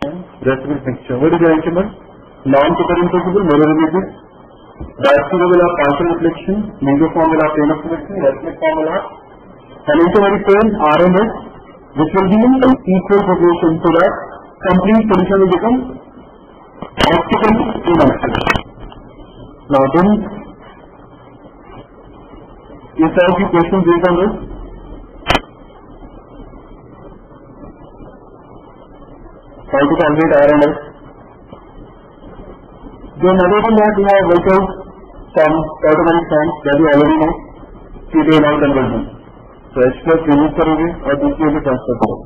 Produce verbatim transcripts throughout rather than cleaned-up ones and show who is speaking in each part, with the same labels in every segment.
Speaker 1: reciprocal mixture. What is the arrangement? Non-superimposable, monoreversible. Diaxial will have partial reflection, mesoform will have plane of reflection, reciprocal form will have an intermediate plane, R M S, which will be in equal proportion so that complete solution will become optical symmetry. Now then, you have a few questions based on this. How to calculate R M S? Then other than that, we have worked out some automatic forms that you already know, C D and all conversion. So H plus remove करोगे और दूसरे को transfer करो.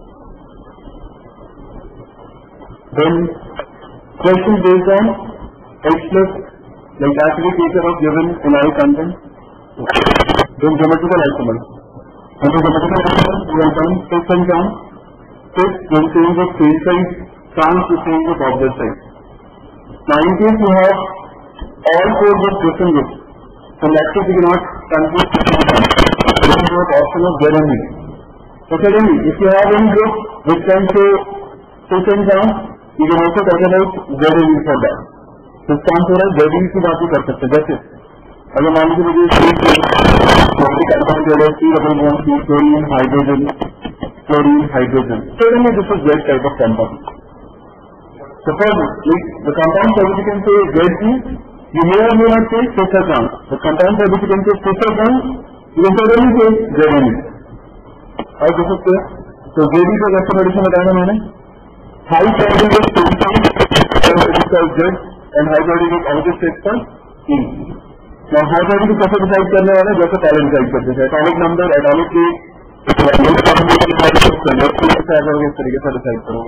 Speaker 1: Then questions based on H plus, like acidic nature of given phenol content. Then geometrical isomers. Under geometrical isomers, we have done fifth and count. Fifth, when change of phase size, chance to change of object size. Now in case you have all four groups different groups, so in that case you cannot consider this is what option of Z and D. So secondly, if you have any group which can say fifth and count, you can also calculate Z and D for that. तो इसका answer है Z D की बात भी कर सकते हैं. जैसे अगर मान लीजिए मुझे chlorine hydrogen chlorine hydrogen so then this is Z type of compound. So first, the compound for which you can say Z D, you may or may not say fifth count. The compound for which you can say fifth count, you can certainly say Z D. और देख सकते हैं तो Z D का कैसे medicine बताया मैंने high priority Z and high priority opposite state पर E. Now high priority को कैसे डिसाइड करने वाले जैसे पहले डिसाइड करते थे एटॉमिक नंबर एटॉमिक की इस तरीके से डिसाइड करोगे.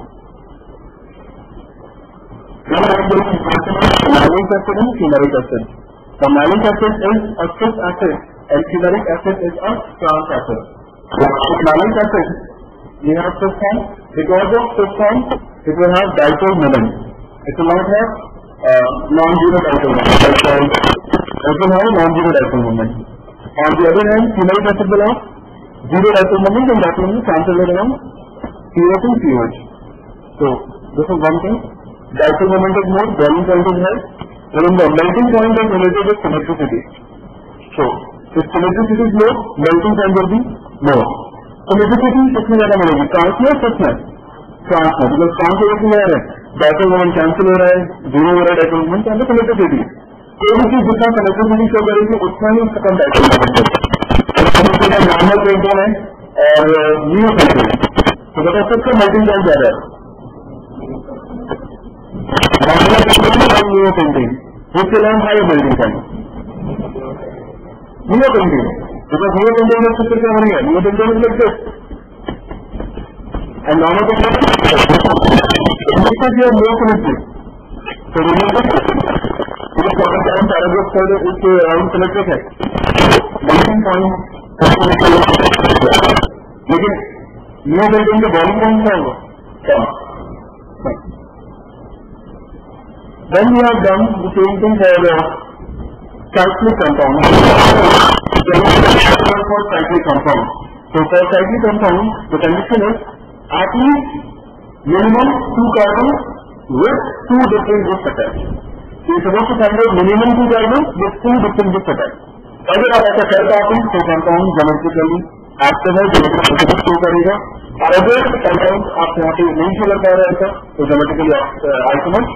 Speaker 1: Malic acid and fumaric acid. The malic acid is a cis acid and fumaric acid is a trans acid. With malic acid, we have cis form. Because of cis form, it will have dipole moment. It will not have uh, non-zero dipole moment. It will have non-zero dipole moment. On the other hand, fumaric acid will have zero dipole moment and that will be chances around C H and C O H. So, this is one thing. Dipole moment is more, boiling point is high, and in the melting point is related with symmetricity. So, if symmetricity is low, melting point will be lower. Symmetricity कितनी ज़्यादा मिलेगी? Trans में कितना? Trans में, because trans में कितना है? dipole moment cancel हो रहा है, जीरो हो रहा है dipole moment, तो symmetricity. कोई भी चीज जितना symmetricity शो करेगी, उतना ही उसका कम dipole moment है. इसमें नॉर्मल पेंटिंग है और न्यू पेंटिंग. तो बता सकते हैं melting point ज़्यादा है. New painting, which will have higher melting point. New painting, because new painting is super common here. New painting is like this, and normal painting is like this. Because you have more symmetry, so remember this. This topic on paragraph side is around symmetric है. Melting point, लेकिन new painting का boiling point क्या होगा? क्या? Then we have done the same thing for the cyclic compound. For cyclic compound. So for cyclic compound, the condition is at least minimum two carbons with two different groups attached. So you are supposed to find out minimum two carbons with two different groups attached. अगर आप ऐसा कर पाते हैं तो compound geometrically active है, geometrically show करेगा. और अगर compound आप यहाँ पे नहीं show कर पा रहे हैं तो geometrically isomers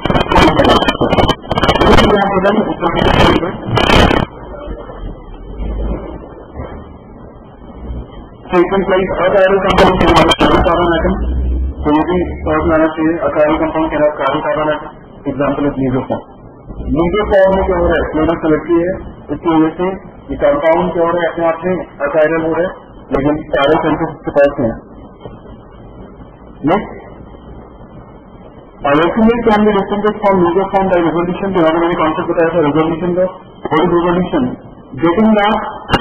Speaker 1: So you can place a chiral compound can have a chiral carbon atom. So you can start लाना चाहिए a chiral compound can have chiral carbon atom. Example is mesoform. mesoform में क्या हो रहा है? Clonal symmetry है. इसकी वजह से ये compound क्या हो रहा है? अपने आप में achiral हो रहा है, लेकिन chiral synthesis के पास है. Next. Ultimate can be distinguished from mesoform by resolution. तो यहाँ पे मैंने concept बताया था resolution का. What is resolution? Getting that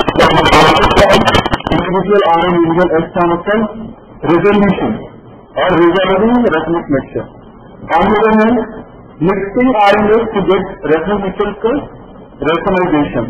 Speaker 1: individual R and individual S form itself resolution or resolving resonance mixture. On the other hand, mixing R and S to get resonance mixture is called resonization.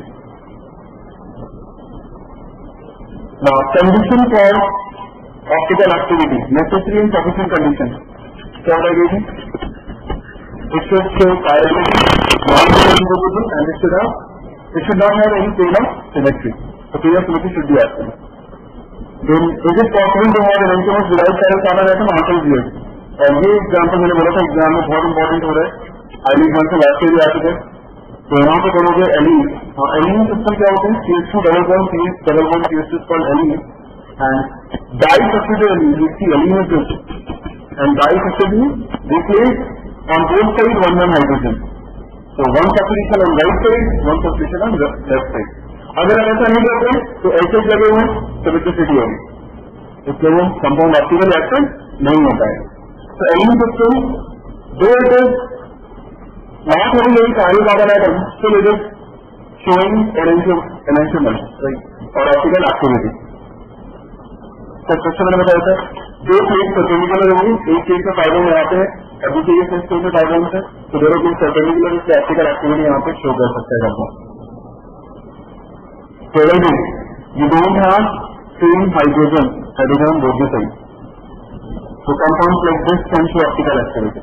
Speaker 1: Now, condition for optical activity, necessary and sufficient condition. polarization. It should show chirality, non-invisible, and it should have, it should not have any pair of symmetry. So pair of symmetry should be absent. Then is it possible to have an enantiomers without chiral carbon atom? Answer is yes. और ये example मैंने बोला था exam में बहुत important हो रहा है. आईडी एग्जाम से लास्ट ईयर भी आ चुके हैं. तो यहाँ पे करोगे एलीन. हाँ एलीन सिस्टम क्या होते हैं? C H two double bond C H double bond C H two called allene and disubstituted allene. You see allene is this and disubstituted replace on both sides one one hydrogen. So one substitution on right side, one substitution on left side. अगर हम ऐसा नहीं करते तो ऐसे लगे हुए तो विस्कोसिटी होगी, इसलिए वो कंपाउंड ऑप्टिकल एक्शन नहीं होता है. तो allene system though it is not having any chiral carbon atom, still it is showing enantiomer और ऑप्टिकल एक्टिविटी. तो स्ट्रक्चर मैंने बताया था दो प्लेट परपेंडिकुलर होंगी, एक प्लेट में कार्बन यहाँ पे है, दूसरी प्लेट में कार्बन है, तो दोनों प्लेट परपेंडिकुलर इससे ऑप्टिकल एक्टिविटी यहाँ पे शो कर सकता है आपको. Polarization. You don't have same hydrogen, hydrogen on both the sides. So compounds like this can show optical activity.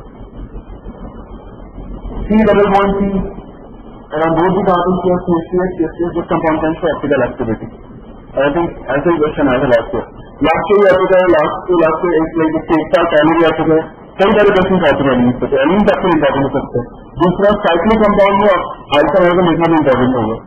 Speaker 1: C double bond C, and on both the carbons you have C H two H, this compound can show optical activity. I think ऐसा ही question आया था last year. Last year आ चुका है, last to last year एक like इसके एक साल पहले भी आ चुका है. कई सारे क्वेश्चन आ चुके हैं एलिमेंट पे. एलिमेंट आपको इंपॉर्टेंट हो सकते हैं. दूसरा साइक्लिक कंपाउंड में अल्फा हाइड्रोजन लिखना भी इंपॉर्टेंट होगा.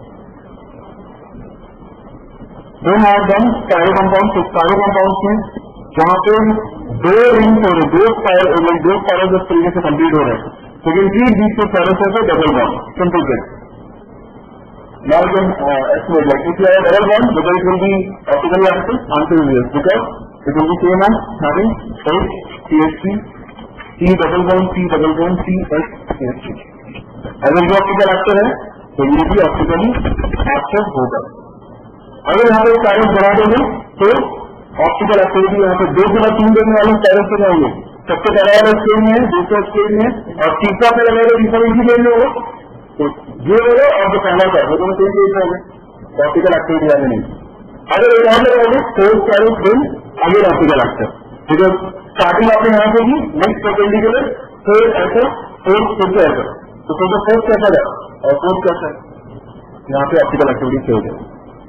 Speaker 1: दो have done spiral compounds. तो spiral compounds में जहाँ पे दो रिंग्स हो रहे, दो स्पाइरल दो स्पाइरल इस तरीके से कंप्लीट हो रहे हैं, तो can treat these two spirals as a double bond. Simple thing. Now you can uh, estimate like if you have a double bond, whether it will be optically active. Answer is yes, because it will be same as having H C H three C double bond C double bond C H C H three. अगर ये optical active है तो ये भी optically active होगा. अगर यहाँ पे पैरल्स बना देंगे तो ऑप्टिकल एक्टिविटी यहाँ पे दो गुना तीन देने वाले पैरल्स से जाएंगे. सबसे पहला वाला स्टेज में है, दूसरा स्टेज में और तीसरा पे लगाएगा, तीसरा इसी स्टेज में होगा. तो ये होगा और जो पहला था वो दोनों सेम स्टेज में होंगे. ऑप्टिकल एक्टिविटी आगे नहीं. अगर एक और लगाओगे फोर्थ पैरल्स देन आगे ऑप्टिकल एक्टिव, बिकॉज स्टार्टिंग आपने यहाँ से की नेक्स्ट परपेंडिकुलर फिर ऐसा फोर्थ फिर से ऐसा. तो सोचो फोर्थ कैसा है और फोर्थ कैसा है, यहाँ पे ऑप्टिकल एक्टिविटी से हो जाए.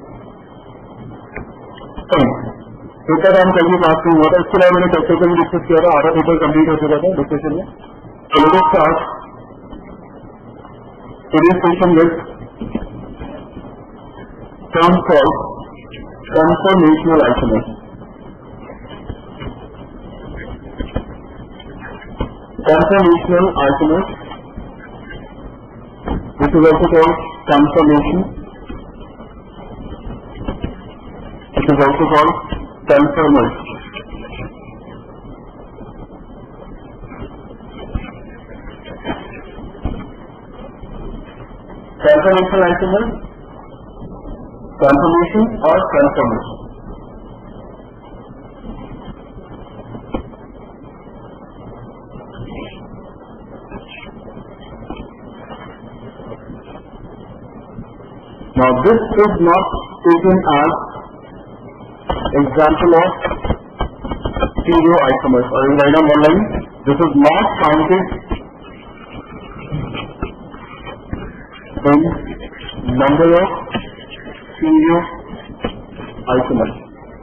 Speaker 1: पेपर हम कल भी बात नहीं हुआ था, इसके अलावा मैंने टेक्सचर का भी डिस्कस किया था. आधा पेपर कंप्लीट हो चुका था डिस्कशन में. Today's class today's session with term called conformational isomers. Conformational isomers, which is also called conformation. It is also called conformers. Conformational isomers, conformation or conformation. Now this is not taken as example of stereoisomers, or in line on one line, this is not counted in number of stereoisomers.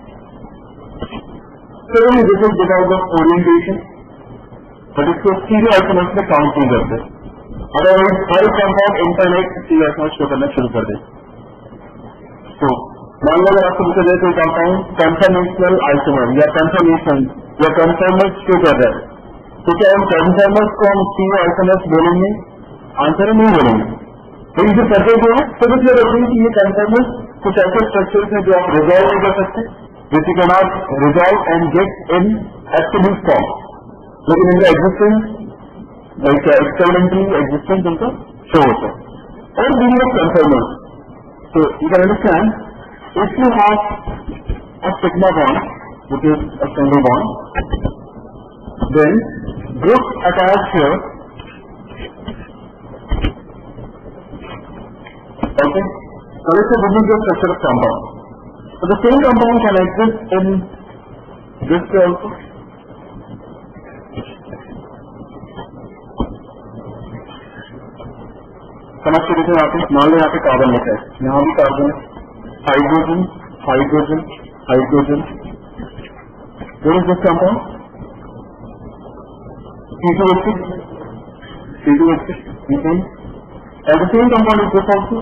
Speaker 1: Certainly this is because of orientation, but इसको stereoisomers में count नहीं करते. Otherwise हर compound infinite stereoisomers show करना शुरू कर दे. तो मान लो अगर आपको पूछा जाए कोई कंपाउंड कंफर्मेशनल आइसोमर या कंफर्मेशन या कंफर्मर्स शो कर रहा है, तो क्या हम कंफर्मर्स को हम स्टीरियो आइसोमर्स बोलेंगे? आंसर नहीं बोलेंगे. तो इसे करते जो है तो इसलिए रखते हैं कि ये कंफर्मर्स कुछ ऐसे स्ट्रक्चर्स हैं जो आप रिजॉल्व नहीं कर सकते, जिस can not resolve and get in absolute form, लेकिन इनका एग्जिस्टेंस लाइक एक्सपेरिमेंटली एग्जिस्टेंस इनका शो होता है. और meaning of conformers, so you can understand, if you have a sigma bond, which is a single bond, then groups attached here, okay, so let's say this is the structure of compound. So the same compound can exist in this way also. समझ के देखो यहाँ पे, मान लो यहाँ पे carbon लिखा है, यहाँ भी कार्बन है, hydrogen hydrogen hydrogen, what is this compound? C two H six, C two H six, methane, and the same compound is this also.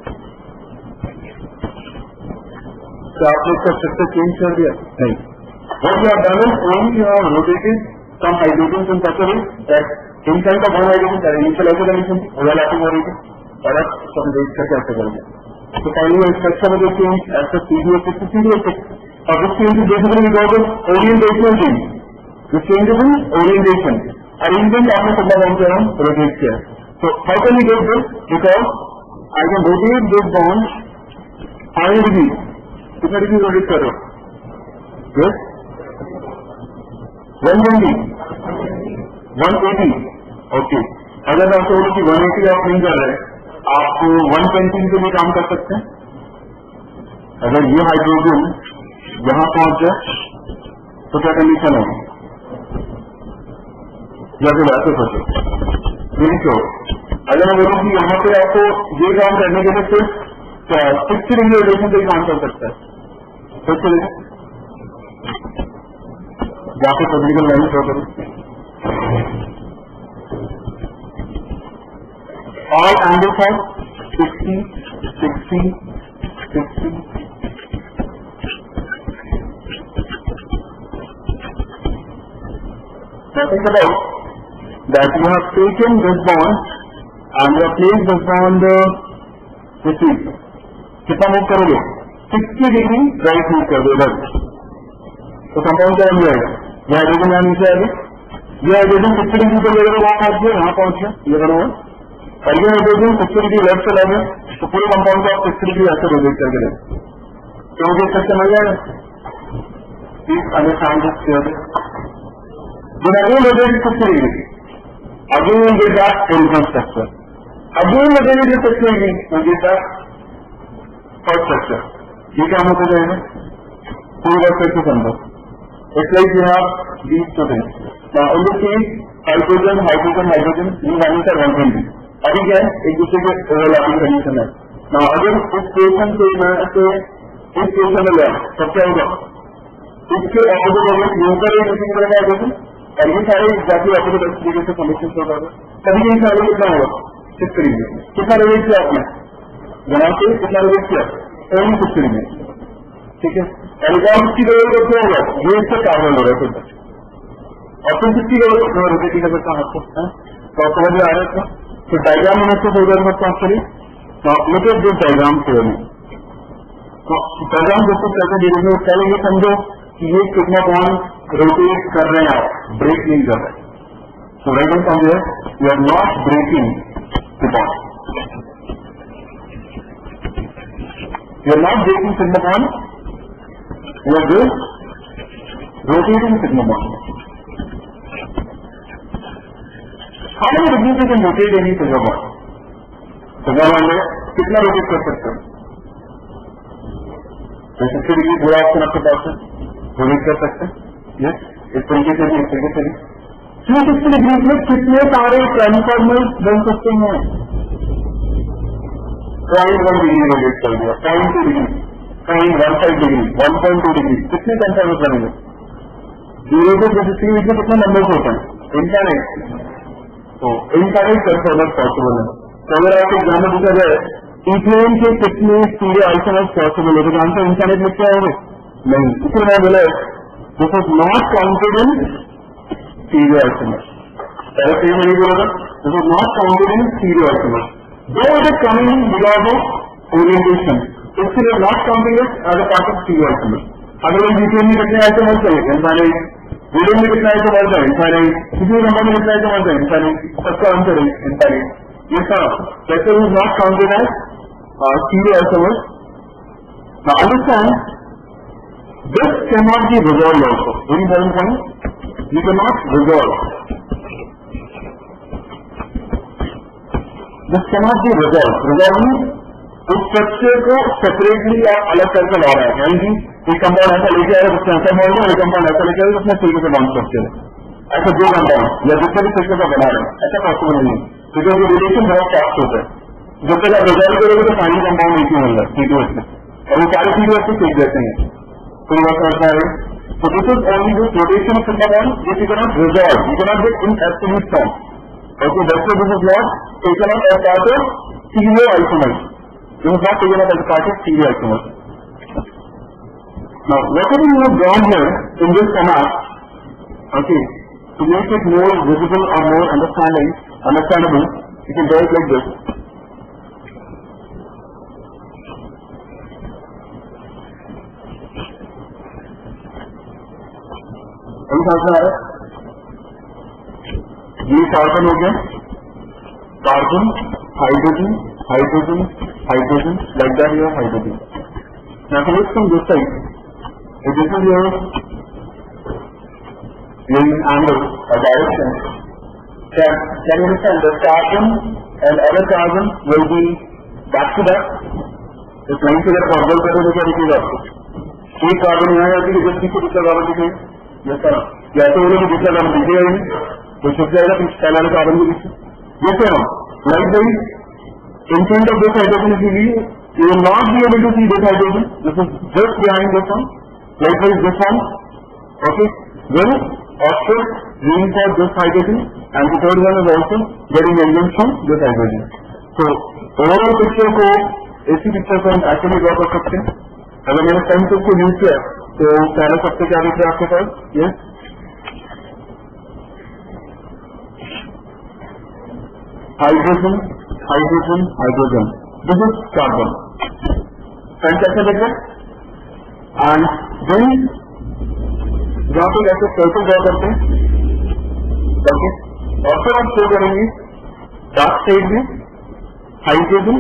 Speaker 1: तो आपने इसका स्ट्रक्चर चेंज कर दिया नहीं, what you have done is only you have rotated some hydrogens in such a way that inside the one hydrogen that initial isolation overlapping हो रही थी और अब समझे करके ऐसे करेंगे. So finally the structure of the change as the C D H six to C D H six. Now this change is basically because of orientational change. This change is in orientation. Arrangement आपने सबका bond किया हम rotate किया. So how can we get this? Because I can rotate this bond one hundred degree. कितना degree rotate कर रहे हो? Yes. one twenty. one eighty. Okay. अगर मैं आपको बोलूं कि one eighty आप नहीं कर रहे, आप one twenty के लिए काम कर सकते हैं. अगर ये हाइड्रोजन यहाँ पहुंच जाए तो क्या कंडीशन होगी? या फिर ऐसे सोचो, देखो अगर मैं बोलूं कि यहाँ पे आपको ये काम करने के लिए सिर्फ सिक्सटी डिग्री रोटेशन से ही काम कर सकता है, तो चलिए जाके पॉलिटिकल लाइन शो करो. All angles are sixty, sixty, sixty. Now think about that you have taken this bond and you have placed this bond the receipt. कितना मूव करोगे? sixty डिग्री राइट मूव कर दो इधर, तो compound क्या बन जाएगा? यह हाइड्रोजन यहाँ नीचे आएगा, यह हाइड्रोजन sixty डिग्री पर लेकर वहां पहुंच गया, यहाँ पहुंच गया, ये बना हुआ, और ये हाइड्रोजन sixty डिग्री लेफ्ट चला गया, तो पूरे कंपाउंड को आप sixty डिग्री ऐसे रोटेट करके दें, तो मुझे स्ट्रक्चर मिल जाएगा. Please understand this clearly. When again rotate sixty degree, again we get that original structure. Again rotate it sixty degree, we get that first structure. ये क्या होता जाएगा? पूरा स्ट्रक्चर समझो. It's like you have these two things. Now in this case, hydrogen, hydrogen, hydrogen, these values are one twenty. अभी क्या है? एक दूसरे के ओवरलैपिंग कंडीशन है. Now अगर इस स्टेशन से मैं से इस स्टेशन में गया, तब क्या होगा? इसके ऑपोजिट होगा, यहाँ पर एक दूसरी तरह का हाइड्रोजन, और ये सारे एग्जैक्टली ऑपोजिट तरीके से कनेक्शन होगा. तभी ये सारे कितना होगा? Six degree. कितना रोटेट किया आपने? यहाँ से कितना रोटेट किया? Only six degree. ठीक है. एल्गोरिथम की जरूरत क्या होगा? ये इसका कार्बन हो रहा है फिर, और फिर किसकी जरूरत मैं रोटेट कर सकता हूँ आपको, तो समझ में आ रहा था. तो डायग्राम में आपको समझ सकता हूँ चलिए. तो look at this diagram clearly. तो डायग्राम जैसे कैसे डिटेल में पहले ये समझो कि ये कितना बॉन्ड रोटेट कर रहे हैं, आप ब्रेक नहीं कर रहे. तो राइट एंड समझे, you are not breaking the bond, you are not breaking sigma bond, you are just rotating sigma bond. How many degrees you can rotate any sigma bond? sigma bond में कितना rotate कर सकते हैं? तो sixty degree पूरा option आपके पास है, rotate कर सकते हैं. यस, इस तरीके से भी, इस तरीके से भी. three sixty डिग्री में कितने सारे ट्रांसफॉर्मर्स बन सकते हैं? पॉइंट वन डिग्री रोटेट कर दिया, point two degree, point one five degree, one point two degree, कितने ट्रांसफॉर्मर्स बनेंगे? जीरो से सिक्सटी में कितने नंबर होते हैं? इनफाइनाइट. तो इनफाइनाइट ट्रांसफॉर्मर्स पॉसिबल है. तो अगर आप एग्जाम में पूछा जाए इथेन के कितने स्टीरियो आइसोमर्स पॉसिबल है, तो आंसर इनफाइनाइट लिखते होंगे नहीं. इसलिए मैं बोला this is not counted in stereo isomers. पहले सही नहीं बोला था, this is not counted in stereo isomers. Though it is coming because of orientation, इसलिए not counting it as a part of stereo isomers. अगर हम मीथेन में कितने आइसोमर्स है? इनफाइनाइट. हीलियम में कितना आइसोमर्स है? इनफाइनाइट. किसी नंबर में कितना आइसोमर्स है? इनफाइनाइट. सबका आंसर है इनफाइनाइट. ये सब कैसे is not counted as stereo isomers. Now understand this can not be resolve also. Very important point, you can not resolve, this can not be resolve. Resolve उस structure को separately आप अलग करके ला रहे हैं, यानी कि एक कंपाउंड ऐसा लेके आएगा उसमें ऐसा बॉन्ड है, एक कंपाउंड ऐसा लेके आएगा उसमें तरीके से बॉन्ड स्ट्रक्चर है. ऐसा दो कंपाउंड या जितने भी स्ट्रक्चर का बना रहे हैं, ऐसा पॉसिबल नहीं है, क्योंकि रिलेशन बहुत फास्ट होता है. जब तक आप रिजॉल्व करोगे तो फाइनल कंपाउंड एक ही होगा सी टू एच में, और वो सारे सी टू एच फेंक देते हैं। तो ये बात समझना है। So this is only the rotation of sigma bond which you cannot resolve, you cannot get in absolute form. Okay, that's why this is not taken up as part of stereo isomers. This is not taken up as part of stereo isomers. Now, whatever you have drawn here in this format, okay, to make it more visible or more understanding, understandable, you can draw it like this. अभी समझ में आ रहा है? ये carbon हो गया, carbon, hydrogen, hydrogen, hydrogen, like that your hydrogen. Now to look from this side, if this is your your angle or direction, can can you understand the carbon and other carbon will be back to back? इस line से अगर forward करोगे तो क्या दिखेगा आपको? एक carbon यहाँ आती है, जब पीछे दूसरा कार्बन दिखेगा. या सर या तो उन्होंने दूसरा काम दिखेगा ही नहीं, तो छुप जाएगा पीछे पहला वाले कार्बन के पीछे. ये sir likewise in front of this hydrogen इसीलिए you will not be able to see this hydrogen. This is just behind this one. Likewise this one, okay, will also reinforce this hydrogen, and the third one is also getting engaged from this hydrogen. So overall picture को ऐसी picture को हम actually draw कर सकते हैं. अगर मैंने pencil को यूज किया तो पहले सबसे क्या दिख रहा है आपके पास? Yes, hydrogen, hydrogen, hydrogen. This is carbon. And कैसे देख रहे? And then यहाँ पे ऐसे सर्कल ड्रॉ करते हैं, ओके, और फिर आप शो करेंगे डार्क साइड में hydrogen,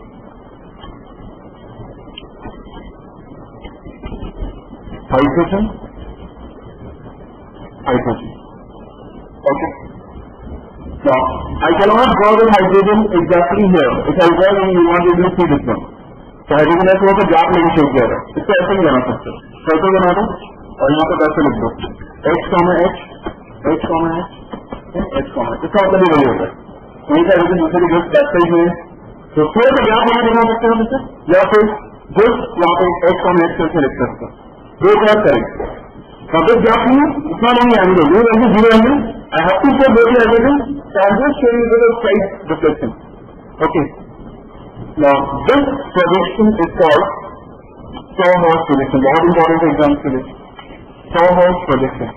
Speaker 1: hydrogen, hydrogen, okay. Now, I cannot draw the hydrogen exactly here. If I draw, then you won't be able to see this one. तो हाइड्रोजन ऐसे होगा, गैप लेके शेक जाएगा. इसको ऐसे नहीं बना सकते. सर्कल बना दो और यहाँ पे वैसे लिख दो H comma H, H comma H, H comma H. इसका मतलब ही वही होगा. वही हाइड्रोजन दूसरे जस्ट बैक साइड में, तो थोड़ा सा गैप लेके बना सकते हैं इसे, या फिर जस्ट यहाँ पे H कॉमा H करके लिख सकते हैं. दो गैप करेंगे. कभी गैप नहीं, इतना नहीं एंगल, ये वैसे zero angle. I have to show both the hydrogen, so I am just showing you the slight deflection. Okay. Now, this projection is called Stauhaus projection. बहुत important exam के लिए. Stauhaus projection.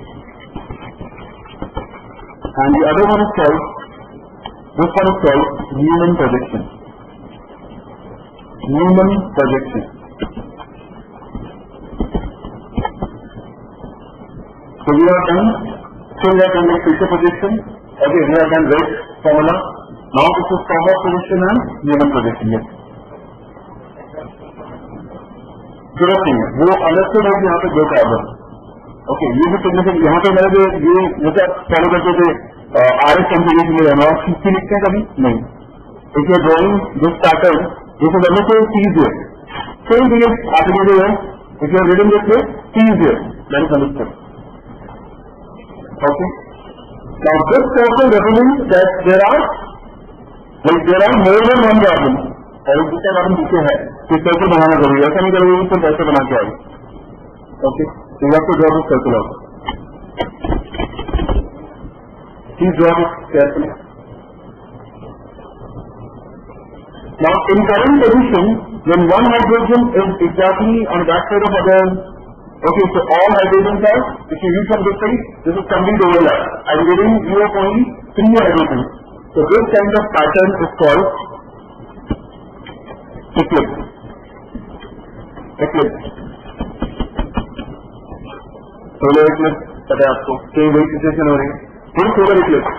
Speaker 1: And the other one is called, this one is called Newman projection. Newman projection. So we are done. So we have done the picture projection. Okay, we have done red formula. Now this is Stauhaus projection and Newman projection. Yes. जरूरत नहीं है, वो understood है कि यहाँ पे दो carbon. Okay, ये भी सिग्निफिकेंट. यहाँ पे मेरे जो ये जैसे आप फॉलो करते थे आर एस कंपनी में नॉट सिक्सटी लिखते हैं कभी नहीं. If you drawing this pattern, this is also चीज है. सेम थिंग इज एप्लीकेबल है. If you are reading this way, चीज है, that is understood. Okay. Now this circle represents that there are, like there are more than one carbon. और दूसरा carbon पीछे है, तो सर्कल बनाना जरूरी है. ऐसा नहीं करोगे तो कैसे बना के आएगी. ओके, तो you have to draw this circle out. Please draw this carefully. Now in current position, when one hydrogen is exactly on the back side of other. Okay, so all hydrogens are, if you use from this side, this is complete overlap. I am giving zero point three hydrogens. So this kind of pattern is called eclipse. Eclipse. Solar eclipse पता है आपको, कई वही situation हो रही है. फिर solar eclipse.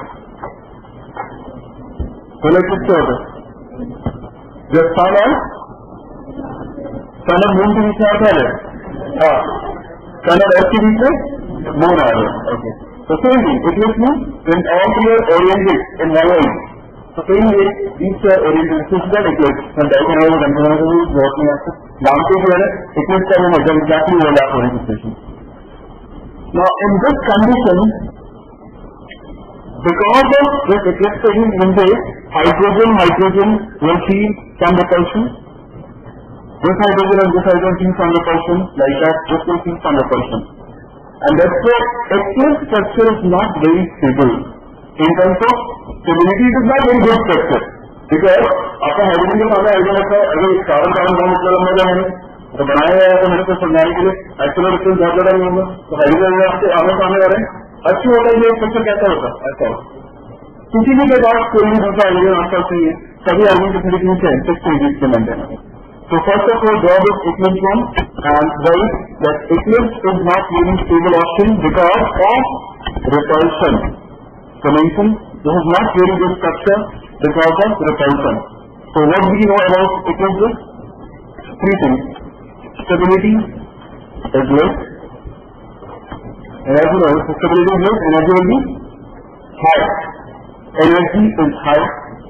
Speaker 1: Solar eclipse क्या होता है? जब सन और सन और मून के बीच में आता है, हाँ, सन और अर्थ के बीच में मून आ रहा है. ओके, तो same thing eclipse means when all three are oriented in one line. So same way these are oriented. This is that eclipse. When diagram है वो कंट्रोल में भी बहुत नहीं आता. नाम से जो है eclipse का वो मतलब exactly overlap हो रही situation. Now in this condition, Because of this eclipse taking place, hydrogen, hydrogen will feel some repulsion. This hydrogen and this hydrogen feel some repulsion, like that, this will feel some repulsion. And that's why eclipse structure is not very stable. In terms of stability, it is not very good structure. Because आपका hydrogen के सामने hydrogen रखा है, अगर carbon carbon का मतलब लंबा जाए मैंने तो बनाया है, तो मैंने को समझाने के लिए एक्चुअल रिस्टेंस बहुत ज्यादा नहीं होगा, तो हाइड्रोजन आपके आमने सामने आ रहे हैं, अच्छी होता है ये स्ट्रक्चर कैसा होता है, ऐसा होता किसी भी के पास कोई भी दूसरा हाइड्रोजन आपका चाहिए, सभी हाइड्रोजन की थोड़ी नीचे है, सिक्स डिग्री से मेंटेन है. So first of all, draw this eclipse one and write that eclipse is not very stable option because of repulsion. So mention this is not very good structure because of repulsion. So what do we know about eclipses? Three things. Stability is less. Energy is less. Stability is less. Energy will be high. Energy is high.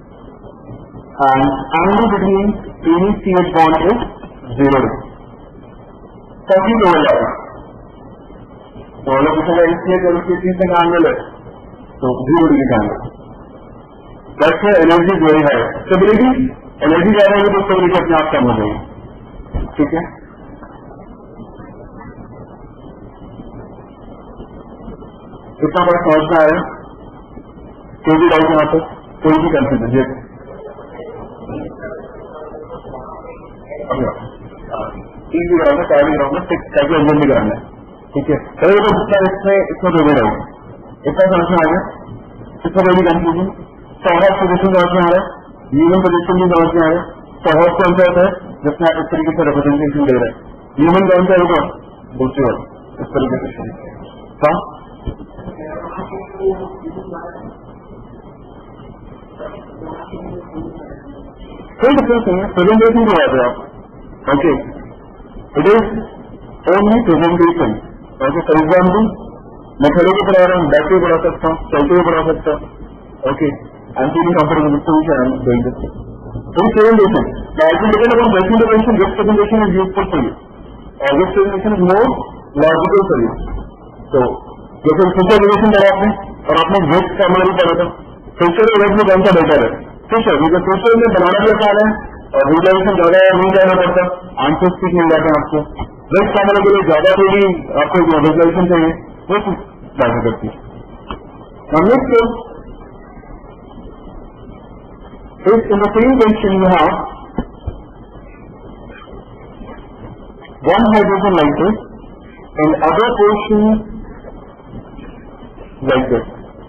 Speaker 1: And angle between any C H bond is zero. Complete overlap. So all of this is इसलिए जब उसके तीन से angle है तो zero degree angle. That's why energy is very high. Stability, energy ज्यादा है तो stability अपने आप कम हो जाएगी. ठीक है? इतना बात समझना है. कोई भी डाउट यहाँ पर, कोई भी कंफ्यूजन है. तीन भी कराना, चार भी कराना, सिक्स टाइप इंजन भी कराना है. ठीक है? कई लोग जितना इसमें इसमें दो मिनट इतना समझ में आ गया. इसमें कोई भी कंफ्यूजन. सौहार्द पोजिशन समझ में आ रहा है, ह्यूमन पोजिशन भी समझ में आ रहा है. सौहार्द कौन सा होता है जिसमें आप इस तरीके से रिप्रेजेंटेशन दे रहे हैं. ह्यूमन कौन सा होगा दूसरी बात इस तरीके से. हाँ कोई डिफरेंस नहीं है. प्रेजेंटेशन की बात है आप. Okay, it is only presentation. Okay, for example मैं खड़े भी पढ़ा रहा हूँ, बैठ के पढ़ा सकता हूँ, चलते हुए पढ़ा सकता हूँ. Okay, I am feeling comfortable with position I am doing this. So presentation. Now as we look at about presentation, this presentation is useful for you. Or this presentation is more logical for you. So जैसे future relation पढ़ा आपने और आपने waste का हमारा भी पढ़ा था. फ्यूचर रिलेशन में कौन सा बेटर है? फ्यूचर, क्योंकि फ्यूचर में बनाना भी आसान है और विजुअलाइजेशन ज्यादा नहीं जाना पड़ता, आंसर स्पीच मिल जाता है आपको. वेस्ट का हमारे के लिए ज्यादा थोड़ी आपको विजुअलाइजेशन चाहिए, वो कुछ ज्यादा करती है. हम next is in the same question you have one hydrogen like this and other portion like this.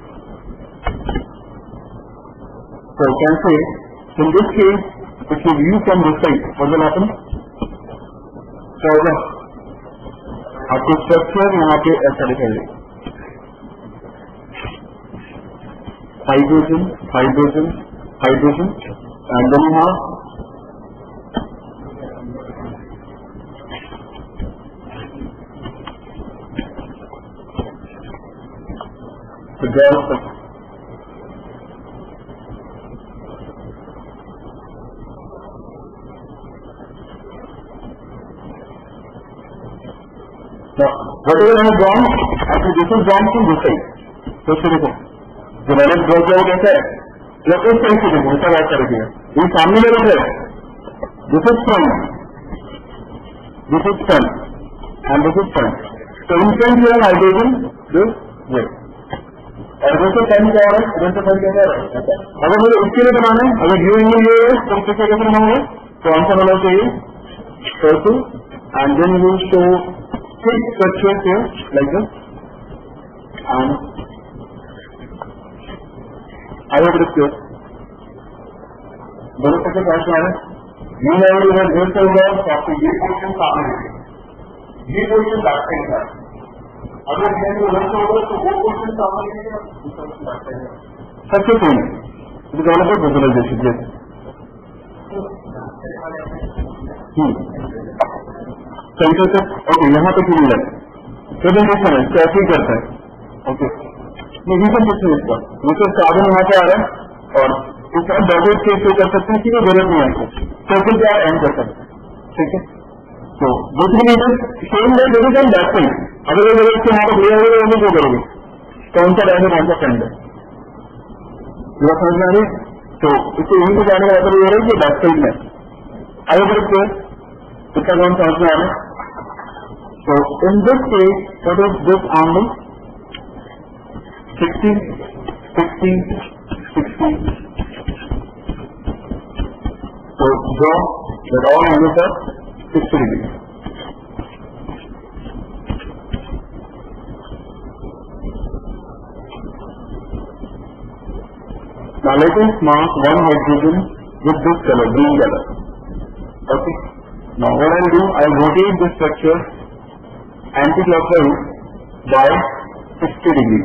Speaker 1: So I can say in this case if you view from this side what will happen? So आपको structure यहाँ पे ऐसा दिखाएगा. Hydrogen hydrogen hydrogen and then you have the gas. Now whatever I have drawn, actually this is drawn from this side. So देखो जो मैंने draw किया वो कैसा है या इस तरह से देखो ऐसा बात करेंगे. ये सामने में रख रहे this is front, this is front and this is front. तो इंस्टेंट जो है हाइड्रोजन दिस वे और जैसे टेन क्या है जैसे टेन क्या है. अगर मुझे इसके लिए बनाना है, अगर यू इंजन ये है तो कैसे कैसे बनाऊंगा तो आंसर होना चाहिए two and then you show six structures here like this and I hope it is clear. दोनों सबसे पास आ रहे हैं. ये लेवल इधर देर से होगा तो आपको ये पोर्शन सामने देगा, ये पोर्शन बैक साइड का. अगर ये उधर से होगा तो वो पोर्शन सामने देगा, दूसरा पोर्शन बैक साइड का. सबसे पहले it is all about visualization. Yes centre तक ओके, यहाँ तक मिल जाए. प्रेजेंटेशन है कैसे करता है. ओके रीजन कुछ नहीं इसका, जैसे साधन यहाँ पे आ रहा है और इसका डॉटेड केस कर सकते हैं कि जरूरत नहीं है सर्किल पे आप एंड कर सकते हैं. ठीक है, तो दूसरी रीजन सेम है जरूरत है बैक साइड. अगर जरूरत से यहाँ पर दिया हुआ है वो करोगे कौन सा डायने कौन सा फ्रेंड है. पूरा समझ में आ रही। तो इसको यहीं पे जाने का मतलब ये है कि बैक साइड में आगे बढ़ते हैं, कितना कौन समझ में आ रहा है। तो in this case what is this angle sixty sixty sixty. तो जो that all angles are sixty degrees. Now let us mark one hydrogen with this color, green color. Okay. Now what I will do, I will rotate this structure anti-clockwise by sixty degrees.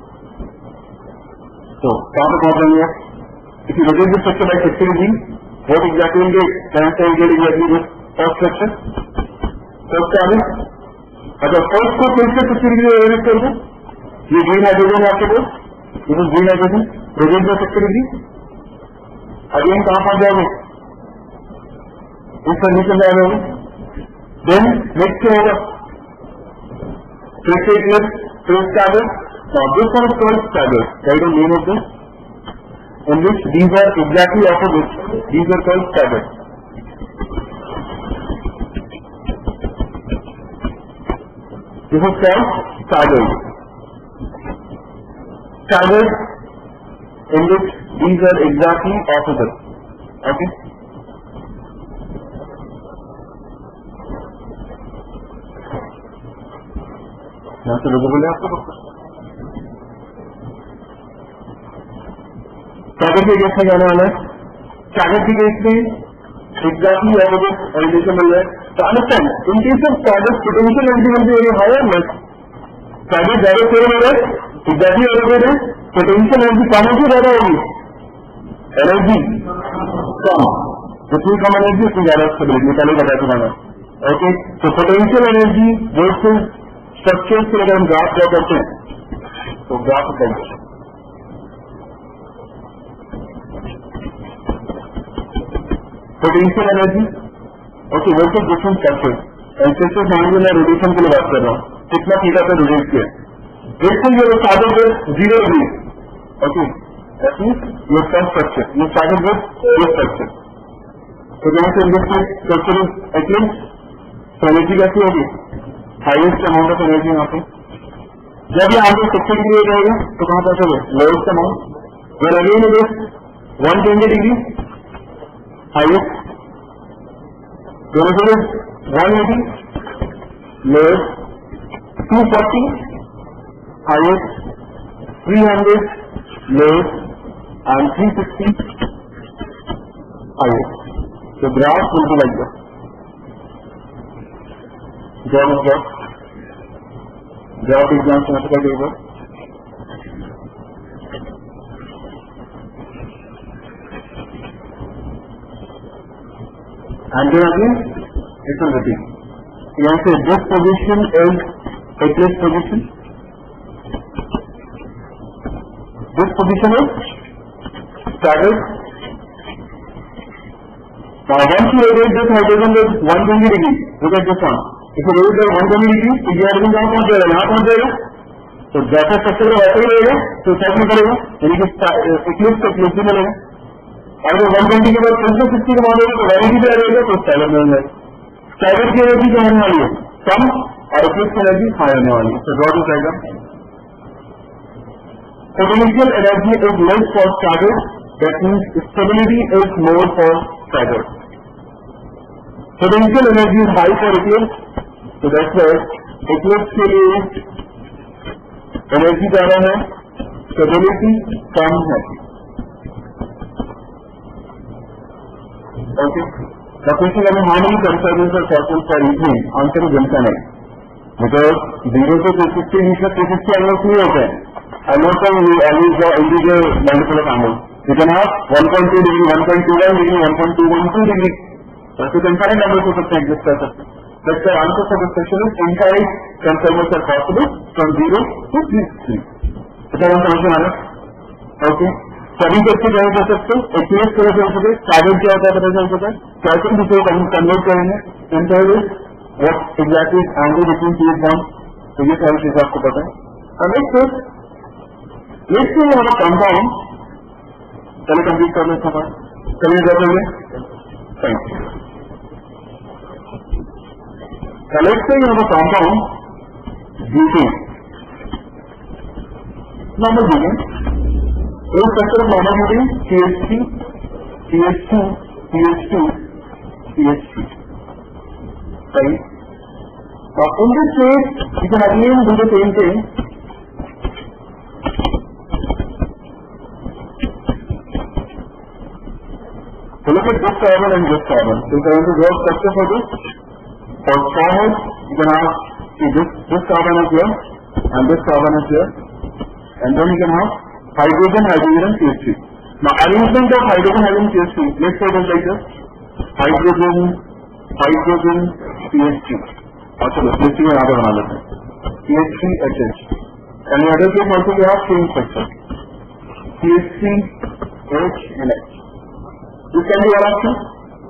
Speaker 1: So, कहाँ पे पहुँच जाएंगे? If you rotate this structure by sixty degrees, what exactly will get? Can I say get exactly this first structure? First charge. अच्छा, first को फिर से sixty degree rotate कर दो. ये green hydrogen है आपके पास. This is green hydrogen. Rotate by sixty degree. Again कहाँ पहुँच जाओगे? इस कंडीशन में आ जाओगे. Then next क्या होगा? फिर से एक minute first charge. Now this one is called stagger. Write the name of this. In which these are exactly opposite. These are called stagger. This is called stagger. Stagger in which these are exactly opposite. Okay. यहाँ से लोगों बोले आपको कागज के case में जाने वाला है. कागज के केस में एग्जैक्टली ऑपोजिट ओरिएंटेशन मिल जाए. तो अंडरस्टैंड इन केस ऑफ कागज potential energy will be very high और लेस. कागज ज्यादा फेल हो रहा है, एग्जैक्टली ऑपोजिट है, पोटेंशियल एनर्जी कम होगी ज्यादा होगी, एनर्जी कम, जितनी कम एनर्जी उतनी ज्यादा स्टेबिलिटी. पहले बता चुका मैं. ओके. तो पोटेंशियल एनर्जी वर्सेस स्ट्रक्चर्स के अगर हम ग्राफ ड्रॉ करते हैं तो ग्राफ बताइए. Potential energy okay versus different structure and structure मानेंगे. मैं रोटेशन के लिए बात कर रहा हूँ, कितना थीटा पे रोटेट किया. देखते ये started with zero degree. Okay that means your first structure you started with this structure. तो जहाँ से इंडस्ट्री स्ट्रक्चर इज एटलीस्ट तो एनर्जी कैसी होगी? हाईएस्ट अमाउंट ऑफ एनर्जी यहाँ पे. जब ये आगे सिक्सटी डिग्री हो जाएगा तो कहाँ पहुंचोगे? Lowest amount. Where again it is one twenty degree highest. दोनों से one eighty lowest, two forty highest, three hundred lowest and three sixty highest. तो ग्राफ बिल्कुल like that. Job of job job exam से मतलब क्या होगा? And then again, it will repeat. यहाँ से this position is Aquilus position. This position is staggered. Now once you rotate this hydrogen with one twenty degree, look at this one. If you rotate by one twenty degree, तो ये hydrogen कहाँ पहुँच जाएगा? यहाँ पहुँच जाएगा. तो जैसा स्ट्रक्चर वैसा ही रहेगा, तो साइड में करेगा, यानी कि Aquilus से Aquilus भी मिलेगा. अगर वन ट्वेंटी के बाद फिर से सिक्सटी का मानेगा तो वैलिडी भी आ जाएगा, तो स्टैगर्ड में हो जाएगा. स्टैगर्ड की एनर्जी क्या होने वाली है? कम और एक्लिप्स की एनर्जी हाई होने वाली है. तो ड्रॉ टू जाएगा. Potential energy is less for staggered, that means stability is more for staggered. Potential energy is high for eclipse, तो दैट्स व्हाई एक्लिप्स के लिए एनर्जी ज्यादा है, स्टेबिलिटी कम है. Okay. The question is how many conservations are possible for evening? Answer is infinite. Because zero to two sixty बीच में three sixty angles नहीं होते हैं. Angles are always the integer multiple of angles. You can have one point two degree, one point two one degree, one point two one two degree. So infinite numbers हो सकते हैं exist कर सकते हैं. But the answer for this question is infinite conservations are possible from zero to three sixty. इतना हम समझ में आ रहा है? Okay. सभी करके क्या कर सकते हैं? एक्यूरेट कैसे कर सकते हैं? स्टैगर्ड क्या होता है पता चल सकता है. कैसे दूसरे को कन्वर्ट करेंगे? Entire what exactly angle between two point. तो ये सारी चीजें आपको पता है. अब next let's say you have a compound चलो कंप्लीट कर लो इसका पार्ट, चलिए कर लोगे। Thank you. Let's say you have a compound butane, normal butane, a structure of normal butane, C H three, C H two, C H two, C H three, right? Now in this case, you can again do the same thing. So look at this carbon and this carbon. So you can draw a structure for this. For forward, you can have see this this carbon is here and this carbon is here, and then you can have hydrogen, hydrogen and C H three. Now arrangement of hydrogen, hydrogen, C H three. Let's say it is like this: hydrogen, hydrogen, C H three. Also, C H three another bana lete hain. C H three H H. And in other case also we have same structure: C H three H and H. This can be one option.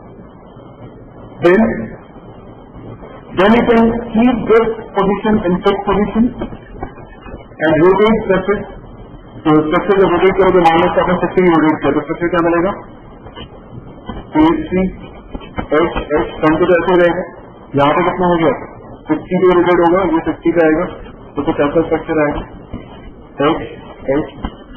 Speaker 1: Then Then you can keep this position in fixed position and rotate structure. तो structure जब rotate करोगे मान लो आपने structure ही rotate किया तो structure क्या मिलेगा? C H three H H front तो ऐसे रहेगा, यहाँ पे कितना हो गया? sixty पे rotate होगा, ये sixty पे आएगा, तो कुछ ऐसा structure आएगा H H.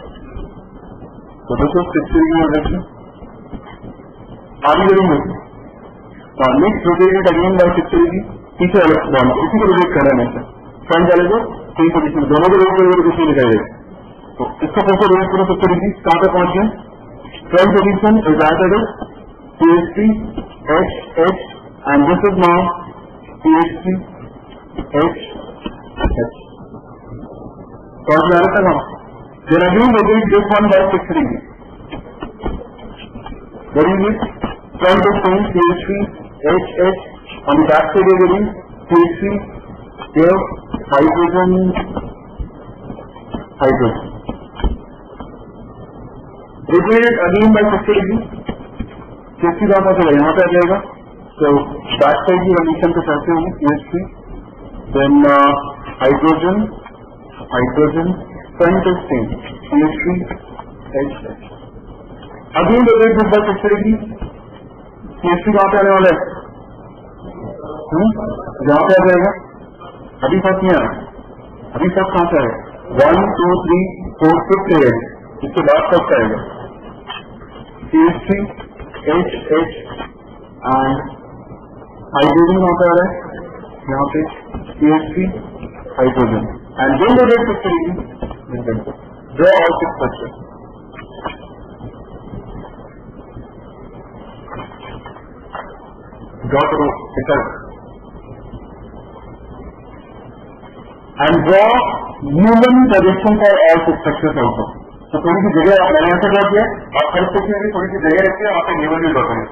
Speaker 1: तो देखो sixty की rotation आगे करेंगे और next rotate again by sixty की पीछे अलग बॉन्ड इसी को रोटेट कर रहे हैं फ्रंट वाले को सेम पोजीशन दोनों को रोटेट करोगे कुछ नहीं दिखाई देगा। तो इसको कैसे रोटेट करो सबसे डिग्री कहाँ पे पहुंच गए? Front position is at C H three H H and this is now C H three H H. पहुंच जा रहा था ना? Then again rotate this one by six degree. What is it? Front is same C H three H H. On the back side you're getting C H three, here hydrogen, hydrogen. Rotate it again by fifty degree. sixty कहाँ चला यहाँ पे आ जाएगा. So back side की condition कुछ ऐसे होगी C H three, then uh, hydrogen, hydrogen, front is same C H three, H H. Again rotate this by fifty degree. C H three कहाँ पे आने वाला है? जहाँ पे आ जाएगा अभी फर्स्ट में आया, अभी फर्स्ट कहाँ पे आएगा? One two three four fifth है, इसके बाद फर्स्ट आएगा C H three H H and hydrogen कहाँ पे आ रहा है? यहाँ पे C H three hydrogen and then the rate picture draw out this picture. Draw करो picture and draw Newman projection for all structures also. तो थोड़ी सी जगह मैंने ऐसे ड्रॉ किया, आप हर स्टेशन में थोड़ी सी जगह रखिए, वहाँ पे न्यूमन भी ड्रॉ करें.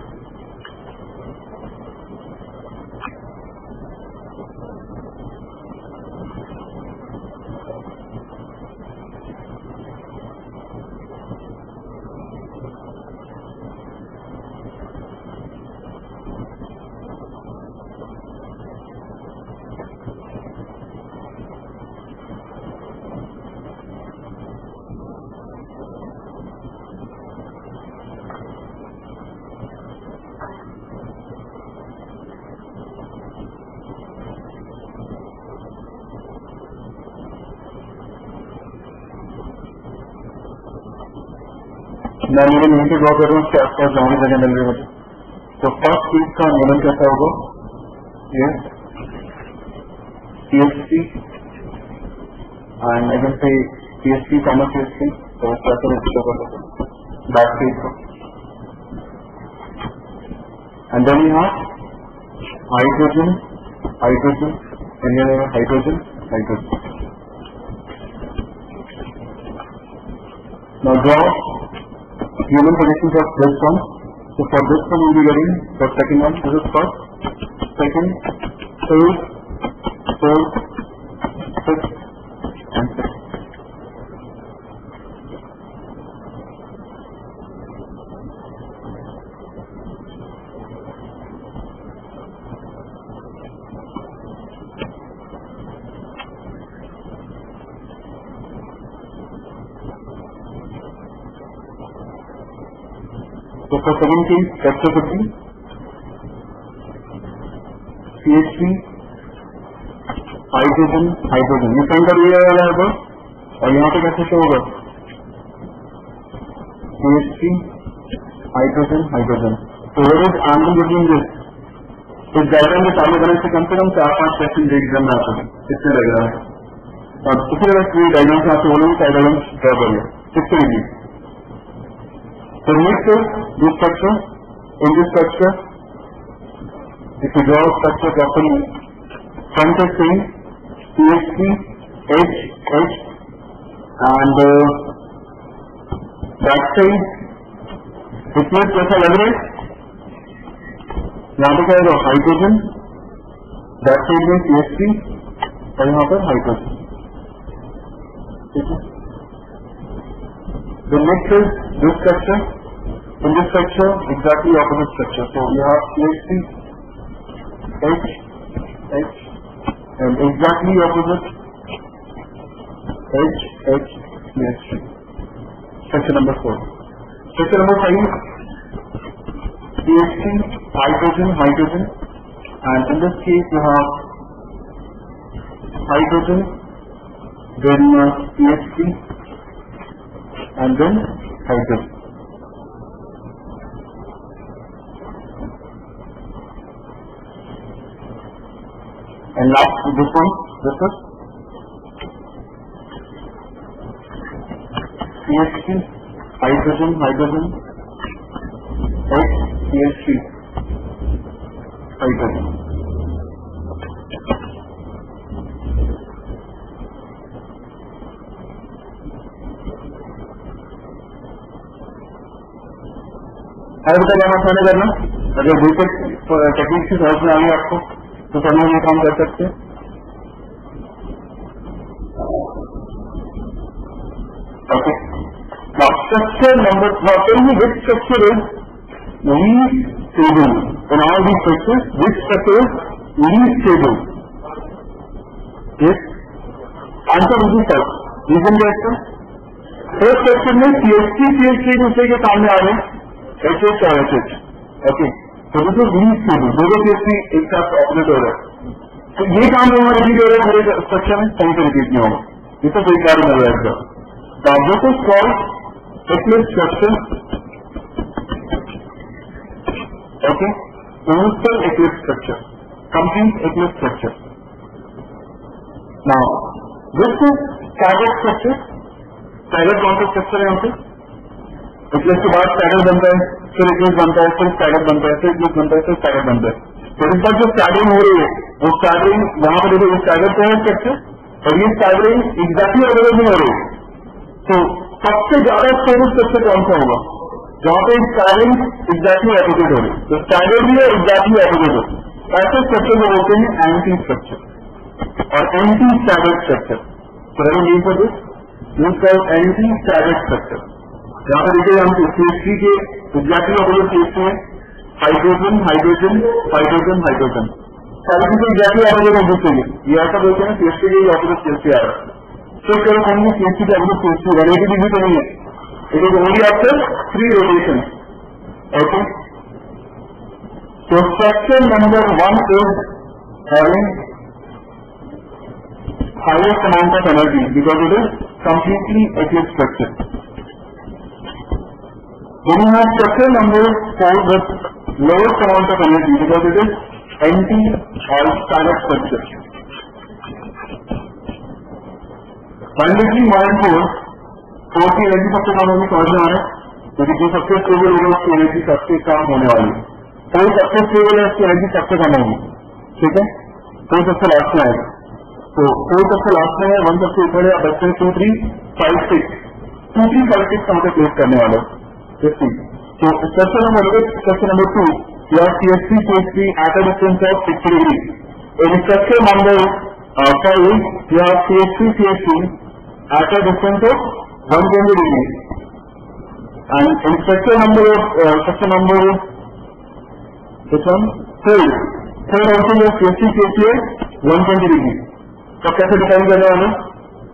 Speaker 1: मैं न्यूमन यहीं पे ड्रॉ कर रहा हूँ, उसके आसपास जहाँ भी जगह मिल रही मुझे. तो फर्स्ट पीस का न्यूमन कैसा होगा? ये C H three and I can say C H three common C H three. तो कैसे रजिस्टर कर सकते हैं बैक पेज को. And then you have hydrogen, hydrogen and ये hydrogen, hydrogen. Now draw human positions of this one. So for this one we will be getting the second one. This is first, second, third, fourth, fifth, and sixth. So for second case, structure could be C H three, hydrogen, hydrogen. ये कौन का दिया हुआ है बस, और यहाँ पे कैसे शो होगा? C H three, hydrogen, hydrogen. So what is angle between this? इस डायग्राम में चालू करने से कम से कम चार पांच क्वेश्चन एग्जाम में आ सके, कितने लग रहा है? और इसी तरह से डायग्राम से आपसे बोलूँगा डायग्राम ड्रा करिए, कितने लगी? So next is this structure. In this structure, if you draw a structure properly, front is same, C H three, H, H, and uh, back side, इसमें कैसा लग रहा है? यहाँ पे क्या है? हाइड्रोजन, बैक साइड में C H three और यहाँ पर हाइड्रोजन. ठीक है. The next is this structure. In this structure, exactly opposite structure. So you have C H three, H, H, and exactly opposite H, H, C H three. Structure number four. Structure number five, C H three, hydrogen, hydrogen, and in this case you have hydrogen, then uh, C H three, and then hydrogen. And last, this one, this is C H three, hydrogen, hydrogen, H, C H three, hydrogen. और बता जाना सामने करना, अगर basic technique से समझ में आ गया आपको तो समझ में काम कर सकते हैं. Okay. Now structure number, now tell me which structure is least stable in all these structures. Which structure is least stable? Yes. Answer will be first. Reason क्या है? First structure में C H three, C H three दूसरे के सामने आ रहे हैं. H H और H H. Okay. तो this is least stable. दोनों केस में एक साथ ऑपरेट हो रहा है. तो ये काम हमारा रिपीट हो रहा है हमारे स्ट्रक्चर में, कहीं से रिपीट नहीं होगा. ये तो कोई कार्य नहीं रहेगा. Now this is called eclipse structure. Okay. Total eclipse structure. Complete eclipse structure. Now this is staggered structure. Staggered कौन सा स्ट्रक्चर है यहाँ पे? eclipse के बाद staggered बनता है, फिर eclipse बनता है, फिर staggered बनता है, फिर eclipse बनता है, फिर staggered बनता है. तो इस बार जो staggering हो रही है, वो staggering वहाँ पर देखो ये staggered तो है स्ट्रक्चर, और ये staggering exactly अवेलेबल नहीं हो रही है. तो सबसे ज्यादा स्टेबल स्ट्रक्चर कौन सा होगा? जहाँ पे staggering exactly opposite हो रही है. तो staggered भी है, exactly opposite हो. ऐसे स्ट्रक्चर को बोलते हैं एंटी स्ट्रक्चर और एंटी staggered स्ट्रक्चर. तो अगर मीन कर दो, मीन कर एंटी staggered स्ट्रक्चर. यहाँ पर देखिए हम C H three के एग्जैक्टली ऑपोजिट केस में हाइड्रोजन, हाइड्रोजन, हाइड्रोजन, हाइड्रोजन सारी चीजें एग्जैक्टली ऑपोजिट होनी चाहिए. ये ऐसा बोलते हैं C H three के ऑपोजिट केस से आ रहा है. तो करो कहेंगे C H three के ऑपोजिट केस से वैरायटी भी तो नहीं है. It is only after three rotation. Okay. तो structure number one is having highest amount of energy because it is completely eclipse structure. Then you have structure number four with lowest amount of energy because it is anti or staggered structure. Finally, one four, four की energy सबसे कम होगी समझ में आ रहा है, क्योंकि जो सबसे स्टेबल होगा उसकी एनर्जी सबसे कम होने वाली है. कोई सबसे स्टेबल है उसकी एनर्जी सबसे कम होगी. ठीक है. कोई सबसे लास्ट में आएगा. तो कोई सबसे लास्ट में है, वन सबसे ऊपर है, बच्चे two three five six two three five six हमको प्लेस करने वाले. So structure number eight, structure number two, you have C H three, C H three at a distance of sixty degrees. In structure number uh, five, you have C H three, C H three at a distance of one hundred twenty degrees. And in structure number uh, structure number which one? Third, third also you have C H three, C H three at one hundred twenty degrees. तो कैसे define करने वाले?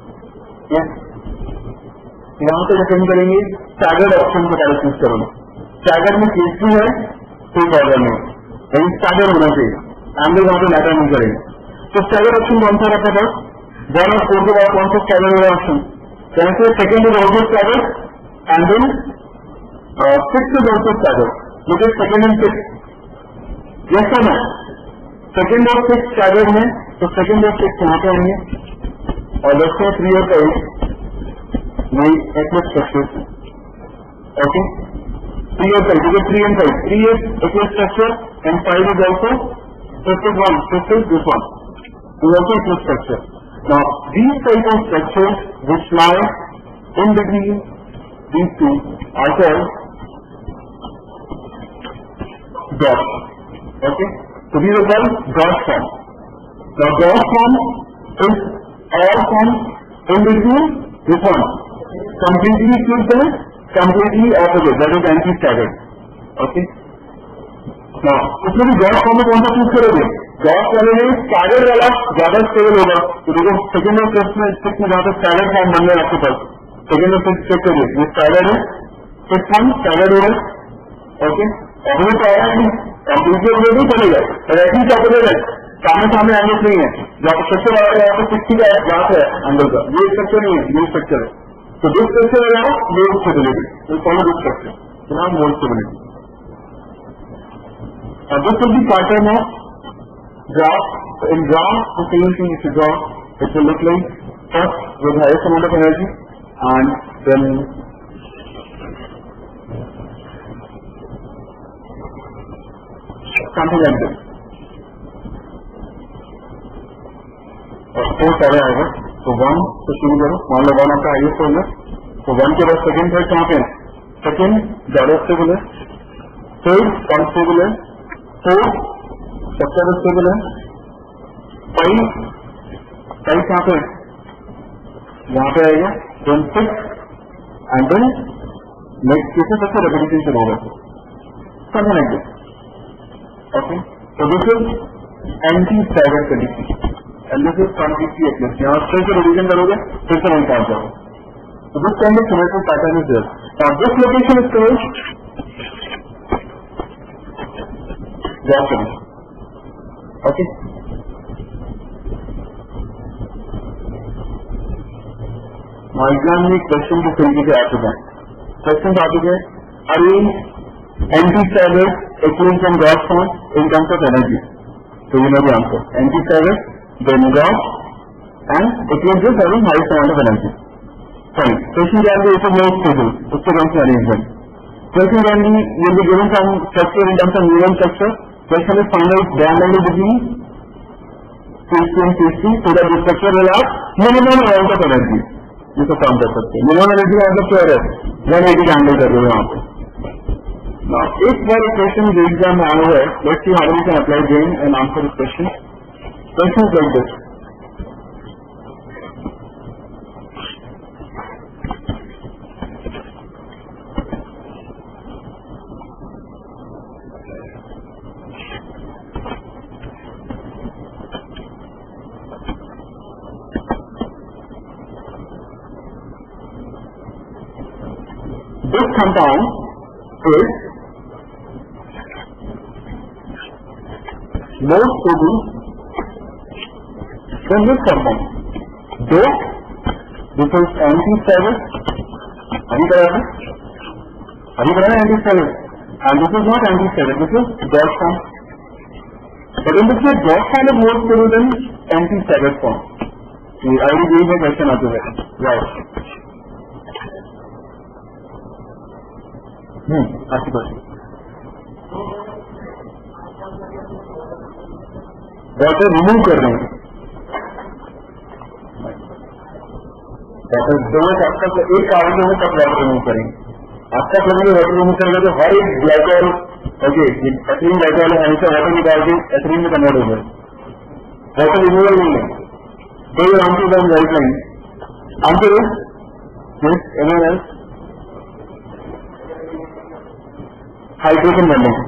Speaker 1: Yes. यहाँ पे define करेंगे staggered option को कैसे choose करोगे. स्टैगर में केस भी है कोई प्रॉब्लम नहीं, लेकिन स्टैगर होना चाहिए, एंगल वहां पे मैटर नहीं करेगा। तो स्टैगर ऑप्शन कौन सा रखा था, वन और फोर के बाद कौन सा स्टैगर होगा ऑप्शन, जैसे second is also stagger and then six is also stagger, मुझे सेकेंड एंड सिक्स जैसा ना सेकेंड और सिक्स स्टैगर में, तो सेकेंड और सिक्स यहाँ पे आएंगे और दोस्तों थ्री और फाइव वही एक्लेस स्ट्रक्चर, ओके थ्री और five because three and five, three is equal structure and five is also fifth is one, fifth is this one, is also equal structure. Now these type of structures which lie in between these two are called dots. Okay, so these are called dot form. Now dot form is all forms in between this one, completely flipped and completely opposite, that is anti-staggered. Okay. Now इसमें भी dot form में कौन सा choose करोगे, dot वाले में staggered वाला ज्यादा स्टेबल होगा, तो देखो सेकेंड और फिफ्थ में सिक्स में जहाँ पे स्टैगर्ड फॉर्म बन गया आपके पास, सेकेंड और फिफ्थ चेक करिए, ये स्टैगर्ड है, फिफ्थ फॉर्म स्टैगर्ड हो रहा है, ओके ऑपोजिट तो आया नहीं, कंप्लीटली ऑपोजिट नहीं चलेगा, पर एटलीस्ट ऑपोजिट है, सामने सामने एंगल नहीं है, जहाँ पे स्ट्रक्चर वाला है यहाँ पे सिक्सटी का है, यहाँ पे एंगल का, ये स्ट्रक्चर नहीं है, ये स्ट्रक्चर है, तो दिस स्ट्रक्चर है ये स्टेबिलिटी, तो फॉलो दिस स्ट्रक्चर, तो नाम मोल stability. Uh, this will be pattern of graph. So in graph, the same thing if you draw, it will look like first with highest amount of energy and then something like this. और fourth आ आएगा, तो one तो शुरू करो, मान लो one आपका highest होगा, तो वन के बाद सेकेंड थर्ड कहाँ पे है, सेकेंड ज्यादा स्टेबल है, थर्ड कम स्टेबल है, फोर्थ सबसे ज्यादा स्टेबल है, फाइव फाइव कहाँ पे यहाँ पे आएगा, then six and then next case सबसे रेपिटेशन शुरू होगा, something like this. Okay, so this is anti-staggered condition and this is completely eclipse, यहाँ फिर से रिवीजन करोगे फिर से नहीं पहुंच जाओगे, so this kind of symmetrical pattern is there. Now this location is called dot condition. Okay. Now exam में क्वेश्चन को तरीके से आ चुका है, क्वेश्चन आ चुके हैं, arrange anti-staggered eclipse and dot form in terms of energy, so you know the answer, anti-staggered then dot and eclipse is having highest amount of energy. Fine, question can be also more stable, उसके कौन से arrangement, question can be will be given some structure in terms of neuron structure. Question is find out bond angle between phase two and phase three so that the structure will have minimum amount of energy. ये तो काम कर सकते हैं, minimum energy का मतलब क्या है, वन एटी एंगल कर रहे हो यहाँ पे। Now एक बार क्वेश्चन जो एग्जाम में आया हुआ है, let's see how we can apply again and answer this question. Question is like this. This compound is more stable than this compound. Though this is anti-staggered, अभी करा है, अभी करा है anti-staggered, and this is not anti-staggered, this is dot form. But in this case, dot form is more stable than anti-staggered form. I already gave the question out of it. Right. हम्म आपकी बात water remove कर रहे हैं, water दो आपका तो एक कारण में तब वाटर रिमूव करेंगे, आपका प्रोग्राम वाटर रिमूव करेंगे तो हर एक ग्लाइकोल ओके एथलीन ग्लाइकोल है हमेशा वाटर निकाल के एथलीन में कन्वर्ट हो गए, वाटर रिमूवल नहीं है, तो ये answer one right line answer is everyone else hydrogen bonding,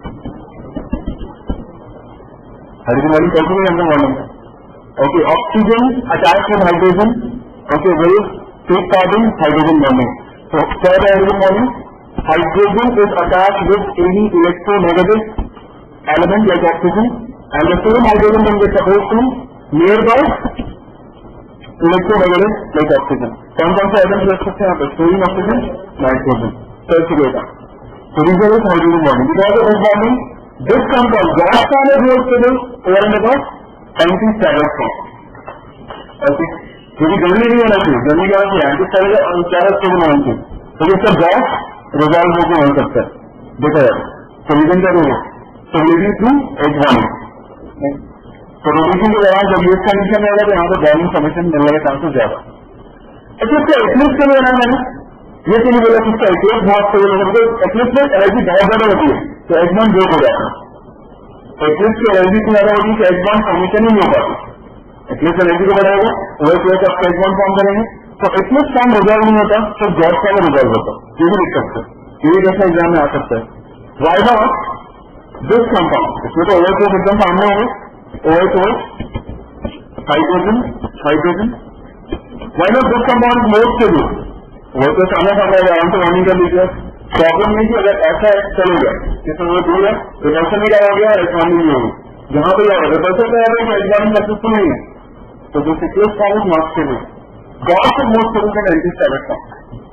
Speaker 1: hydrogen bonding कैसे नहीं हमने bonding, okay oxygen attach with hydrogen, okay very take carbon hydrogen bonding, तो क्या है hydrogen bonding hydrogen is attached with any electronegative element like oxygen, and the same hydrogen can get opposed to nearby electronegative like oxygen. कौन कौन से atoms रख सकते हैं यहाँ पे? Fluorine, oxygen, nitrogen, sulphurate. So these are the hydrogen bonding. Because of this bonding, this compound gas form is more stable over and above anti-stagger form. Okay. क्योंकि जरूरी नहीं होना चाहिए, जरूरी क्या है एंटी-स्टैगर और स्टैगर स्टेबल होना चाहिए, तो इसका गैस रिजॉल्व होकर हो सकता है. देखा जाए तो रीजन क्या होगा? Solidity through H bonding. तो रोटेशन के दौरान जब ये कंडीशन रहेगा तो यहाँ पर बॉन्डिंग फॉर्मेशन मिलने का चांसेस ज्यादा. अच्छा, इसका एक्लिप्स के लिए बनाया मैंने ये तो नहीं बोला कि इसका एक्लिप्स बहुत स्टेबल होगा, बिकॉज एक्लिप्स में एनर्जी बहुत ज्यादा होती है तो एच बॉन्ड ब्रेक हो जाता है. एक्लिप्स की एनर्जी इतनी ज्यादा होगी कि एच बॉन्ड फॉर्मेशन ही नहीं हो पाती. एक्लिप्स एनर्जी को बढ़ाएगा वही प्लेस आप एच बॉन्ड फॉर्म करेंगे, तो एक्लिप्स फॉर्म रिजॉल्व नहीं होता तो गैस फॉर्म रिजॉल्व होता. ये भी दिख सकता है, ये भी जैसा एग्जाम में आ सकता है. Why not this compound? इसमें तो ओवर प्लेस एकदम सामने होगा, over place hydrogen hydrogen. Why not this compound is more stable? Over place आना सामने आराम से वार्निंग कर लीजिए. प्रॉब्लम नहीं कि अगर ऐसा चलेगा जिसमें वो दूर है रिवर्सल नहीं क्या हो गया, वार्निंग नहीं होगी. जहां पर रिवर्सल क्या है कि एग्जाम सक्सेसफुल नहीं है तो जो secure form is not stable. Gauche is more stable then anti stagger form.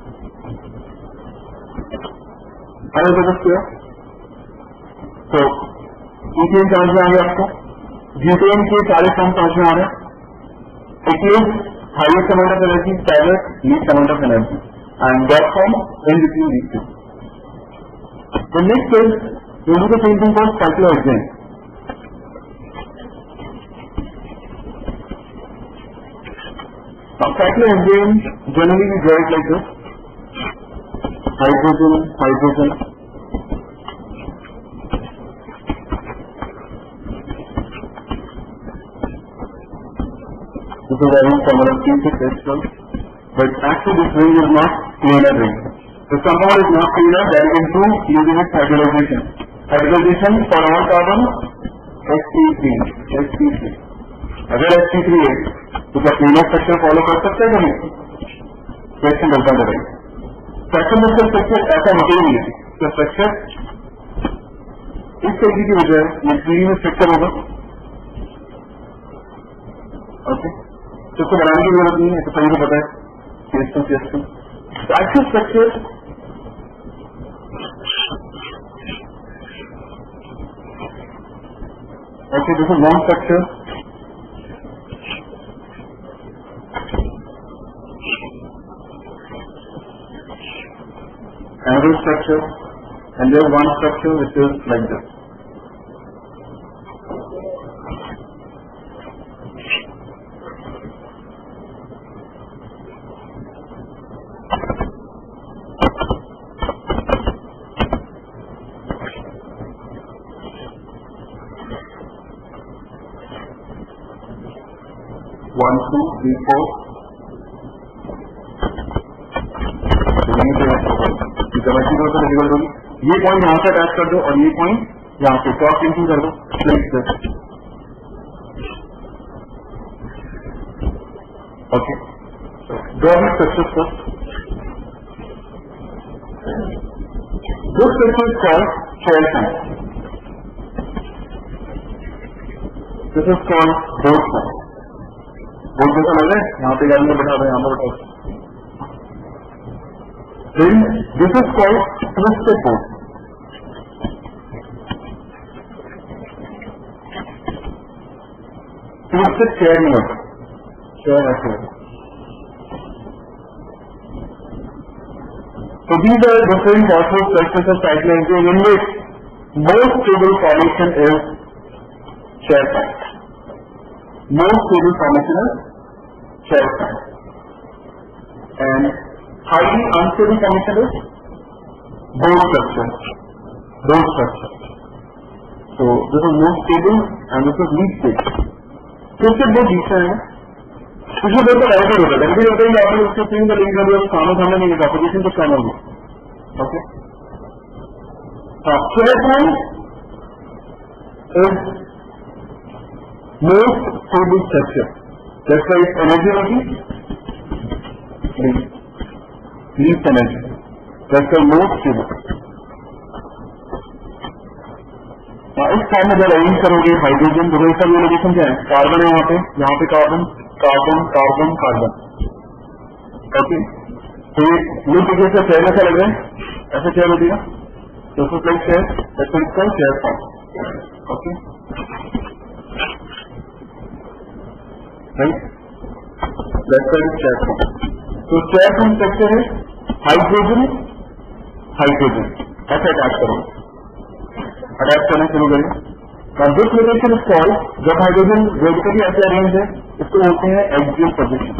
Speaker 1: अरे तो क्लियर? तो इथेन समझ में आ गया आपको, ब्यूटेन के सारे फॉर्म समझ में आ रहे हैं. Eclipse highest amount of energy, stagger least amount of energy, and gas form in between these two. The next is we do the same thing for cyclohexane. Now cyclohexane generally we draw it like this: hydrogen, hydrogen. This is a very common crystal, but actually this ring is not planar ring. The compound is not planar, that is into using its hybridization. Hybridization for all carbon S P three, S P three. अगर S P three है तो क्या planar structure follow कर सकते हैं नहीं? Question बनता रहेगा. सेकंड स्ट्रक्चर ऐसा मटेरियल नहीं है, तो स्ट्रक्चर इस तरीके की वजह ये थ्री में स्ट्रक्चर होगा. ओके, तो इसको बनाने की जरूरत नहीं है, तो सही को पता है सिस्टम सिस्टम. तो actual structure okay, this is one structure. Another structure, and there is one structure which is like this. One, two, three, four. Geometry को तो निकल दोगी, ये पॉइंट यहां से अटैच कर दो और ये पॉइंट यहां से क्रॉस लिंकिंग कर दो. Okay, draw the structure first. This structure is called shell sign. This is called board sign. Board जैसा लग रहा है, यहाँ पे गाड़ी में बैठा दो, यहाँ पर बैठा. Then this is called twisted board. Twisted chair नहीं होता, chair ऐसे होता. So these are different possible structures of cyclohexane in which most stable formation is chair type. Most stable formation is chair type. And highly unstable formation is board structure. Board structure. So this is most stable and this is least stable. Twisted board दूसरा है. इसमें board का director होता है. Director होता है आपने उसके तीन का लिंक कर दिया, सामने सामने नहीं है, ऑपोजिशन तो काम होगी. ओके. हाँ, sharepoint is most stable structure. That's why its energy will be least energy. That's the most stable. इस फॉर्म में जब अरेंज करोगे हाइड्रोजन, तो इसका लोकेशन क्या है, कार्बन है यहाँ पे, यहाँ पे carbon carbon carbon carbon, okay. तो ये ब्लू टिकट से चेयर ऐसा लग रहा है, ऐसे चेयर होती है, तो उसको प्लेस चेयर, दैट्स इसका chair form, okay right, that's it chair form. तो चेयर फॉर्म स्ट्रक्चर है हाइड्रोजन हाइड्रोजन ऐसे अटैच करो, अटैच करना शुरू करें। और दिस लोकेशन इज कॉल्ड, जब हाइड्रोजन वर्टिकली ऐसे अरेंज है इसको बोलते हैं axial position,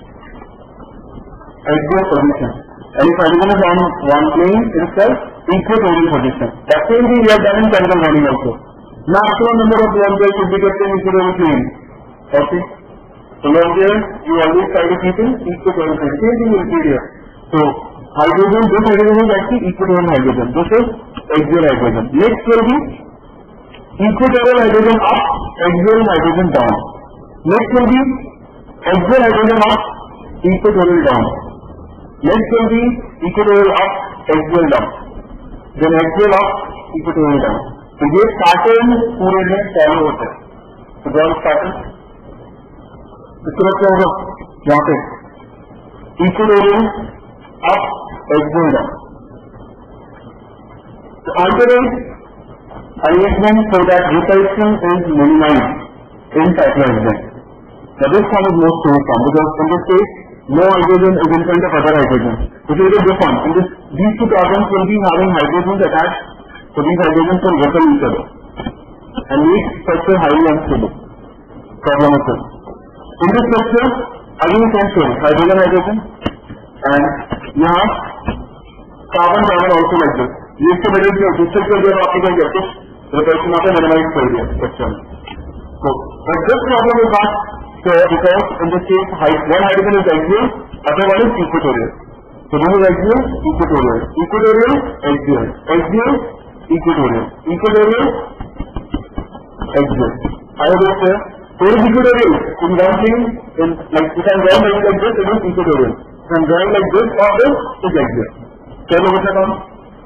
Speaker 1: axial position. And if hydrogen is on one plane it is called equatorial position. That means we are done in chemical bonding also. Maximum number of lone pair should be kept in equatorial plane, okay. So loan pair you always try to keep in equatorial plane, same thing will be here. So hydrogen, this hydrogen is actually equatorial hydrogen, this is axial hydrogen. Next will be equatorial hydrogen up, axial hydrogen down. Next will be axial hydrogen up, equatorial down. Next will be equatorial up, axial down. Then axial up, equatorial down. तो ये pattern पूरे में follow होता है। तो draw pattern इस तरह क्या होगा, यहाँ पे इक्वेटोरियल अप एक्सियल डाउन। तो alternate arrangement so that repulsion is minimized in cyclohexane. Now this one is most stable form because in this case no hydrogen is in front of other hydrogen. If you look at this one, in this, these two carbons will be having hydrogens attached, so these hydrogens will repel each other and make structure highly unstable. Problem is this. In this structure, again same story, hydrogen hydrogen and यहाँ carbon carbon also like this. ये इसके middle में दूसरे के जब आपने क्या किया कुछ रिपल्शन आपने मिनिमाइज कर दिया स्ट्रक्चर में। So, but this problem is not fair because in this case one hydrogen is axial, other one is equatorial. So this is axial, equatorial, equatorial, axial, axial, equatorial, equatorial, axial. I hope it's clear. So it is equatorial. In one thing, in like if I am drawing like this, it is equatorial. If I am drawing like this or this, it is axial. क्या लोग ऐसा काम?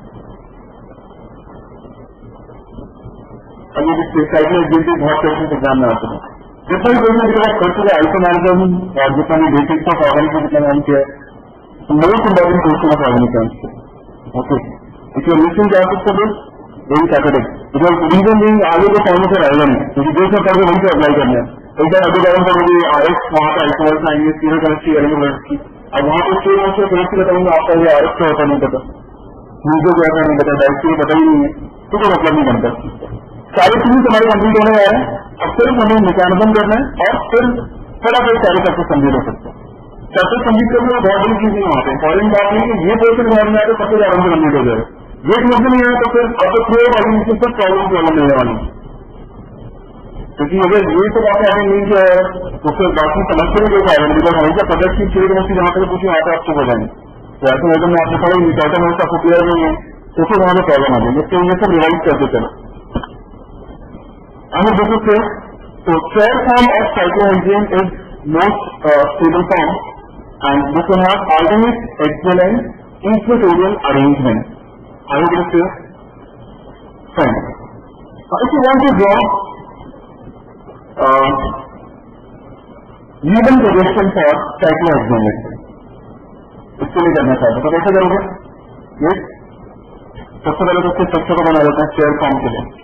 Speaker 1: अब ये cycle एग्जिबिलिटी बहुत question exam में आते हैं। जितना भी क्वेश्चन की बात कर चुके आइसोमेरिज्म और जितना भी बेसिक्स ऑफ ऑर्गेनिक जितना हम किया है, most important question of organic chemistry, okay. If you listing classes for this very category, because reason being आगे को फॉर्म से आएगा नहीं, क्योंकि जो सब करके वहीं से अप्लाई करना है। एक बार अभी कारण करोगे आर एस वहाँ का आइसोमर्स आएंगे, सीरो केमिस्ट्री एलिमेंट्री, अब वहाँ पे स्टेज में केमिस्ट्री बताऊंगा आपका ये आर एस का होता नहीं पता, म्यूजिक को ऐसा नहीं पता, डायरेक्टरी पता ही नहीं है, तो कोई मतलब नहीं बनता। सारी चीजें तुम्हारे कंप्लीट होने जा रहे हैं, अब सिर्फ हमें मैकेनिज्म करना है और फिर थोड़ा फिर सारे चैप्टर कंप्लीट हो सकते हैं। चैप्टर कंप्लीट करने में बहुत बड़ी चीज नहीं वहाँ पे इंपॉर्टेंट बात नहीं कि ये पोर्शन समझ में आए तो सबसे आराम से कंप्लीट हो जाएगा, ये समझ में नहीं आया तो फिर आपको थ्रू ऑर्गेनिक सब प्रॉब्लम प्रॉब्लम मिलने वाली है। क्योंकि अगर ये तो बातें आपने नहीं किया है तो फिर बाकी समस्या भी देखा है, बिकॉज हमेशा प्रोजेक्ट की चीज मस्ती जहाँ तक पूछी वहाँ पे आपको हो जाएंगे, तो ऐसे वजह में आपको पढ़ेंगे चार्टर में आपको क्लियर नहीं है तो फिर वहाँ पे प्रॉब्लम आ जाएगी, तो ये सब रिवाइज करते चलो। I will go to so chair form of cyclohexane is most uh, stable form and this will have alternate axial and equatorial arrangement. I will get clear. Fine. Now if you want to draw uh, even projection for cyclohexane, इसके लिए करना चाहते तो कैसे करोगे? yes सबसे पहले तो इसके स्ट्रक्चर को बना देते हैं chair form के लिए।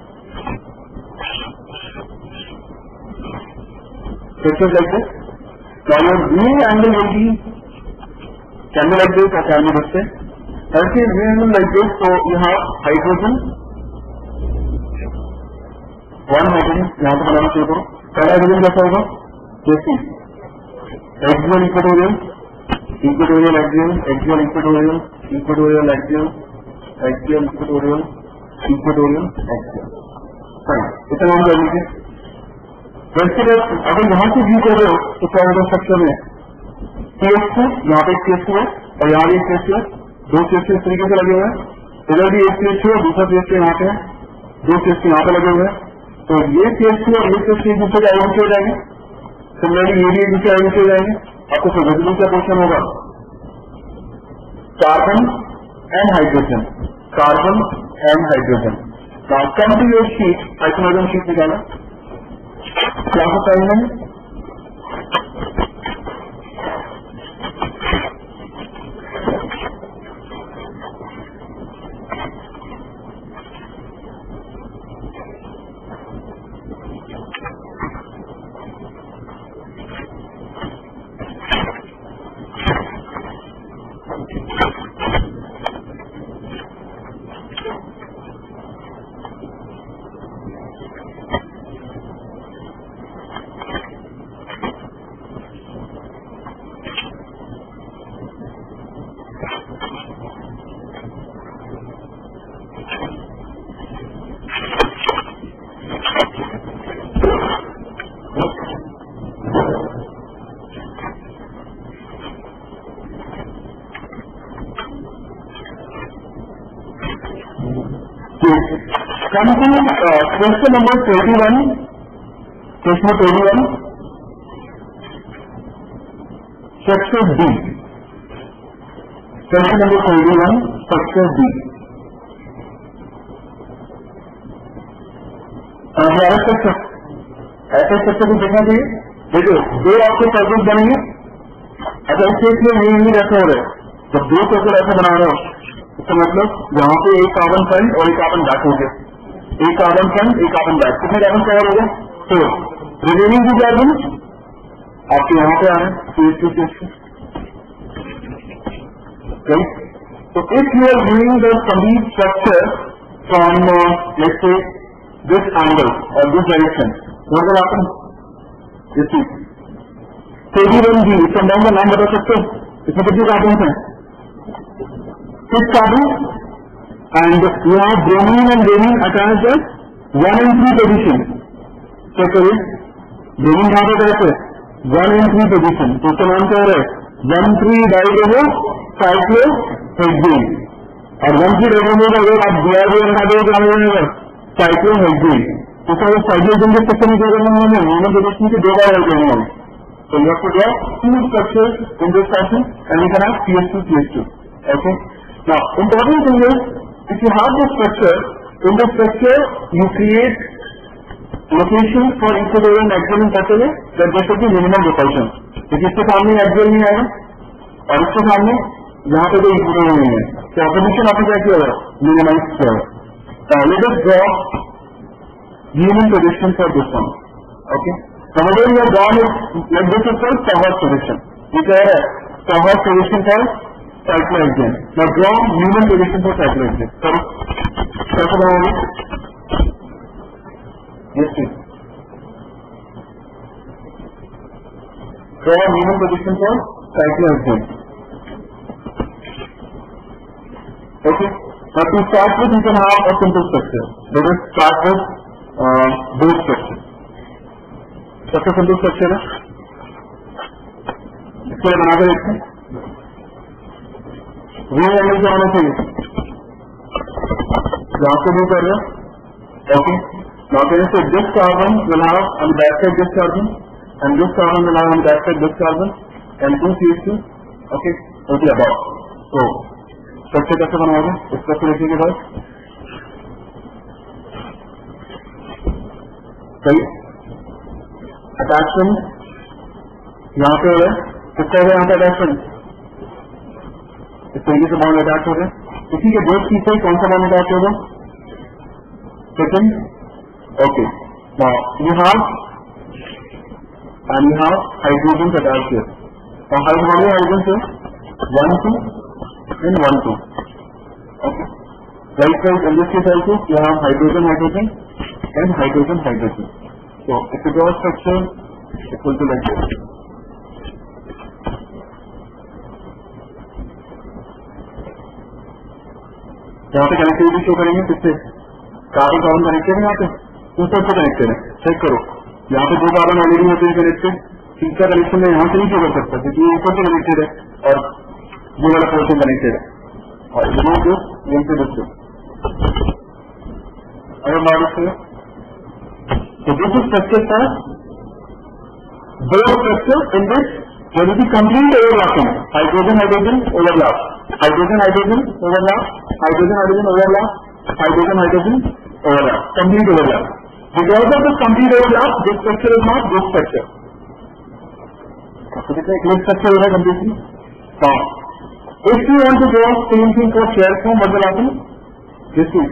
Speaker 1: Pictures like this. Now your viewing angle will be can be like this or can be this way. If you view angle like this, so you have hydrogen. One hydrogen यहाँ पे बनाना शुरू करो। पहला hydrogen कैसा होगा? जैसे axial equatorial, equatorial axial, axial equatorial, equatorial axial, axial equatorial, equatorial axial. Fine. इतना हम कर लीजिए। वैसे अगर यहाँ से व्यू कर रहे हो तो क्या होगा स्ट्रक्चर में सी एस टू, यहाँ पे एक सी एस टू है और यहाँ भी एक सी एस टू है, दो सी एस टू इस तरीके से लगे हुए हैं, इधर भी एक सी एस टू है, दूसरा सी एस टू यहाँ पे है, दो सी एस टू यहाँ पे लगे हुए हैं, तो ये सी एस टू और ये सी एस टू एक दूसरे के आइडेंटिटी हो जाएंगे, सिमिलरली ये भी एक दूसरे आइडेंटिटी हो जाएंगे। आपको फिजिकली क्या क्वेश्चन होगा? Carbon and hydrogen. Carbon and hydrogen. Now come to your sheet. Isomerism sheet निकाला. Class assignment. Come to uh, question number twenty-one. Question twenty-one. Structure D. Question number twenty-one. Structure D. हमारा structure ऐसे structure को देखना चाहिए. देखो दो आपके circle बनेंगे. अच्छा इस केस में ये नहीं रखे हो रहे. जब दो सर्कल ऐसे बना रहे हो इसका मतलब यहाँ पे एक कार्बन फ्रंट और एक कार्बन बैक हो गया. एक कार्बन फ्रंट एक कार्बन बैक. कितने कार्बन कवर हो गए? तो रिमेनिंग टू कार्बन आपके यहाँ पे आ रहे हैं. तो if you are viewing the complete structure from let's say this angle और this direction, what will happen? This is twenty-one G. इसका नाम का नाम बता सकते हो? इसमें कितने कार्बन हैं? Six carbon, and you have bromine and bromine attached at one and three position. Check करिए, bromine कहाँ पे रहते हैं? One and three position. तो इसका नाम क्या है? One three dibromo cyclohexane. और one three डाइब्रोमो का अगर आप दो आर लगा दो क्या मिलेगा? साइक्लोहेक्सेन. तो सर साइक्लोहेक्सेन के स्ट्रक्चर में क्या करना है? ह्यूमन पोजिशन के दो बार ऐड करना है. So you have to draw two structures in this fashion, and you can have C H two C H two. Okay. Now, important thing is, if you have this structure, in the structure you create locations for equatorial and axial in such a way that there should be minimum repulsion. क्योंकि इसके सामने axial नहीं आएगा और इसके सामने यहाँ पे कोई equatorial नहीं है, तो opposition आपने क्या किया है? Minimize किया है. Now let us draw human projection for this one. Okay. So whether you are drawn is like this is called Stauber's projection. ये क्या है? Stauber's projection for cyclohexane. Now draw human projection for cyclohexane. Sorry, कैसे बनाओगे? Yes, please. Draw human projection for cyclohexane. Okay. Now to start with, you can have a simple structure. Let us start with uh, both structures. सबसे simple structure है, इसको बनाकर देखते हैं. वो angle क्या होना चाहिए? यहाँ से भी कर रहे हो. Okay. Now say this carbon will have on back side this carbon and this carbon will have on back side this carbon and two C H two. Okay. Okay about. तो स्ट्रक्चर कैसे बनाओगे? इस structure लिखने के बाद सही attachment यहाँ पे हो रहा है. किसका है यहाँ पे अटैचमेंट? इस तरीके से बॉन्ड अटैच हो रहे हैं. इसी के दोस्त की से कौन सा बॉन्ड अटैच होगा? Second. Okay. Now you have and you have hydrogen attach here. Now hydrogen hydrogen से one two and one two. Okay. Right side in this case also you have hydrogen hydrogen and hydrogen hydrogen. So, if you draw a structure, it will be like this. यहाँ पे connectivity show करेंगे किससे? Carbon carbon connected है यहाँ पे, ऊपर से connected है. चेक करो, यहाँ पे दो कार्बन ऑलरेडी होते हैं कनेक्टेड. तीसरा कनेक्शन में यहाँ से नहीं शो कर सकता क्योंकि ये ऊपर से कनेक्टेड है और ये वाला पोर्शन कनेक्टेड है. और ये जो यहाँ से दोस्तों अगर बारिश है so this is structure for both structure in this there will be complete overlapping, hydrogen hydrogen overlap. Hydrogen hydrogen overlap, hydrogen hydrogen overlap, hydrogen hydrogen overlap, complete overlap. Because of this complete overlap, this structure is not this structure. So कितना clear structure होगा completely? हाँ. If you want to go same thing for share form, what will happen? This is.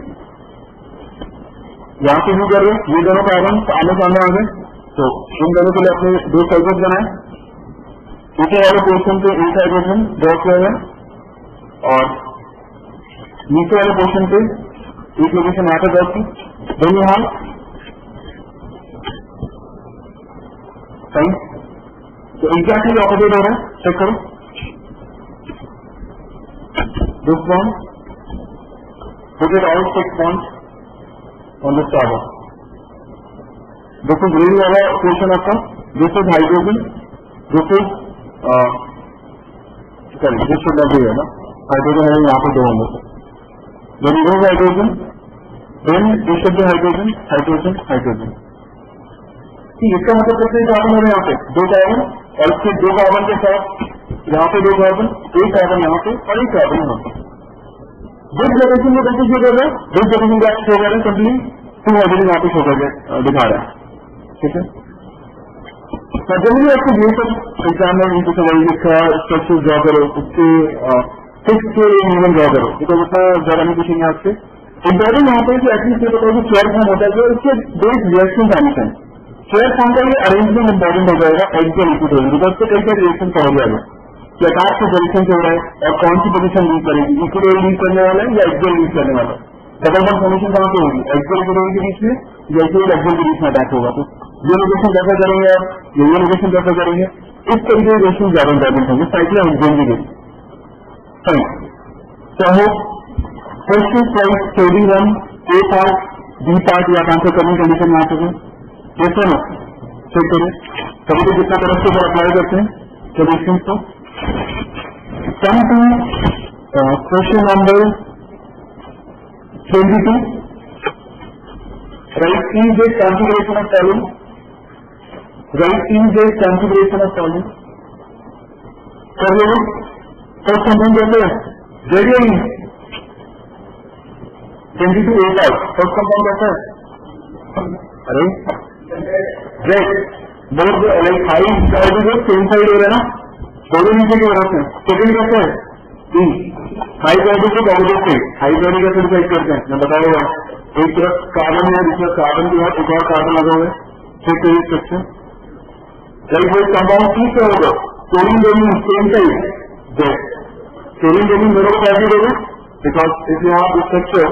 Speaker 1: यहाँ से भी कर रहे, ये दोनों कार्बन आने सामने आ गए, तो इन दोनों के लिए अपने दो साइकिल्स बनाए. ऊपर वाले पोर्शन पे एक हाइड्रोजन ड्रॉ किया है और नीचे वाले पोर्शन पे एक लोकेशन यहाँ पे ड्रॉ की. दोनों यहाँ सही. तो एग्जैक्टली ऑपोजिट हो रहा है. चेक करो. This one put it all six points on this carbon. This is green वाला portion आपका. This is hydrogen. This is uh, sorry, this should not be है ना. हाइड्रोजन है यहाँ पे दो होंगे. Then you have hydrogen. Then this should be hydrogen, hydrogen, hydrogen. इसका मतलब कितने कार्बन हो रहे हैं यहाँ पे? दो कार्बन और फिर दो कार्बन के साथ यहाँ पे दो कार्बन, एक कार्बन यहाँ पे और एक कार्बन यहाँ पे. जिस जनरेशन में कंप्लीट हो गया, जिस जनरेशन का शो कर रहे हैं कंप्लीट टू हाइड्रोजन यहाँ पे शो कर दिखा रहा है. ठीक है. जनरली आपको ये सब एग्जाम में इनको सवाल लिखा स्ट्रक्चर ड्रॉ करो, उसके फिक्स के न्यूमन ड्रॉ करो, तो उतना ज्यादा नहीं पूछेंगे आपसे. इम्पोर्टेंट यहाँ पे एटलीस्ट ये बताओ कि शेयर फॉर्म होता है जो इसके बेस रिएक्शन आने चाहिए. शेयर फॉर्म का ये अरेंजमेंट इम्पोर्टेंट हो जाएगा एक्सियल लिक्विड होगी, बिकॉज तो कई सारे रिएक्शन हो जाएगा कि आकाश से पोजिशन से हो रहा है और कौन सी पोजिशन लीड करेगी, लिक्विड लीड करने वाला है या एक्सियल लीड करने वाला है. डबल बॉन्ड फॉर्मेशन कहाँ पे होगी? एक्सियल लिक्विड के बीच में या एक्सियल एक्सियल के बीच में अटैक होगा. तो ये लोकेशन कैसा करेंगे आप, ये लोकेशन कैसा करेंगे, इस तरीके के रिएक्शन ज्यादा इंपॉर्टेंट होंगे. साइकिल हम देंगे चाहे first price theory one A part B part या आंसर करने कंडीशन में आ चुके हैं. कैसे ना चेक करें. कभी तो जितना तरफ से अप्लाई करते हैं सोल्यूशन को. Come to question number twenty two. Right in the configuration of solution. Right in the configuration of solution. कर लो. फर्स्ट कंपाउंड कैसे है? Radian twenty two eight out. First compound कैसा है? अरे red board like high side same side हो रहा है ना, दोनों नीचे की तरफ है. सेकेंड कैसा है? टी हाई क्वालिटी के पॉजिटिव से हाई क्वालिटी का फिर साइड करते हैं. मैं बताऊंगा एक तरफ कार्बन है जिसमें कार्बन के बाद एक और कार्बन लगा हुआ है. फिर तो स्ट्रक्चर लाइक वो कंपाउंड ठीक से होगा. Chlorine bromine same side. Chlorine bromine दोनों को कैसे होगा? Because if you have structure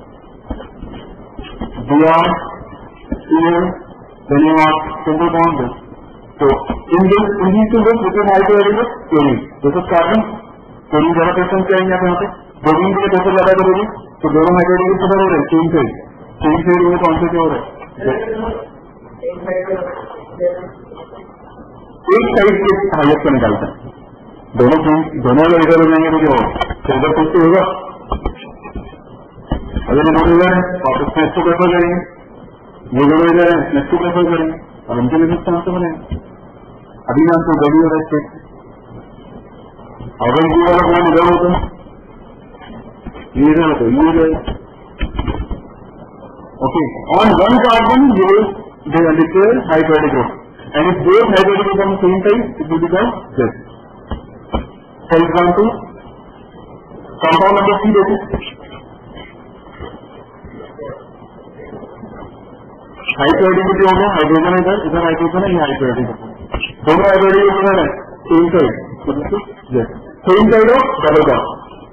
Speaker 1: beyond then you have single bond this. So in this in these two ways which is hydrogen chlorine. This is carbon. Chlorine ज्यादा present करेंगे आप यहाँ पे. Bromine के लिए कैसे ज्यादा करोगे? तो दोनों हाइड्रोजन किधर हो रहे हैं? Same side. सेम साइड में कौन से क्या हो रहा है? एक साइड के हाइएस्ट को निकालता है. दोनों दोनों अगर इधर हो जाएंगे तो क्या होगा? तो इधर कुछ होगा. अगर ये दोनों इधर है वापस में इसको कैसे करेंगे? ये दोनों इधर है नेक्स्ट प्रेफर करेंगे और उनके लिए कहाँ से बनेंगे? अभी नाम तो गड़ी हो रहा है. अगर ये वाला कौन इधर होता है, ये इधर होता है, ये इधर. Okay on one carbon you they declare hydrogen group and if both hydrogen group on same type it will become this. For example compound number C देखो. हाई प्योरिटी हो गया. हाइड्रोजन इधर इधर हाइड्रोजन है, ये हाई प्योरिटी दोनों hydrogen इधर है same side. Same side of double bond.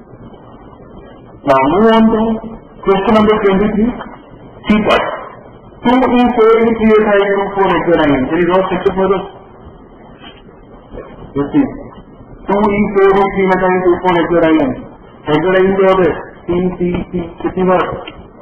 Speaker 1: Now move on to question number twenty three. C part two E four E three eight five two four eight nine. Can you draw picture for this? Two E four E three nine two four eight nine. Hydrogen जो होते C C C कितनी बार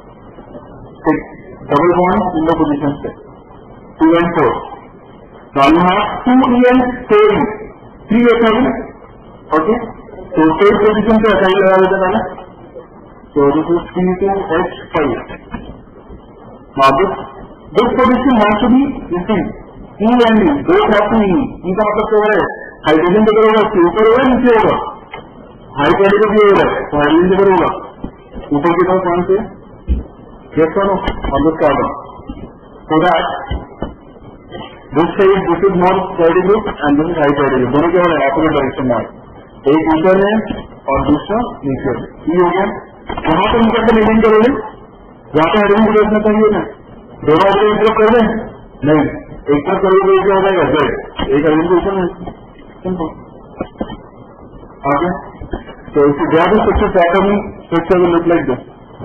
Speaker 1: double bond in the position से two and four. Now you have two E and four E three eight nine. Okay तो four position पे assign लगा देते हैं ना. तो this is three two H five. Now this this position has to be this E and E both have two E. E का मतलब क्या है? हाइड्रोजन किधर होगा? ऊपर होगा नीचे होगा? हाई क्वालिटी का भी हो रहा है तो हाइड्रोजन किधर होगा, ऊपर की तरफ कौन से yes or no on this carbon. So that this side this is more priority group and this is high priority group. दोनों के होने opposite direction में, एक ऊपर है और दूसरा नीचे. ये हो गया. यहाँ पर नीचे से मेजर करोगे, यहाँ पे हाइड्रोजन की रचना चाहिए ना, दोनों को एक तरफ कर दें नहीं, एक तरफ करोगे क्या हो जाएगा जेड, एक हाइड्रोजन के ऊपर है. सिंपल. आगे तो इससे ज्यादा structure pattern structure will look like this.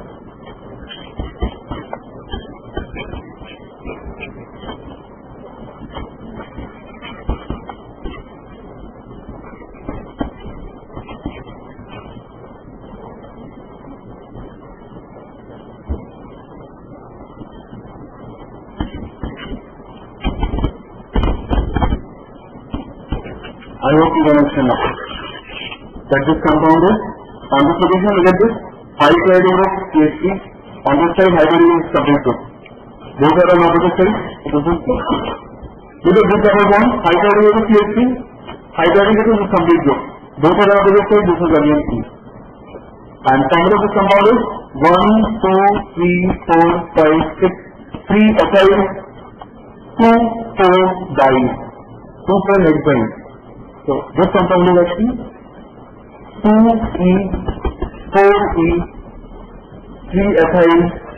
Speaker 1: I hope you understand now that this compound is on this location. Look at this high priority group C H three, on this side high priority group subject group. Both are on opposite side. This is look at this double bond high priority group C H three, high priority group is complete group. Both are on opposite side. This is again C. And formula of this compound is one, two, three, four, five, six, three ethyl, two, four diene, two, four hexane. So this compound is actually two E, four E, three ethyl,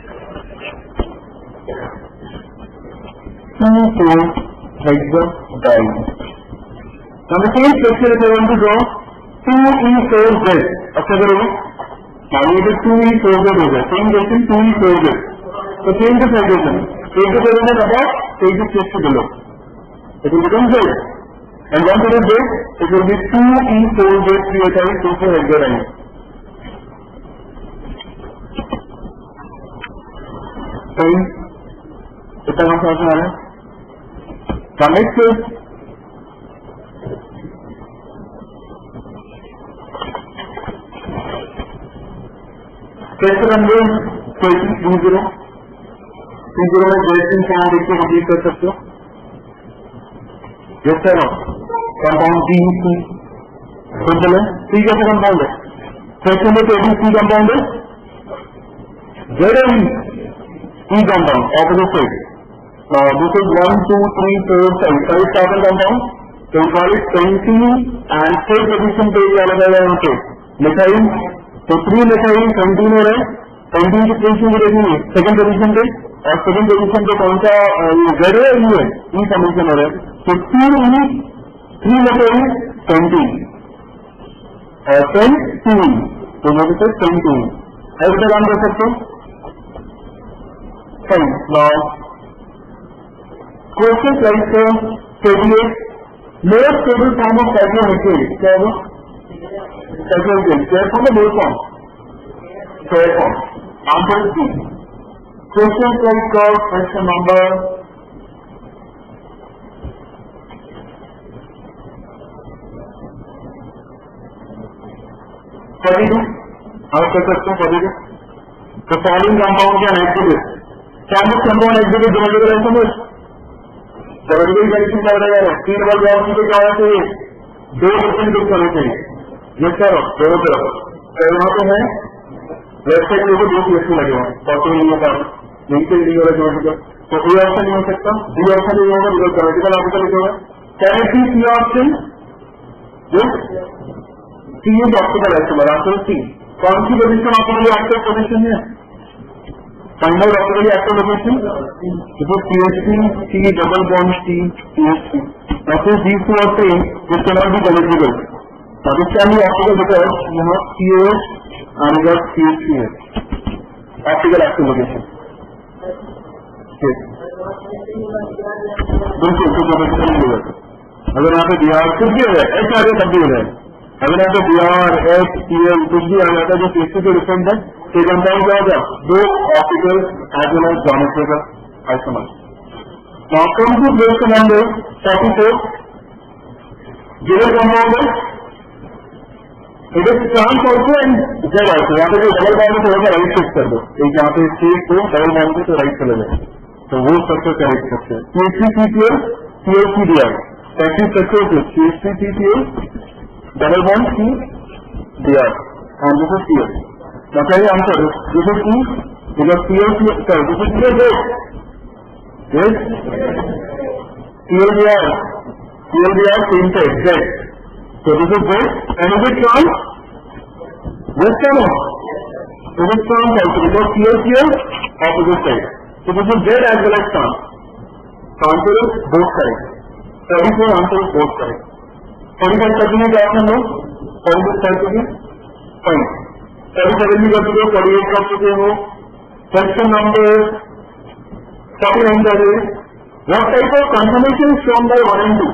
Speaker 1: two, four hexadiene. Now the same structure if I want to draw two E, four Z. अच्छा करोगे, मानिए कि two E, four Z हो गया, same direction two E, four Z. So change the hydrogen. Take the hydrogen above, take the shift to below. It will become Z. And once it is this, it will be two E, four Z, three ethyl, two, four hexadiene. सही, इतना कम समझ में आ रहा है? The next is कैसे रंगे question two zero two zero में question क्या देख के कंप्लीट कर सकते हो? Yes sir. Compound D C. Simple है. C कैसे कंपाउंड है? क्वेश्चन में तो C कंपाउंड है. Z and E compound opposite side. Now this is one, two, three, four, five. Five carbon compound. So we call it pentene and third position पे क्या लगा है यहाँ पे? Methyl. तो three methyl pentene हो रहा है. Pentene की पोजीशन भी देखेंगे. सेकंड पोजीशन पे और सेकंड पोजीशन पे कौन सा Z है E है? E फॉर्मेशन हो रहा है. तो two E three methyl pentene और pentene तो वो भी pentene ऐसे काम कर सकते हो. Fine. Now questions like the stability, more stable form of cyclohexane. क्या है वो? Cyclohexane. Square form or more form? Square form. Answer is C. Questions like uh, question number forty-two. आप कर सकते हो forty-two. The following compound can add to this. क्या हम compound add to this दोनों जगह रहते हैं? जबरदस्ती कंडीशन क्या बताया है? तीन बार जवाब मुझे क्या होना चाहिए? दो परसेंट ग्रुप करना चाहिए. ये करो दोनों तरफ. तो यहाँ पे है लेफ्ट साइड में दो पीएस लगे हुए हैं. पॉसिबल नहीं होगा. यहीं से नहीं हो रहा जोड़. तो ए ऑप्शन नहीं हो सकता. बी ऑप्शन नहीं होगा. बिकॉज ग्रामेटिकल ऑप्शन लिखा हुआ है. Can it be C option? C is optical active. Answer C. कौन सी पोजिशन ऑप्टिकली एक्टिव पोजिशन है? फाइनल ऑप्टिकली एक्टिव लोकेशन देखो C H three C double bond C C H three. Now since these two are same, this cannot be eligible. Now this can be optical because यहाँ C O H and here C H three है. Optical active location. बिल्कुल कुछ optical नहीं होगा. अगर यहाँ पे बिहार कुछ भी हो जाए ऐसा आगे तब भी हो जाए. अगर यहाँ पे बिहार एच सी एल कुछ भी आ जाता है जो सीएचसी से डिफरेंट है तो कंपाउंड क्या होगा? दो optical as well as geometrical isomers. Now come to question number forty-four. Given compound है it is trans also and Z also. यहाँ पे जो डबल बॉन्ड है थोड़ा सा राइट शिफ्ट कर दो. एक यहाँ पे स्टेट को डबल बॉन्ड को तो राइट चले जाए तो वो स्ट्रक्चर करेक्ट सकते हैं. C H C C C L C H C D I active structure C H C C C L double bond C Br, and this is Cl. Now can you answer this? This is E, because Cl, sorry, this is Cl, yes? Yes? Cl-Br, Cl-Br, same side, Z. So this is Z, and is it trans? Yes or no? Is it trans also, because Cl-Cl, opposite side. So this is Z as well as trans. So answer is both sides. forty-four answer is both sides. forty-five continue to ask number, forty-six कर चुके, fine. forty-seven भी कर चुके, forty-eight कर चुके हो. Question number forty-nine कर रहे. What type of confirmation is shown by one and two?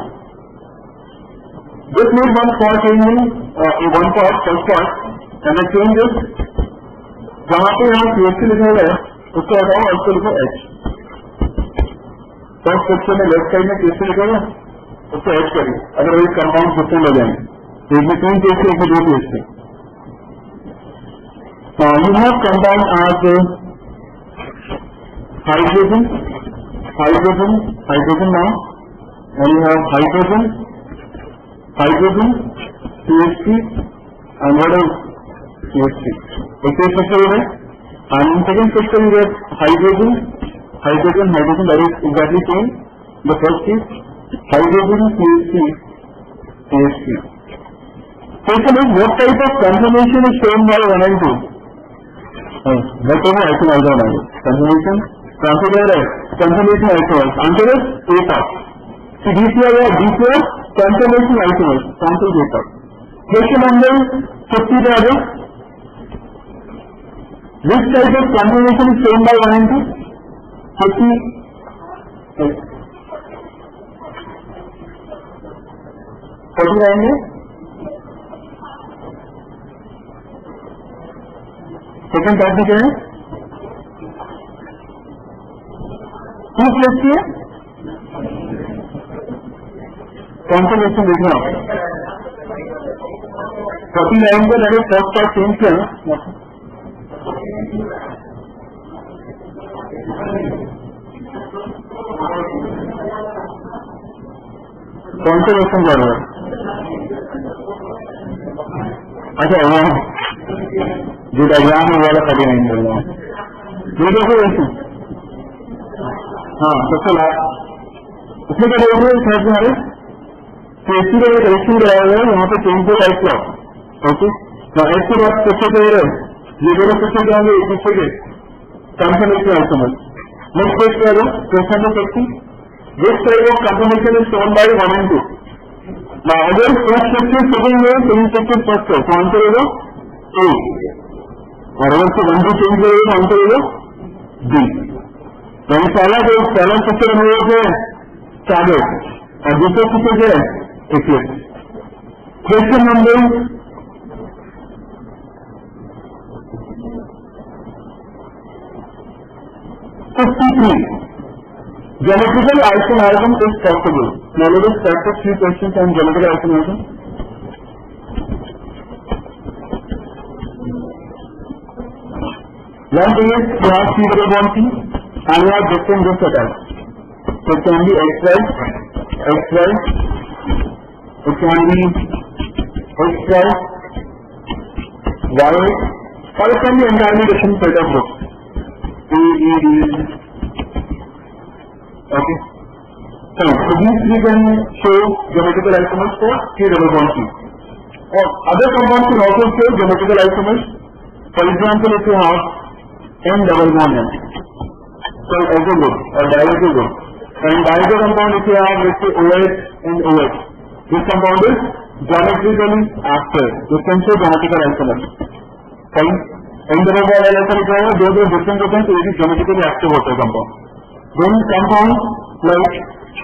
Speaker 1: Just need one for changing uh, one part, first part, and I change this. जहाँ पे यहाँ C H C लिखा है, उसको हटाओ और उसको लिखो H. फर्स्ट सेक्शन में लेफ्ट साइड में C H C लिखा है, उसको H करिए. अदरवाइज कंपाउंड डिफरेंट हो जाएंगे. एक में तीन C H C, एक में दो C H C. Now you have compound as hydrogen, hydrogen, hydrogen now, and you have hydrogen, hydrogen, C H C, and what is C H C? एक एक सेक्शन है, and in second section you have hydrogen, hydrogen, hydrogen, that is exactly same. The first is hydrogen, C H C, C H C. Question is, what type of confirmation is shown by one and two? Whatever I can also know. Confirmation, transfer, confirmation isomers. Answer is A part. See, D C R or D C R, confirmation isomers. Answer is A part. Question number fifty is, which type of confirmation is shown by one and two? fifty. forty-nine है. Second topic है two plus की है. Conformation देखना forty nine को मैंने first part change किया ना. Conformation कर रहा है. अच्छा वहाँ जो डायग्राम है वाला कभी नहीं मिल रहा है. ये देखो ऐसे. हाँ सबसे लास्ट उसमें क्या बोल रहे हैं हमारे सेफ्टी का एक कलेक्शन कराया हुआ है. यहाँ पे चेंज को टाइप किया. ओके तो ऐसे बात सबसे कह रहे हैं ये दोनों सबसे कहेंगे एक दूसरे के कंफर्मेशन है समझ. नेक्स्ट पेज पे आ जाओ. Question number fifty. Which type of conformation is shown by one and two? अगर फर्स्ट सेक्शन सेकंड में सेकंड सेक्शन फर्स्ट है तो आंसर होगा ए. और अगर से वन टू चेंज करेगा तो आंसर होगा डी. यानी पहला जो पहला सेक्शन हम लोग है चार्जेस और दूसरा सेक्शन जो है एक्सेस. Question number fifty three. Geometrical isomerism is possible. Now let us practice few questions on geometrical isomerism. One thing is you have C double bond C and you have different groups attached. So it can be X Y, X Y, it can be X Y, Y, or it can be entirely different set of groups. A, E, D. Okay. So, so these three can show geometrical isomers for C double bond C. Or other compounds can also show geometrical isomers. For example, if you have N double bond N, so also good or directly good. And diagonal compound if you have let's say OH and OH, this compound is geometrically active. This can show geometrical isomers. Fine. N double bond N ऐसा लिखा है दो दो different होते हैं तो ये भी geometrically active होता है compound. Then compounds like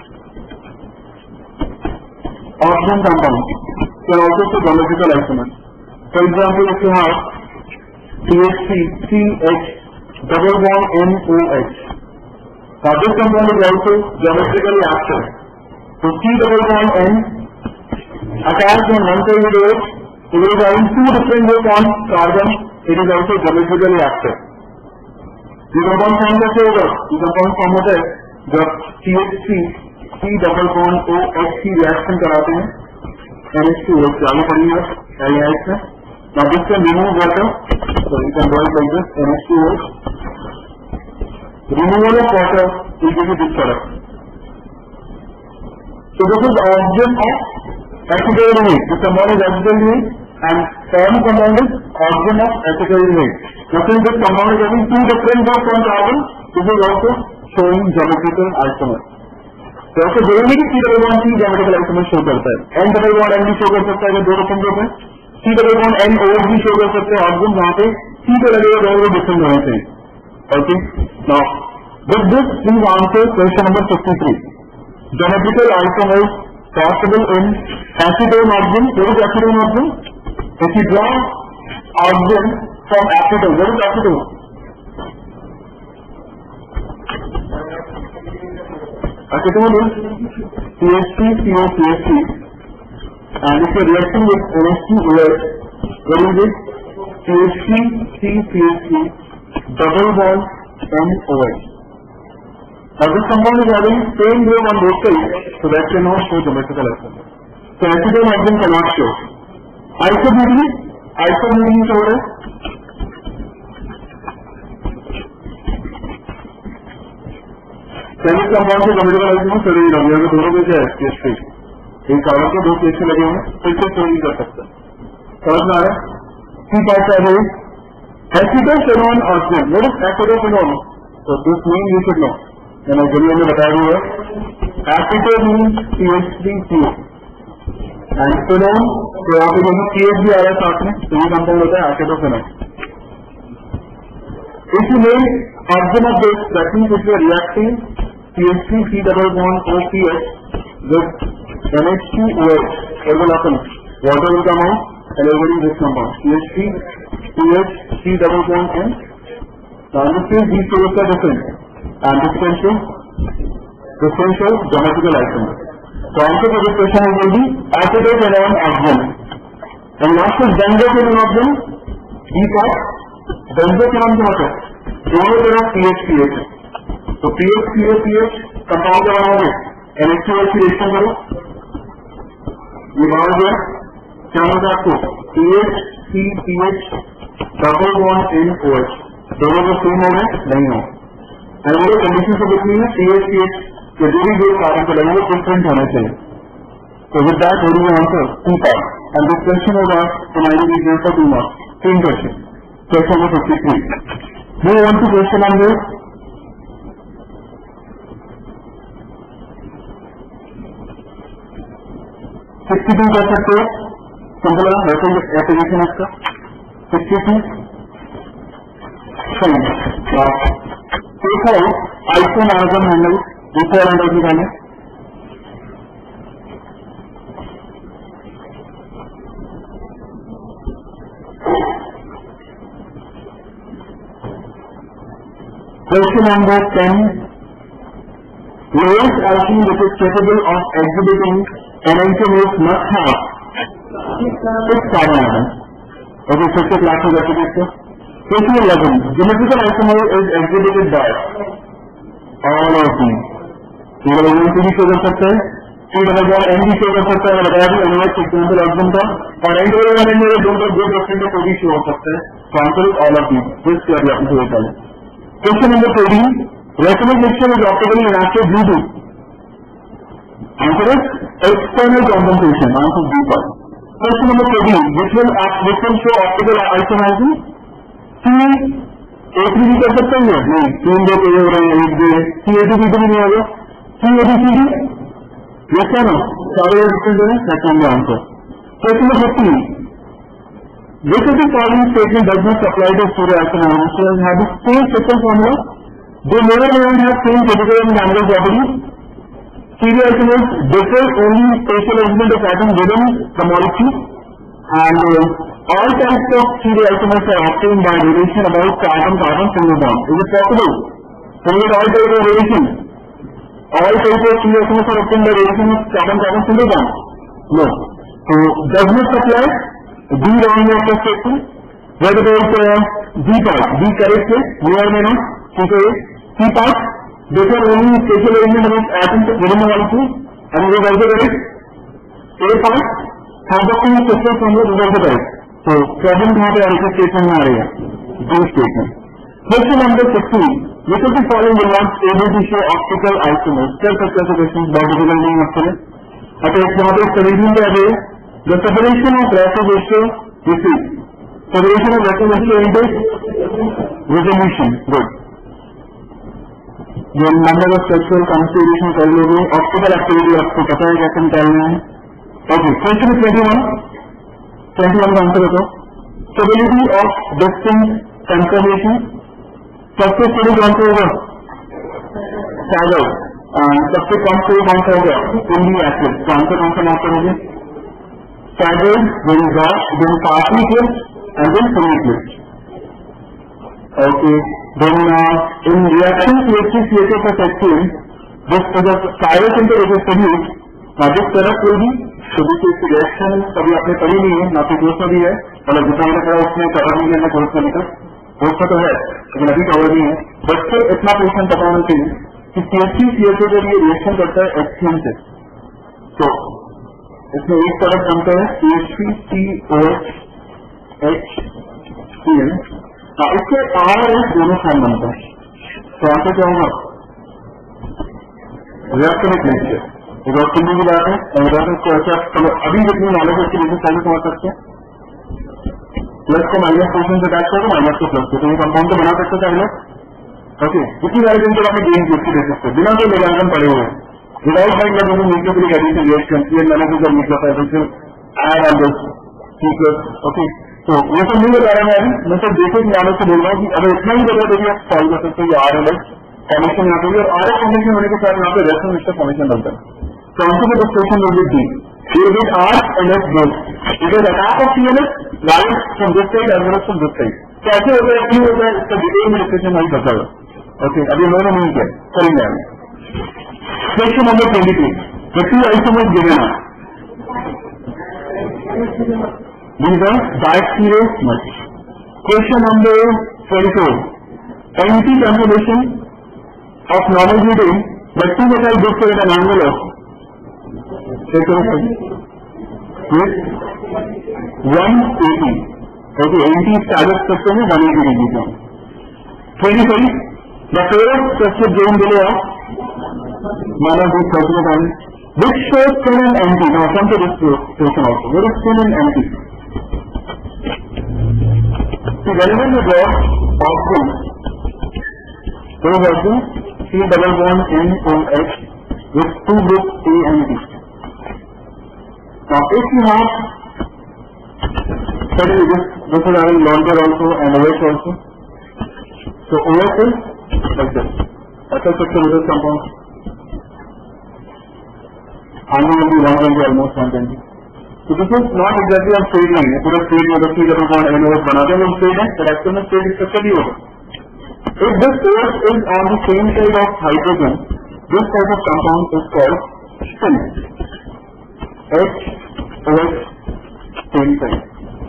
Speaker 1: oxygen compounds can also show geometrical isomers. For example, if you have C H C, C H, double bond N O H. Now this compound is also geometrically active. So C double bond N attached on one side with OH, it is having two different groups on carbon, it is also geometrically active. ये compound form कैसे होगा? ये compound form होता है जब C H C C double bond O H की reaction कराते हैं N H two O H आगे पढ़िए आप इसमें Now this can remove water, so you can write like this, N H two O. Removal of water will give you this product. So this is oxygen of acetyl-rate. This compound is acetyl-rate and form compound is oxygen of acetyl-rate. Now since this compound is having two different groups from carbon, this is also showing geometrical isomer. तो ऐसे बोलेंगे कि C double bond C geometrical isomer show करता है, N double bond N भी show कर सकता है अगर दो डिफरेंट ग्रुप है, C double bond N O भी शो कर सकते हैं ऑक्सीजन जहाँ पे C पे लगेगा दोनों वो डिफरेंट होने चाहिए. Okay, now with this please answer question number fifty-three. Geometrical isomer is possible in acetone oxygen. What is acetone oxygen? If you draw oxygen from acetone, what is acetone? Acetone is C H three C O C H three, and if you are reacting with N H two O H, what is it? C H three C C H three double bond N O H. Now this compound is having same group on both sides, so that cannot show geometrical isomer. So acetone oxygen cannot show. Isobutene, isobutene show है. Chemical compound से geometrical isomer चले ही लगे, अगर दोनों में क्या है C H three, एक कार्बन के दो C H लगे हुए, फिर से show नहीं कर सकता. समझ में आ रहा है? C part क्या है? Acetophenone oxygen. What is acetophenone? So this name you should know. मैंने जरिए में बता दिया है. Acetone means C H three C O. And phenone, तो यहाँ पे जैसे C H भी आ रहा है साथ में, तो ये कंपाउंड होता है acetophenone. If you make oxygen of this, that means if you are reacting C H three C double bond O C H with N H two O H, what will happen? Water will come out, elevating this compound. C H three C H C double bond N. Now in this case, these two are different. And this can show, this can show geometrical isomer. So answer to this question will be acetophenone oxygen. And last is benzophenone oxygen. E part, benzophenone क्या होता है? दोनों तरफ C H C H. तो C H C O C H compound क्या बनाओगे? N H two O H की reaction करो. ये बाहर गया. क्या होगा आपको? C H C C H double bond N O H. दोनों को सेम हो गए? नहीं हो. And वो कंडीशन से कितनी है? C H C H के जो भी दो कार्बन को लगेंगे डिफरेंट होने चाहिए. So with that, what do you answer? C part. And this question was asked in I D B for two marks. Same question. Question number fifty-three. Move on to question number sixty-two कर सकते हो. Simple है वैसे application इसका. sixty-two. सही. देखो आइसोन आर्गन हैंडल दूसरा हैंडल निकालें. Question number ten. Lowest alkene which is capable of exhibiting enantiomers must have six carbon atoms. Okay, fifth class में जाके देखते हैं. Question eleven. Geometrical isomer is exhibited by all of these. C double bond C भी show कर सकता है, C double bond N भी show कर सकता है. बताया भी अनोएच एग्जाम्पल ऑक्सीजन का, और N double bond N मेरे दोनों दो परसेंट को भी शो हो सकता है. So answer is all of these. This क्या है आपको बता दें. Question number thirteen. Racemic mixture is optically inactive due to. Answer is external compensation. Answer B part. Question number fourteen. Which will which will show optical isomerism? C एक भी कर सकते हैं नहीं. तीन दो पेज हो रहे हैं, एक दो C A two B भी नहीं होगा. C A B C D yes or no? सारे डिफरेंट है. Second answer. Question number fifteen. Which of the following statement does not apply to stereoisomer? So have the same special formula. They never even have same physical and mechanical properties. Stereoisomers differ only in spatial arrangement of atoms within the molecule, and uh, all types of stereoisomers are obtained by relation about carbon-carbon single bond. Is it possible? So we all types of relation. All types of stereoisomers are obtained by relation of carbon-carbon single bond. No. So does not apply. D wrong of the statement. What about uh, D part? D correct है, may or may not. ठीक है. C part. Differ only in spatial arrangement of atoms within the molecule, and it is also correct. A part. Have the same special formula is also correct. तो problem कहाँ पे आ रही है? Statement में आ रही है, दो statement. Question number sixteen, which of the following will not able to show optical isomers? चल सकता है क्वेश्चन, बहुत डिफिकल्ट नहीं आपके लिए. अच्छा, यहाँ पे सॉल्यूशन क्या है? The separation of ratio ratio this is separation of ratio ratio into resolution. Good. ये नंबर ऑफ सेक्सुअल कॉन्स्टिट्यूशन कर लोगे. ऑप्टिकल एक्टिविटी आपको पता है कैसे निकालना है. Okay, question twenty one twenty one का आंसर बताओ. Stability of distance conservation. सबसे स्टडी कौन सा होगा? स्टैगर्ड. सबसे कम स्टडी कौन सा होगा? इंडी एसिड. तो आंसर कौन सा मार्क करोगे? Staggered, then rock, then partly clipped and then fully clipped. Okay. Then uh, in reaction C H three C H eight plus H two, this the styrus into which is produced, now this product will be, so this is reaction कभी आपने पढ़ी नहीं है, ना तो course में भी है, मतलब जितना मैंने पढ़ा उसमें कवर नहीं करना कोर्स में लिखा, कोर्स में तो है, लेकिन अभी कवर नहीं है. बट फिर इतना पोर्शन पता होना चाहिए कि C H three C H eight जब ये रिएक्शन करता है H C l से, तो इसमें एक प्रोडक्ट बनता है C H three C O H H C l. इसके आर एस दोनों फॉर्म बनता है. तो आंसर क्या होगा? Reaction nature. बहुत सिंपल की बात है. इसको ऐसा चलो अभी जितनी नॉलेज है उसकी वजह से समझ सकते हैं. प्लस को माइनस पोर्शन से अटैच करो, माइनस को प्लस को, तो ये कंपाउंड तो बना सकते थे अगले. ओके, इतनी सारी दिन तो आपने गेम की दे सकते बिना कोई मूल्यांकन पड़े हुए. विदाउट माइंड में दोनों नीचे पूरी एडिशन रिएक्शन ये मैंने भी जब निकला था फिर add on this C plus. Okay, तो ये सब नहीं बता रहा है. मैं तो बेसिक नॉलेज से बोल रहा हूँ कि अगर इतना ही बता देंगे आप सॉल्व कर सकते हो. ये आर एल एस फॉर्मेशन यहाँ पे, और आर एस फॉर्मेशन होने के साथ यहाँ पे रेस्ट मिक्सर फॉर्मेशन बनता है. तो आंसर में डिस्कशन विल बी डी. ये with R L S both. It is attack of C L S light from this side as well as from this side. कैसे होता है, क्यों होता है, इसका डिटेल में डिस्कशन नहीं बता रहा. ओके, अभी मैंने नहीं किया, करेंगे. Question number twenty three, the two isomers given are these are diastereomers. Question number twenty-four. Anti-conservation of normal reading, the two metal discs at an angle of one eighty. Okay, anti-staggered structure में one eighty degree का. twenty-three. The fourth structure given below minus this circular time, which shows spin and anti. Now come to this question also. What is spin and anti? So whenever you draw output, so we have to C double bond N O H with two groups A and B. Now if you have, study this, this is having longer also and O H also. So O H is like this. That's a structure with this compound. And will be one twenty, almost one twenty. So this is not exactly a straight line. ये पूरा straight में C double bond N O H बनाते हैं straight है, but actually में straight structure नहीं होगा. If this O H is on the same side of hydrogen, this type of compound is called spin. H O H same side.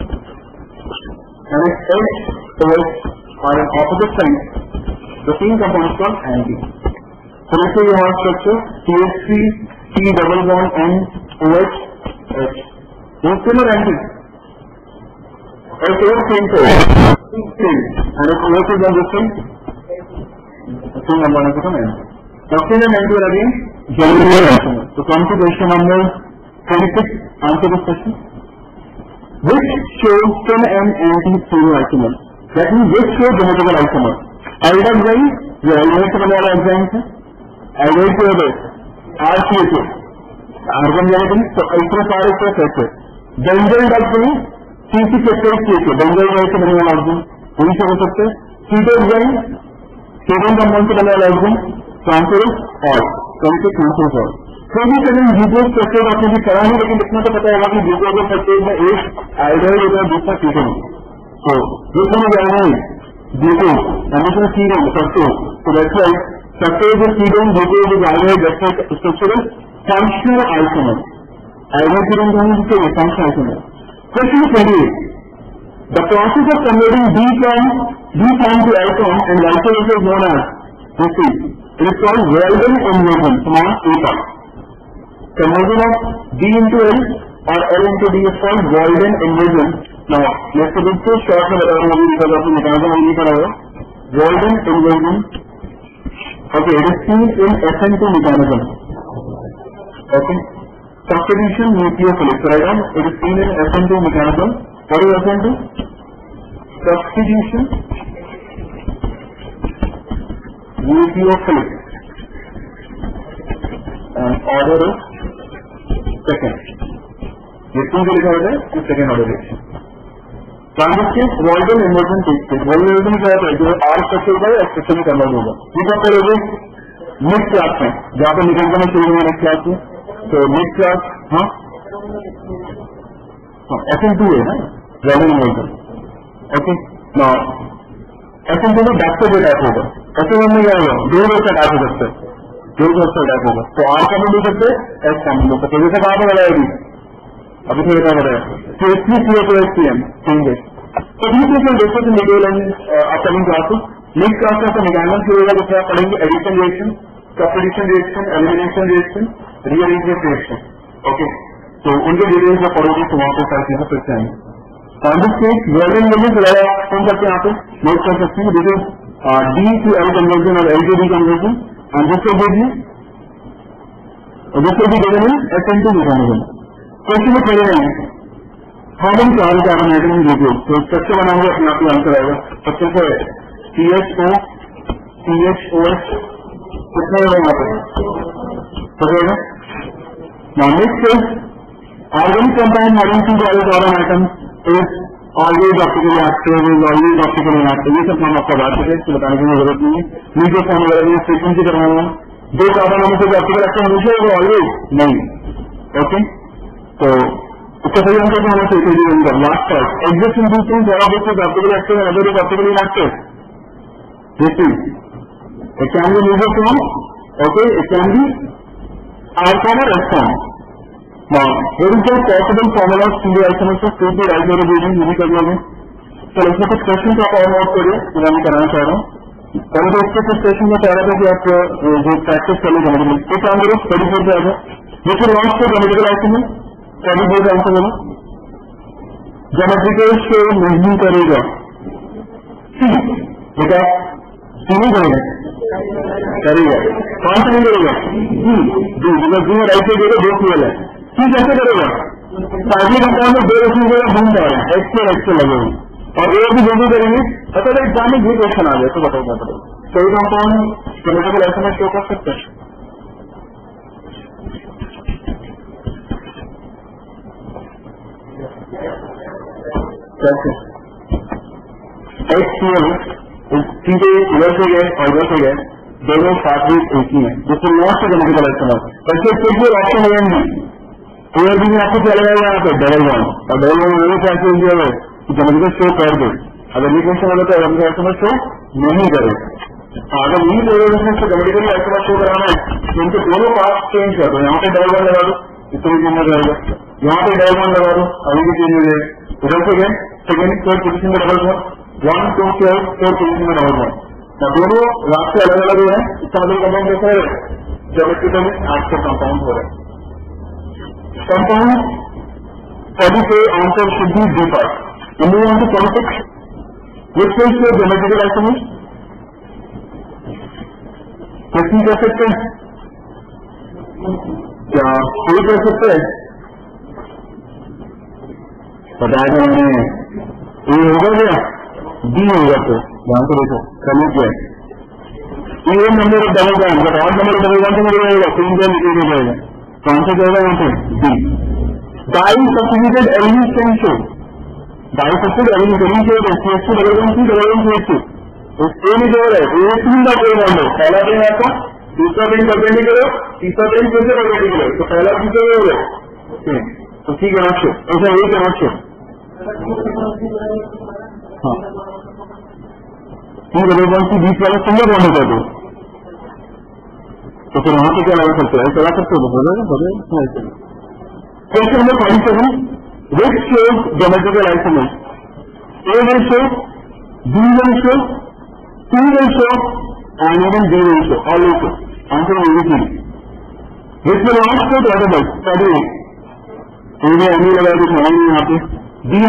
Speaker 1: And if H O H are on opposite sides, the same compound is called anti. So let's say you have structure C H three C double bond N O H H. This is still anti. H O H same side. And if O H is on this side, the same compound is become anti. Now spin and anti are again generally isomers. So come to question number twenty-six. Answer this question. Which shows spin and anti stereoisomers? That means which shows geometrical isomers? Aldehyde, जो aldehyde से बनने वाला enzyme है, aldehyde से होता है R C H O, आर्गन जाने के लिए तो इतना सारे इसका कैसे? बेंजल डालते हैं C C कैसे C H O, बेंजल डाल से बनने वाला ऑर्गन, वही से हो सकते हैं. कीटोन केवल कंपाउंड से बनने वाला ऑर्गन, तो answer is all. Twenty answer all. कोई भी करें ग्लूकोज फ्रक्चर आपने भी करा है, लेकिन इतना तो पता होगा कि ग्लूकोज फ्रक्चर में एक आयोडाइड होता है, दूसरा कीटोन. तो दूसरा में जाना है ग्लूकोज, दूसरा कीटोन फ्रक्चर. तो that's why fructose is ketone, glucose is iodide, that's why structure is functional isomer. Iodide ketone कौन सी है? Functional isomer. Question twenty-eight. The process of converting D from D form to isom and vice versa is known as this is. It is called Walden inversion. Small A part. Conversion of D into L or L into D is called Walden inversion. ना जैसे बिल्कुल short में बता रहा हूँ अभी निकल आपको निकालना नहीं पड़ेगा. Walden inversion. Okay, it is seen in S N two mechanism. Okay. Substitution nucleophilic. Right on. It is seen in S N two mechanism. What is S N two? Substitution nucleophilic. And order is second. ये two को लिखा होता है second order reaction. Transitive Walden inversion takes place. Walden inversion क्या होता है? जो R structure होगा स्ट्रक्चर में कन्वर्ट होगा. ये कब करोगे? मिड क्लास में जहाँ पर निकलता है शुरू में नेक्स्ट क्लास में. तो मिड क्लास हाँ एस एन टू है ना वॉल्टन इन्वर्जन. ओके ना एस एन टू में बैक से टाइप होगा. एस एन वन में क्या होगा? दो रोज का टाइप हो सकता है. दो रोज का टाइप होगा. तो आर का भी ले सकते हैं एस का भी ले सकते हैं. जैसे कहाँ पर लगाया अभी अभी तो बता रहा है. तो इसमें C O S T M changes. तो these people discuss in detail in uh, upcoming classes. Next class में मैकेनिज्म शुरू होगा जिसमें आप पढ़ेंगे addition reaction, substitution reaction, elimination reaction, rearrangement reaction. Okay तो उनके डिटेल्स में पढ़ोगे तो वहाँ पर सारी चीजें फिर से आएंगे. ऑन दिस केस वेल्डिंग में भी चलाया फोन करके यहाँ पे नोट कर सकते हैं. This is D to L conversion और L to D conversion and this will give you this will be given in S N two mechanism. Question में पढ़े रहे हैं how many carbon carbon item in glucose. तो structure बना हुआ अपने आप ही आंसर आएगा. सबसे से C H O C H O H कितना होगा यहाँ पे पड़ेगा. Next is organic compound having to carbon item is always optically active is always optically inactive. ये सब हम आपको बात करें इसको बताने की जरूरत नहीं है. नीचे फॉर्म वगैरह में फ्रीक्वेंसी कर रहा हूँ. दो कार्बन होने से ऑप्टिकल एक्टिव हमेशा होगा ऑलवेज नहीं. ओके तो उसका सही आंसर तो हमें चाहिए उनका last part exist in two things. जरा book is optically active and other is optically inactive. This is it can be news form. Okay it can be R form और S form. Now what is the possible formula to the isomers of to the राइबोरेशन. ये कर लोगे. चलो इसमें कुछ question आप और नोट करिए जो मैं कराना चाह रहा हूँ. पहले तो इसके कुछ क्वेश्चन में चाह रहा था कि आप जो प्रैक्टिस कर लो समझ लो. एक काम करो स्टडी फोर पे आ जाओ. देखिए लॉन्च को जोमेट्रिकल आइसोमर स्टडी फोर का आंसर बोलो. जोमेट्रिकल शो नहीं करेगा बेटा. नहीं करेगा करेगा. कौन सा नहीं करेगा? जी जी जी राइट साइड दो फ्यूल है. ठीक कैसे करेगा? साइक्लिक कंपाउंड में दो रसूल घूम जा रहे हैं एक्सट्रा एक्सट्रा लगे हुए और ये भी जो भी करेंगे. अच्छा तो एग्जाम में ये क्वेश्चन आ गया तो बताओ क्या पड़ेगा. कोई कंपाउंड जोमेट्रिकल आइसोमर शो कर सकते हैं. कैसे एक्स सीधे इधर से गए और इधर से गए दोनों साथ में एक ही है जिससे नॉट से जोमेट्रिकल आइसोमर. ऐसे कुछ भी ऑप्शन है नहीं. एयर भी आपको क्या लगाएगा यहाँ पे डबल बॉन्ड और डबल बॉन्ड मैंने कैसे दिया है कि जोमेट्रिकल शो कर दे. अगर ये क्वेश्चन होगा तो जोमेट्रिकल आइसोमर शो नहीं करेगा. अगर यही प्रोग्राम से जोमेट्रिकल आइसोमर शो कराना है तो इनके दोनों पार्ट चेंज कर दो. यहाँ पे डबल बॉन्ड लगा दो इसको भी चेंज हो जाएगा. यहाँ पे डबल बॉन्ड लगा दो अभी भी चेंज हो जाएगा. उधर से गए सेकेंड थर्ड पोजिशन में double bond one two third fourth position में डबल बॉन्ड. दोनों रास्ते अलग अलग है. इसका मतलब कंपाउंड कैसा है? जोमेट्रिकली एक्टिव कंपाउंड हो रहा है. कंपाउंड स्टडी से answer should be D part. Move on to politics which is geometrical isomer. Question कर सकते हैं क्या? कोई कर सकते हैं? बताया था मैंने ए होगा क्या? डी होगा. तो ध्यान से देखो समझ गए. ये नंबर डबल वन बट और नंबर डबल वन से मिल जाएगा. तीन का निकल जाएगा. कौन सा जाएगा यहाँ पे? D. Di substituted element can show. Di substituted element element show S two double one C double one C two. A में जो है ए तीन का कोई बॉन्ड है. पहला दिन आपका दूसरा दिन परपेंडिकुलर तीसरा दिन फिर से परपेंडिकुलर. तो पहला दूसरा हो गया. तो ठीक है नोट शो ऐसा यही का नोट शो. हाँ ठीक है वन की बीच वाला सिंगल बॉन्ड कर दो. तो फिर वहां पे क्या लगा सकते हैं? चला सकते हो बोले. Question number five seven which shows geometrical isomer. A will show, B will show, C will show and even D will show. All will show. Answer everything. Which will not show the other bus. Study A में any लगा कुछ होना नहीं यहाँ पे. D में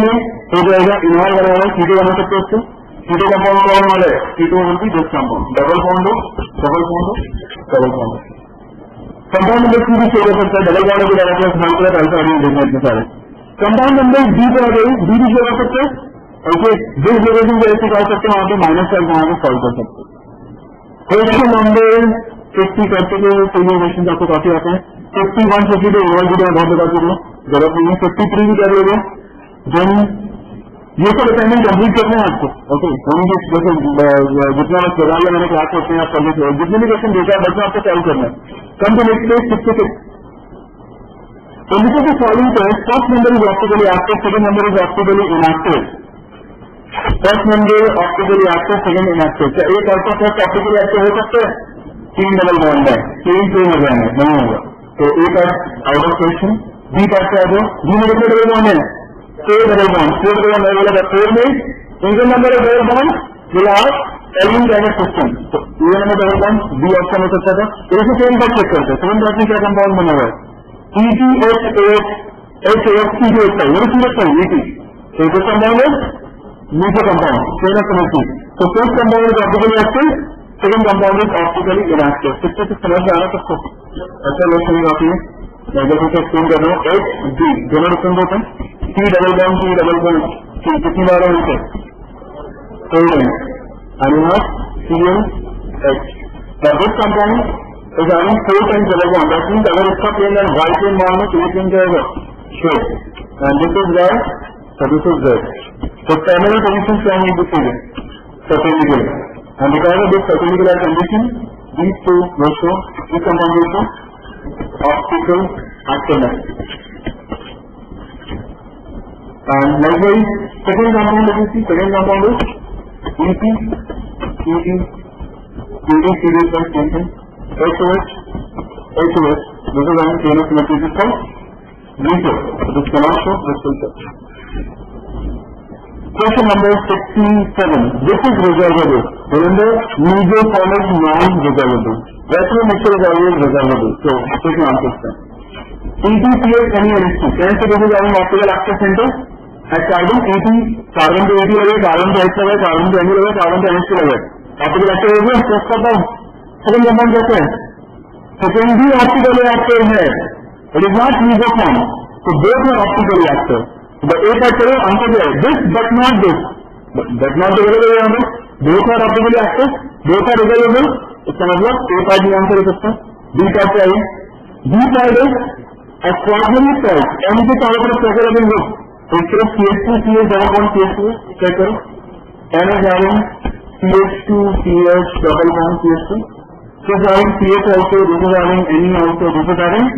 Speaker 1: हो जाएगा इनॉल बना हुआ कीटो बना सकते हैं उसको कीटो कंपाउंड कौन वाला है keto will be this compound double bond हो डबल बॉन्ड हो double bond compound number two भी शो कर सकता है डबल बॉन्ड को डाला था स्मॉल प्लस अल्फा एडिन देखने इतने सारे कंपाउंड नंबर डी पे आ गई डी भी शो कर सकते हैं ओके जिस लोकेशन पे ऐसे कर सकते हैं वहां पे माइनस साइन वहां पे सॉल्व कर सकते हैं क्वेश्चन नंबर फिफ्टी करते हुए कोई क्वेश्चन आपको काफी आते हैं fifty one fifty two over video बहुत बता चुके जरूरत नहीं है फिफ्टी थ्री भी कर लोगे देन ये सब असाइनमेंट कंप्लीट करना है आपको ओके हम जैसे जितना प्रोग्राम मैंने क्लास होते हैं आप करने से जितने भी क्वेश्चन देखा है बच्चा आपको सॉल्व करना है come to next page sixty six indicate the following test first number is optically active second number is optically inactive first number optically active second inactive क्या एक अल्फा फर्स्ट ऑप्टिकली एक्टिव हो सकते हैं तीन double bond है तीन तीन हो जाएंगे नहीं होगा तो एक out of question B part से आ जाओ बी में कितने डबल बॉन्ड है four double bond four double bond बोला था फोर में single number of double bond will have element dynamic system तो ये number double bond B option हो सकता था इसे सेम बात चेक करते हैं सेवन बात में क्या कंपाउंड बना हुआ है E T H H H H T जो होता है वो सीरप है ई टी तो जो कंपाउंड है नीचे कंपाउंड सेवन समझती तो first compound is optically active second compound is optically inactive किससे से समझ में आ रहा सबको अच्छा लोग समझ आती है मैं जब उसे एक्सप्लेन कर रहा हूँ एच डी दोनों डिफरेंट होते हैं C double bond C double bond C कितनी बार है उनसे four and you have C N H. Now this compound is having four times double bond. That means अगर इसका प्लेन है y प्लेन मान लो तो ये प्लेन क्या होगा straight and this is y so this is z. So primary position can be decided perpendicular and because of this perpendicular condition these two ratio this compound ratio optical activeness and likewise second compound is the second compound is E P, E P, E D series of tension, H O H, H O H. This is one chain of symmetry is called zero. So this cannot show, this will show. Question number sixty-seven. This is resolvable. Remember, mesoform is non-resolvable. Retro mixture is always resolvable. So, this is answer sir. E T C H N E N H two. Can I say this is having optical active center? At carbon E T, carbon to E T लगे, carbon to H लगे, carbon to N लगे, carbon to N H लगे. Optical active हो गया, check करता हूँ. Second compound कैसे है? सेकंड भी ऑप्टिकली एक्टिव है. It is not mesoform. तो both are optically active. But एक बात करो, आंसर क्या है? This but not this. But not resolvable है हमें. Both are optically active, both are resolvable. इसका मतलब ए पार्ट भी आंसर हो सकता है. बी पार्ट से आइए. B part is a quadratic part. M के चारों तरफ कैसे लगेंगे? एक तरफ C H two C H double bond C H two check करो N is having C H two C H double bond C H two this is having C H also this is having N E also this is having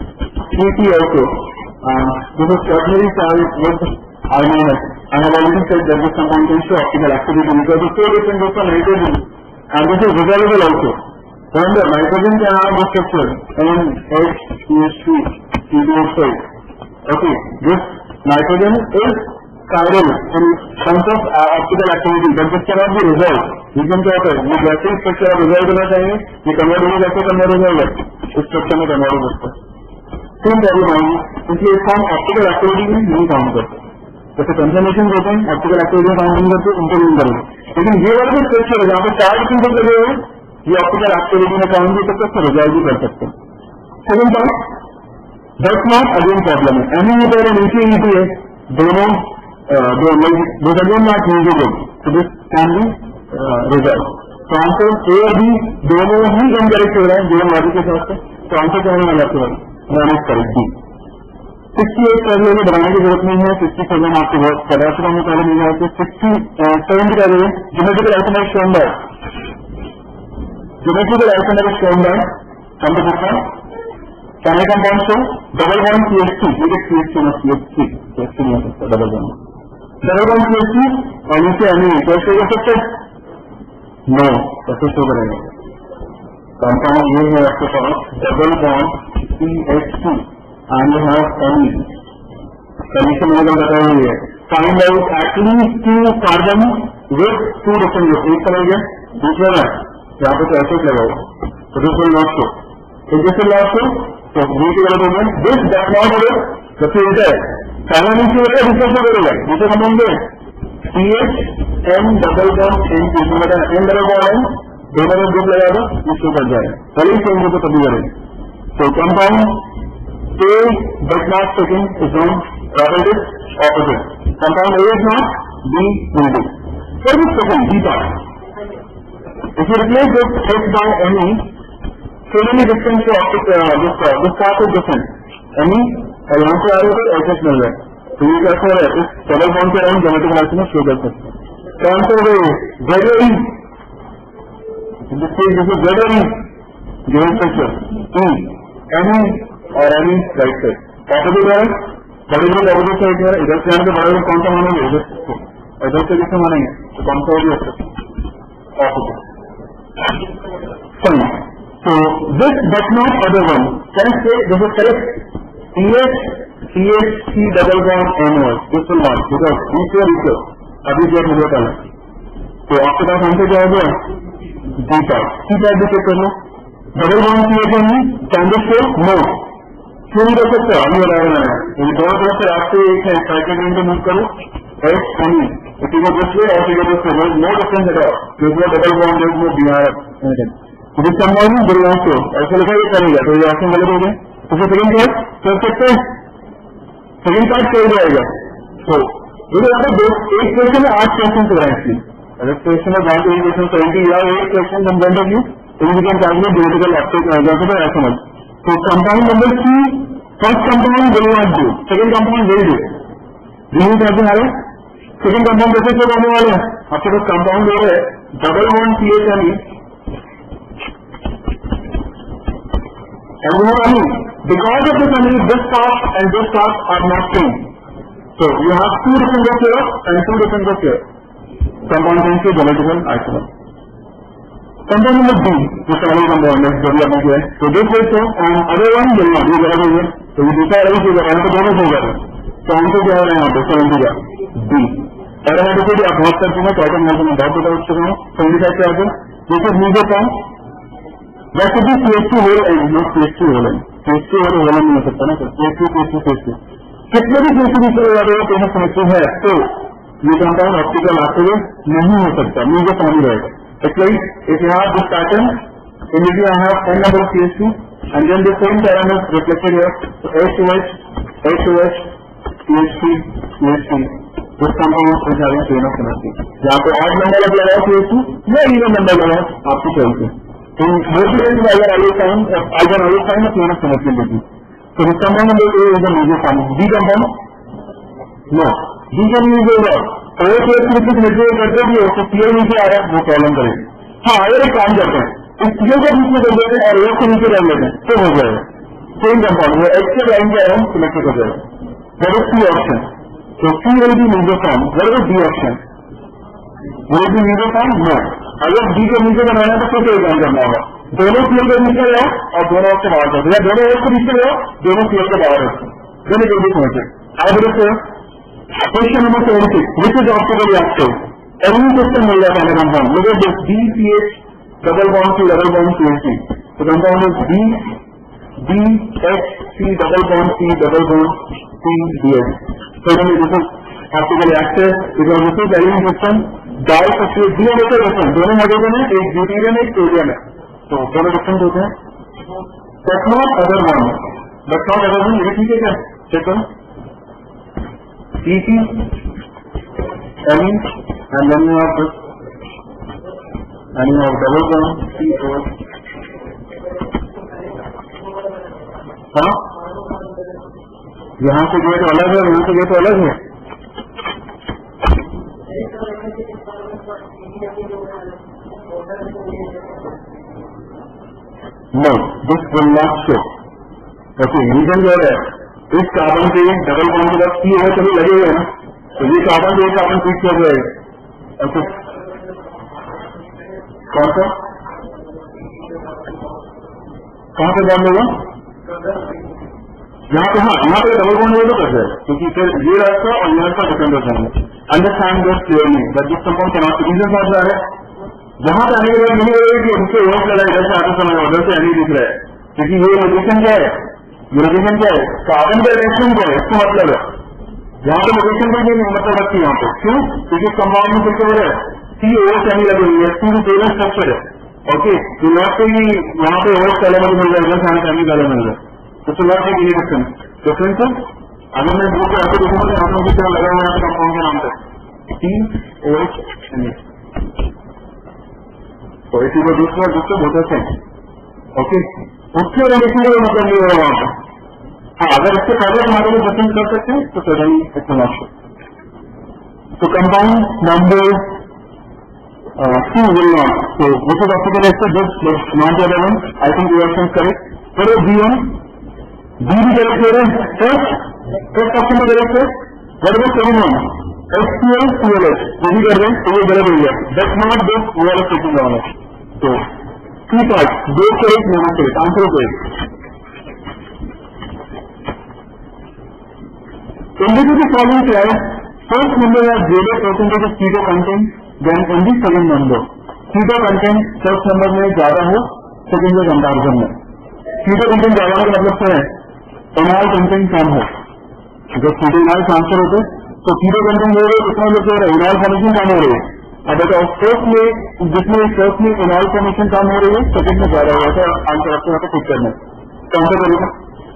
Speaker 1: C T also and this is quaternary salt with I minus. I have already said that this compound can show optical activity because the four different groups are nitrogen and this is resolvable also. Remember nitrogen can have this structure N H C H two C two H five. Okay, this nitrogen is chiral in terms of uh, optical activity, but this cannot be resolved. Reason क्या होता है? ये गैसिक structure resolve होना चाहिए, ये convert होगा कैसे convert हो जाएगा? इस स्ट्रक्चर में कन्वर्ट हो सकता है. सेम प्रॉब्लम आएगी, इसलिए इसका हम ऑप्टिकल एक्टिविटी में नहीं काउंट करते. जैसे कंफर्मेशन होते हैं, ऑप्टिकल एक्टिविटी काउंट नहीं करते, उनको नहीं करेंगे. लेकिन ये वाला जो स्ट्रक्चर है जहाँ पे चार सिंबल लगे हुए हैं, ये ऑप्टिकल एक्टिविटी में काउंट भी कर सकते, रिजॉल्व भी कर सकते हैं. Second point That's not again problem. Any other and नीचे E T है, दोनों दो दो again not usable. So this can be uh, resolved. So answer A और B दोनों ही इनकरेक्ट हो रहा है दोनों लॉजिक के साथ. तो आंसर क्या होने वाला है? One is correct B. Sixty eight कर लेने बनाने की जरूरत नहीं है. सिक्सटी सेवन आपको बहुत पचास रुपये में पहले मिल जाए. सिक्सटी सेवन की कर रही है geometrical isomeric shown by geometrical isomeric shown by come तो सकता है पहले कंपाउंड से double bond C H two ये C H two ना C H three C H three नहीं हो सकता double bond double bond C H two और नीचे एनी कैसे हो सकते नो कैसे शो करेंगे कंपाउंड ये है आपके पास double bond C H two and you have any condition मैंने बताया हुई है find out at least two carbon with two different group. एक तरह गया दूसरा है यहाँ पे तो ऐसे लगाओ तो दिस विल नॉट शो तो this will not show. So, V T element, this does not have the filter. पहला नीचे होगा दूसरा से करेगा दूसरे कंपाउंड में C H N double bond N two मतलब एन डबल बॉन्ड एन दोनों में ग्रुप लगाएगा इसको कर जाएगा पहले ही सेम ग्रुप तभी करेगा. तो compound A does not taking is on rather it opposite. Compound A is not, B will do. For this second, B part. If you replace this H by Ni, so many different uh, this, uh, this, uh, this part is different. Ni, और यहाँ से आ रहे तो H H मिल रहा है. तो ये कैसे हो रहा है? इस डबल बॉन्ड के अराउंड जेनेटिक एनालिसिस में शो कर सकते हैं. तो आंसर है very this is this is very given picture. E, Ni और Ni right side. Possible है? बड़े लोग अवधि से इधर इधर से आने के बड़े लोग कौन सा मानेंगे इधर इधर से किससे मानेंगे तो कौन सा होगी सही. तो this but not other one can say this is correct C H C H C double bond N O this will not because ईश्वर ईश्वर अभी जो मुझे कहना तो आपके पास आंसर क्या हो गया डी पार्ट सी पार्ट भी चेक कर लो double bond C H N can say no क्यों नहीं कर सकते अभी बता रहे हैं दोनों तरफ से आपसे एक है साइकिल को मूव करो एच एनी इसी को दूसरे और इसी को दूसरे नो डिफरेंस है दूसरा डबल बॉन्ड एक में बिहार जिस कंपाउंड में बिल्ला को ऐसे लिखा ये करेगा तो ये आपसे गलत हो गए तो फिर सेकंड पार्ट कर सकते हैं सेकंड पार्ट कर जाएगा. तो मुझे लगता है एक क्वेश्चन में आठ क्वेश्चन से रहेंगे अगर क्वेश्चन में बात एक क्वेश्चन सेवेंटी या एक क्वेश्चन हम बन रही इंडिकेट चार्ज डिजिटल एप्टेक जैसे तो ऐसा मत. तो compound number C first compound will not do second compound will do review करते हैं सेकंड कंपाउंड कैसे से होने वाले हैं आपके पास कंपाउंड हो रहे double bond C H N any because of this any this part and this part are not same. So you have two different groups here and two different groups here. Compound can say genetical isolate. Compound number B, जो पहले compound है जो भी आपने किया है, तो this will show and other one will not. ये गलत हो गया, तो ये दूसरा अलग हो गया, तो दोनों हो गया. तो आंसर क्या हो रहा है यहाँ पे? सेवेंटी का B. एरोमेटिक भी आप बहुत कर चुके हैं, पैटर्न में मैं बहुत बता चुका हूँ. सेवेंटी फाइव क्या है? This is meso form. वैसे भी C H two whole and not C H two whole and C H two whole whole नहीं हो सकता ना sir. C H two C H two C H two कितने भी C H two निकल रहा है तो समझते हैं तो ये कंपाउंड ऑप्टिकल आते हुए नहीं हो सकता. मीजो फॉर्म ही रहेगा. It's like if you have this pattern, immediately I have n number of C H two and then the same pattern is reflected here. So H two H, H two H, C H three, C H three. This compound is having chain of symmetry. यहाँ पे आठ number लग रहा है C H two या even number लगा है आपकी चॉइस है. तो मोटिवेट में अगर आगे साइन अगर आगे साइन में chain of symmetry देती. So this compound number A is a major form. B compound? No. B can use a lot. तो एक एक कुछ निर्देश करते भी हो तो क्लियर नीचे आ रहा है वो प्रॉब्लम करेगा. हाँ अगर एक काम करते हैं इस क्लियर को बीच में कर देते हैं और एक को नीचे कर लेते हैं तो हो जाएगा सेम कंपाउंड वो एक्स के लाइन के अराउंड सिलेक्ट कर जाएगा. That is C option. तो C will be meso form. That is D option. Will be meso form no. अगर डी को नीचे बनाना है तो फिर काम करना होगा. दोनों क्लियर को नीचे रहो और दोनों से बाहर कर दिया. दोनों एक को नीचे रहो दोनों क्लियर के बाहर रखो. दोनों जल्दी पहुंचे. अब देखो question number seventy which is optically active. Any system मिल जाता है कंपाउंड. लोग this D C H double bond C double bond C H C. तो compound is D D H C double bond C double bond C D H. तो this is optically active because this is element system. डाई सबसे D और H different दोनों hydrogen है. एक deuterium है एक सोडियम है. तो दोनों डिफरेंट होते हैं. But not other one. But not other one ये ठीक है क्या? चेक करो. C C, N, and then you have this, and you have double bond, C O. हाँ? यहाँ से गेट अलग है, यहाँ से गेट अलग है. No, this will not show. Okay, reason क्या है? इस कार्बन के डबल बॉन्ड के बाद सी है चलो लगे हुए हैं ना. तो ये कार्बन जो कार्बन पीछे हो जाएगा. अच्छा कौन सा कहाँ पे बॉन्ड होगा? यहाँ पे हाँ यहाँ पे डबल बॉन्ड होगा कर जाएगा क्योंकि फिर ये रास्ता और ये रास्ता डिफरेंट हो जाएंगे. Understand this clearly that this compound can not reason समझ रहा है. जहां पे आने के बाद नहीं होगा कि उनसे रोक लगा इधर से आते समय उधर से नहीं दिख रहा है क्योंकि ये लोकेशन क्या है? लोकेशन क्या है? कार्बन का रिएक्शन क्या है? इसका मतलब है यहाँ पे लोकेशन भी नहीं मतलब रखती यहाँ पे, क्यों? क्योंकि कंपाउंड में कैसे हो रहा है, सी ओ सेमी लगी हुई है, टू टेबल स्ट्रक्चर है, ओके, तो नॉट कोई वहाँ पे और एलिमेंट मिल जाएगा, खाना फैमिली का मिल जाए, तो तो नॉट कोई डिफरेंस डिफरेंस है। अगर मैं बुक आके देखूंगा तो यहाँ पे तरह लगा हुआ है कंपाउंड के नाम पे सी ओ एच एन ए, तो इसी को दूसरा दूसरे बहुत अच्छा है, ओके, उसके रिलेशन का मतलब नहीं हो रहा वहां पर। हाँ, अगर इससे पहले हमारे लिए पसंद कर सकते हैं तो सही इतना तो compound number two will not, तो this is optical expert just not the other one, I think you are correct. चलो बी वन बी भी करेक्ट हो रहे हैं, फर्स्ट फर्स्ट ऑप्शन में करेक्ट है, what about second one S T L C L H, ये भी कर रहे हैं तो ये गलत हो गया, that's not this we are taking on it. तो थ्री पार्ट, दो correct not correct, answer correct. Indicate the following class. First number has greater percentage of keto content than in the second number. Keto content first number में ज्यादा हो second के comparison में। keto content ज्यादा का मतलब क्या है? enol content कम हो। जब keto enol ट्रांसफर होते तो keto content हो रहे उसमें मतलब क्या है? enol फॉर्मेशन कम हो रही है। अब बताओ फर्स्ट में जिसमें फर्स्ट में enol फॉर्मेशन कम हो रही है सेकंड में ज्यादा हो रहा है, आंसर आपको यहाँ पे पिक करना है। काउंटर करेगा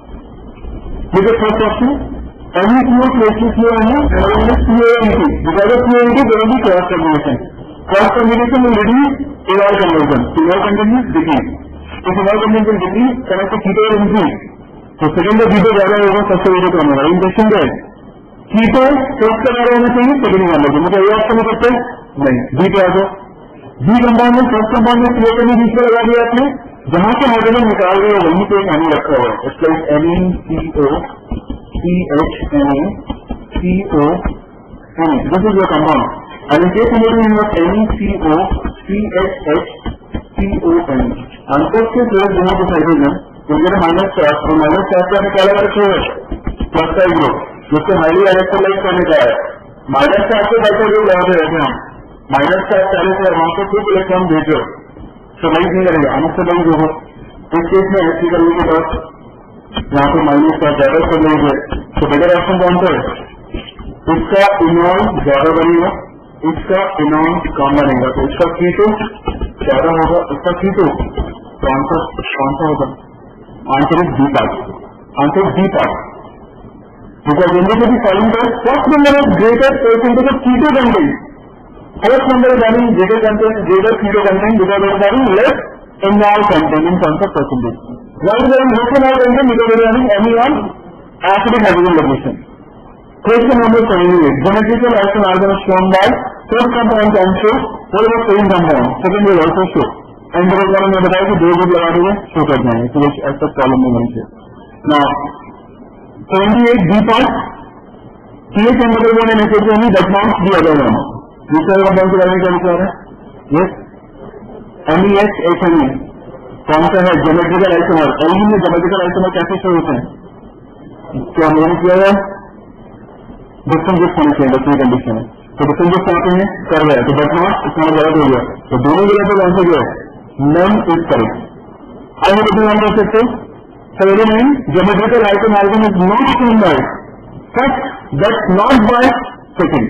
Speaker 1: देखिए first option Any C O plus C O N and only C O N T. Because of C O N T, there will be cross combination. Cross combination will reduce enol conversion. Enol content is decrease. If enol content will decrease, then आपको keto will increase. तो second का keto ज्यादा होगा, first का keto कम होगा। Injection क्या है? keto first का ज्यादा होना चाहिए, second का कम होगा। मुझे ये ऑप्शन में करते नहीं, B पे आ जाओ। B कंपाउंड में फर्स्ट कंपाउंड में C O में बीच में लगा दिया आपने, जहां से हाइड्रोजन निकाल रहे हो वहीं पे एक एनी रखा हुआ है, इसका N E C O C H N A C O N A. This is your compound. And in case you have N E C O C H H C O N A. And first case there is one of the hydrogen. You get a minus charge. और minus charge का क्या लगा रखे हुए? Plus side group. जिससे highly electrolyte करने का है. Minus charge से कैसे group लगाते रहते हैं हम? Minus charge चालीस है, वहाँ से कुछ इलेक्ट्रॉन भेजो. तो नहीं नहीं करेगा. अमुक से नहीं होगा. इस केस में ऐसी करने के बाद यहाँ पे माइनस का ज्यादा कर लेंगे तो बेटर ऑप्शन कौन सा है? इसका इनॉल ज्यादा बनेगा, इसका इनॉल कम बनेगा, तो इसका कीटो ज्यादा होगा, इसका कीटो तो आंसर कौन सा होगा? Answer is D part, answer D part. Because indicate the following that first number is greater percentage of keto content, first number is having greater content greater keto content because it is having less enol content in terms of percentage. Why is there a motion out in the middle of any one acidic hydrogen location? Question number seventy-eight. Geometrical action organ is shown by first compound can show, what about second compound? Second will also show. And the one में बताया कि दो group लगा देंगे show कर जाएंगे, तो which ऐसा प्रॉब्लम नहीं बन सकती। Now seventy-eight B part, pH and the one and acid only that marks the other one. दूसरा compound के बारे में क्या लिखा है? Yes, M E H H N A. कौन सा है? Geometrical isomer. एल्यूमिनियम में ज्योमेट्रिकल आइसोमर कैसे शो होते हैं? क्या हमने किया है? डिफरेंट गिफ्ट होने चाहिए, डिफरेंट कंडीशन है, तो डिफरेंट गिफ्ट आते हैं कर रहे हैं, तो बट नॉट इसमें गलत हो गया, तो दोनों गलत हो आंसर क्या है? None is correct. आगे कितने नाम कर सकते हो? Seventy nine geometrical isomer is not shown by first, but not by second.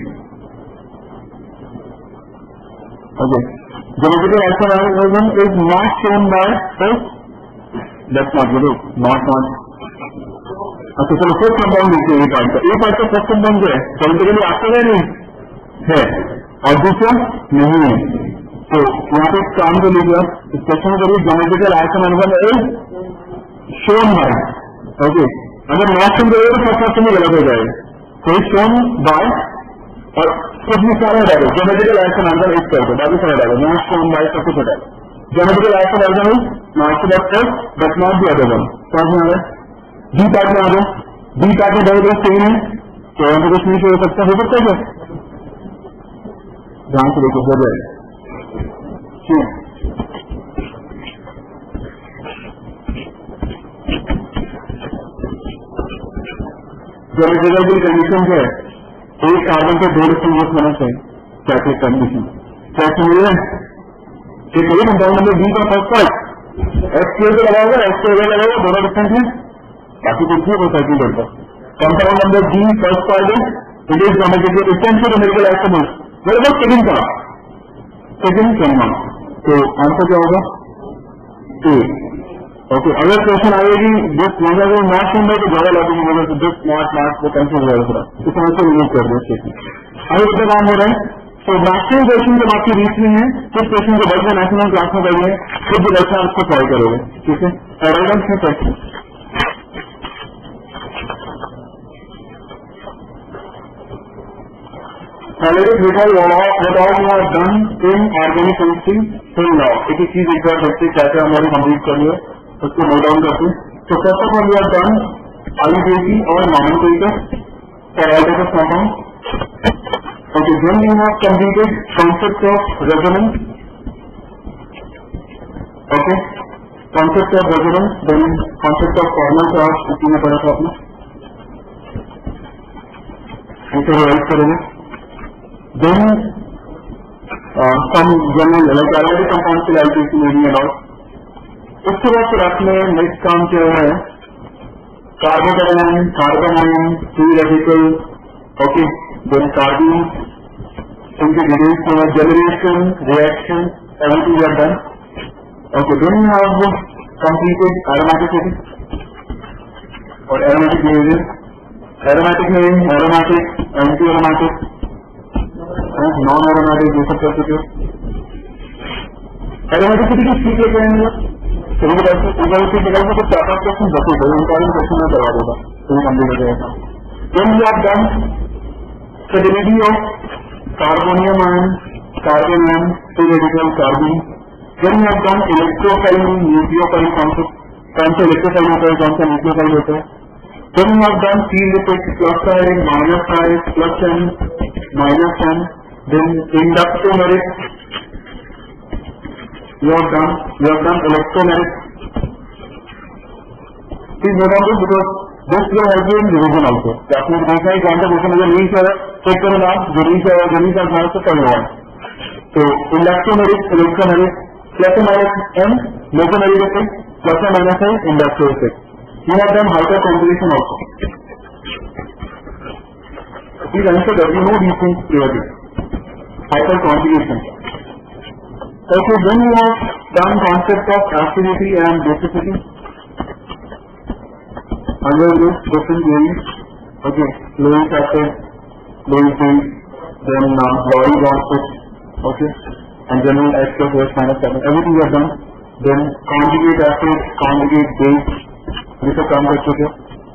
Speaker 1: Okay, geometrical isomerism is not shown by first, that's not good, not not अच्छा चलो फर्स्ट कंपाउंड देखिए ये पार्ट का, ये पार्ट का फर्स्ट कंपाउंड जो है geometrically आपका है नहीं है और दूसरा नहीं है, तो यहाँ पे काम को लीजिए आप इस क्वेश्चन में करिए geometrical isomerism is shown by, okay, अगर नॉट शोन करेगा तो फर्स्ट ऑप्शन में गलत हो जाएगा, तो शोन बाय और कुछ भी सारा डालो ज्योमेट्रिकल आइसोमेरिज्म इज करके बाकी सारा डालो नॉट शोन बाय सब कुछ डालो geometrical isomerism is not shown by first but not the other one. समझ में आ रहा है? बी पार्ट में आ जाओ, बी पार्ट में डबल बेस सेम है तो यहाँ पे कुछ नहीं हो सकता, हो सकता है ध्यान से देखो हो जाएगा क्यों? ज्योमेट्रिकल की कंडीशन क्या है? एक कार्बन से दो डिस्टिंग्विश होना चाहिए, क्या कंडीशन क्या चाहिए? ठीक है, कंपाउंड नंबर बी का फर्स्ट पार्ट एस के लगा होगा, एस के लगा होगा, दोनों डिस्टेंस है, बाकी कुछ नहीं हो सकती। Compound number B first part है It is dramatically essential to medical activities. What about second part? Second cannot. So answer क्या होगा? A. Okay. अगर क्वेश्चन आएगी दिस अगर वो मैथ में तो ज्यादा लगेगी बोले तो दिस मैथ मैथ वो कंफ्यूज हो जाएगा. इस तरह से रिमूव कर दो स्टेटमेंट. आगे कितना काम हो रहा है? तो मैक्सिमम क्वेश्चन जब आपकी बीच में है कुछ क्वेश्चन को बच्चे मैक्सिमम क्लास में करेंगे खुद जो बच्चा उसको सॉल्व करोगे. ठीक है. पैराग्राफ में question Already recall what all we have done in organic chemistry till now. एक एक चीज एक बार देखते क्या क्या हमारी कंप्लीट करिए उसको नोट डाउन करते. तो first of all we have done आयुर्वेदी और nomenclature for all types of compound. Okay. Then we have completed concept of resonance. Okay. Concept of resonance. Then concept of formal charge इसी में पढ़ा था आपने. इसे रिवाइज करेंगे. Then uh, some general like already compounds के like इसी में भी अलाउ. उसके बाद फिर आपने नेक्स्ट काम किया है carbocation, carbanion, free radical. Okay. Then carbon इनके generation generation reaction everything we have done. Okay. Then we have completed aromatic और एरोमेटिक बिहेवियर. एरोमेटिक में aromatic anti aromatic non aromatic ये सब कर चुके हो. एरोमेटिक की सीख लेते हैं लोग तो चार पांच क्वेश्चन बचे थे उनका क्वेश्चन में करवा देगा तो कंप्लीट हो जाएगा. Then we have done stability of carbonium ion, carbon ion, free radical carbon. Then we have done electrophile, nucleophile concept. कौन सा इलेक्ट्रोफाइल होता है कौन सा न्यूक्लियोफाइल होता है. Then we have done three lipid plus side minus side plus N minus n. Then inductomeric you have done. You have done electromeric. Please note down this because this will help you in revision also. आपने देखना है कौन सा question मुझे नहीं चाहिए check करो ना जो नहीं चाहिए जो नहीं चाहिए तो कर लो. तो inductomeric, electromeric, plus or minus n, mesomeric effect, plus or minus n, inductor effect. You have done hyper composition also. Please answer that you know these things clearly. Hyper conjugation. Okay, then we have done concept of acidity and basicity. Under this different ways. Okay, Lewis acid, Lewis base, then uh, Lowry acid. Okay, and general H plus H minus seven. Everything we have done. Then conjugate acid, conjugate base. This will come with you.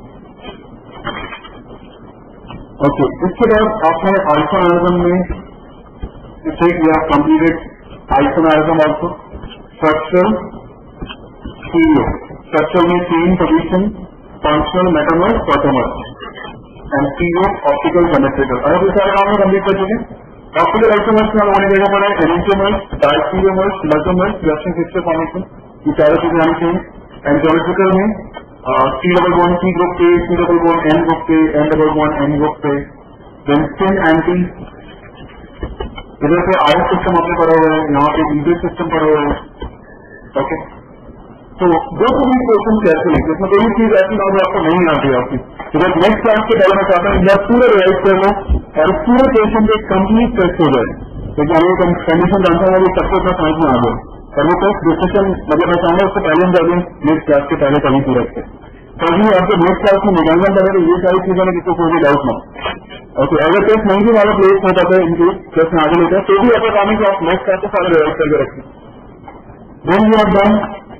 Speaker 1: Okay. इसके बाद आपने isomerism में we have completed isomerism also. Structural co structure में तीन position functional metamers protomers and co optical penetrator. अगर ये सारे काम कंप्लीट कर चुके. ऑप्टिकल आइसोमर्स में हमारी जगह पड़ा है enantiomers, diastereomers, mesomers, reaction fixer formation. ये चारों चीजें आनी चाहिए. एंड ज्योमेट्रिकल में C double bond C group पे, C double bond N group पे, N double bond N group पे. Then spin anti. इधर पे आयन सिस्टम आपने पढ़ा हुआ है, यहाँ पे ईबी सिस्टम पढ़ा हुआ है. ओके. तो दो सौ बीस क्वेश्चन कैसे लिखे इसमें कोई चीज ऐसी ना हो आपको नहीं आती आपकी. इधर नेक्स्ट क्लास के बारे में चाहता हूँ यह पूरा रिवाइज कर लो और पूरे क्वेश्चन पे कंप्लीट टेस्ट हो जाए. लेकिन हमें कंडीशन जानता हूँ वो सबको अपना समझ में आ जाए. और वो टेस्ट डिस्कशन मतलब मैं चाहूंगा उससे पहले हम जाएंगे नेक्स्ट क्लास के पहले कभी पूरा से तभी आपको नेक्स्ट क्लास में मूल्यांकन करेंगे. ये सारी चीजों में किसी कोई डाउट ना. ओके. अगर टेस्ट नहीं भी वाला प्लेस होता है इनके टेस्ट में आगे लेते हैं तो भी ऐसा काम है कि आप नेक्स्ट क्लास से सारे रिवाइज करके रखें. Then you have done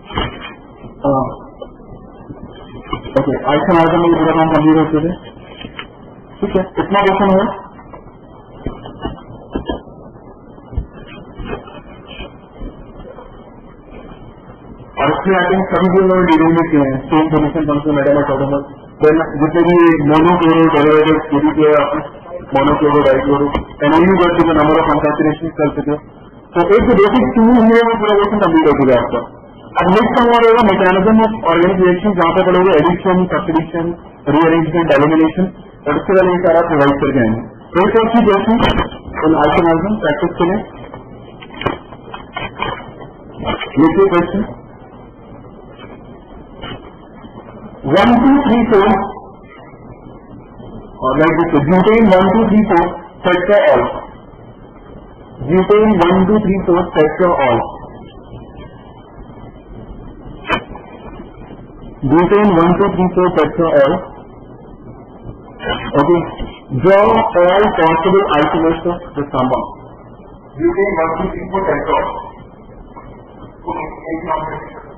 Speaker 1: okay. Isomerism में पूरा काम कंप्लीट होते थे. ठीक है. इतना क्वेश्चन है. और इसमें आई थिंक सभी जो लोग डिटेल में किए हैं same solution function metamers automers. Then जितने भी मोनोक्लोरो डेरिवेटिव्स जो भी किए आपने मोनोक्लोरो डाइक्लोरो एनोनियम वर्ड के नंबर ऑफ कॉन्सेंट्रेशन कर सके. तो एक जो बेसिक टू हुए वो पूरा क्वेश्चन कंप्लीट हो चुका है आपका. अब नेक्स्ट काम रहेगा मैकेनिज्म ऑफ ऑर्गेनिक रिएक्शन जहाँ पे पड़ेगा एडिक्शन, सब्स्टिट्यूशन, रीअरेंजमेंट, एलिमिनेशन और इसके बाद ये सारा प्रोवाइड करके आएंगे. तो एक अच्छी क्वेश्चन आइसोमेरिज्म प्रैक्टिस के लिए लिखिए question one two three four like this, butane one two three four tetraol. Butane one two three four tetraol. Butane one two three four tetraol. Okay. Draw all possible isomers of the compound. Butane one two three four tetraol. Okay. Take number.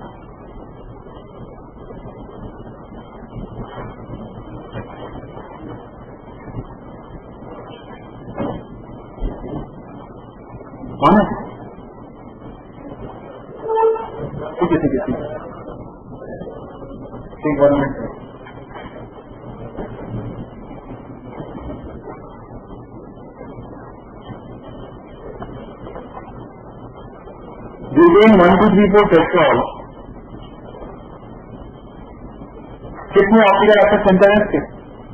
Speaker 1: कौन है? ठीक है ठीक है ठीक है ठीक one minute butane one two three four tetrol कितने ऑप्टिकल एक्टिव सेंटर है इसके?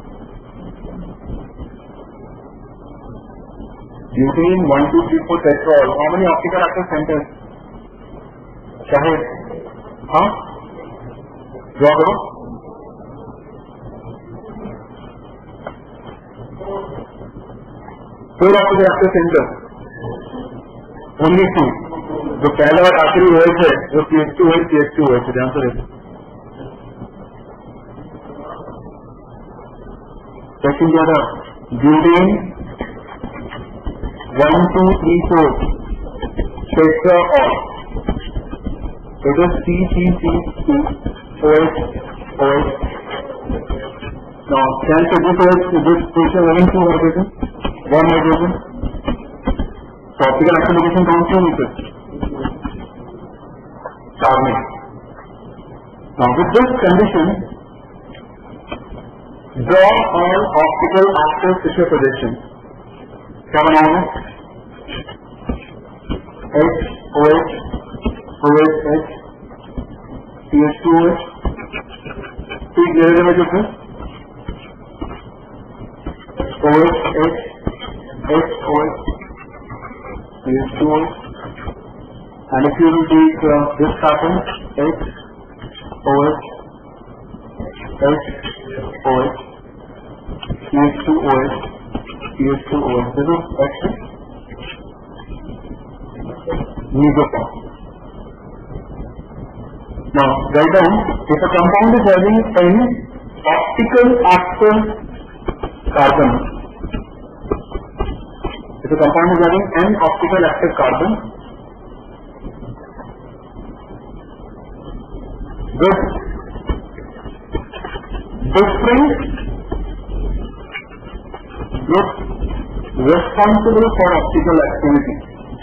Speaker 1: Butane one two three four tetraol. How many optical active centers? Shahid. हाँ? Draw करो. Four optical active centers. Only two. जो पहला और आखिरी हुए थे वो C H two हुए C H two हुए थे ध्यान से देखो. सेकंड क्या था? Butane one two three four tetraol. It is C C C two O H O H. Now cancel this O H this position having two hydrogen, one hydrogen. So optical activation कौन सी होनी चाहिए? Carbon. Now with this condition, draw all optical active tissue projections. क्या बनाओगे? H O H O H H C H two O H ठीक धीरे धीरे जो है O H H H O H C H two O H and if you will take uh, this pattern H O H H O H C H two O H C H two O H. This is action. Mesoform. Now, write down if a compound is having an optical active carbon. If a compound is having an optical active carbon with different groups responsible for optical activity.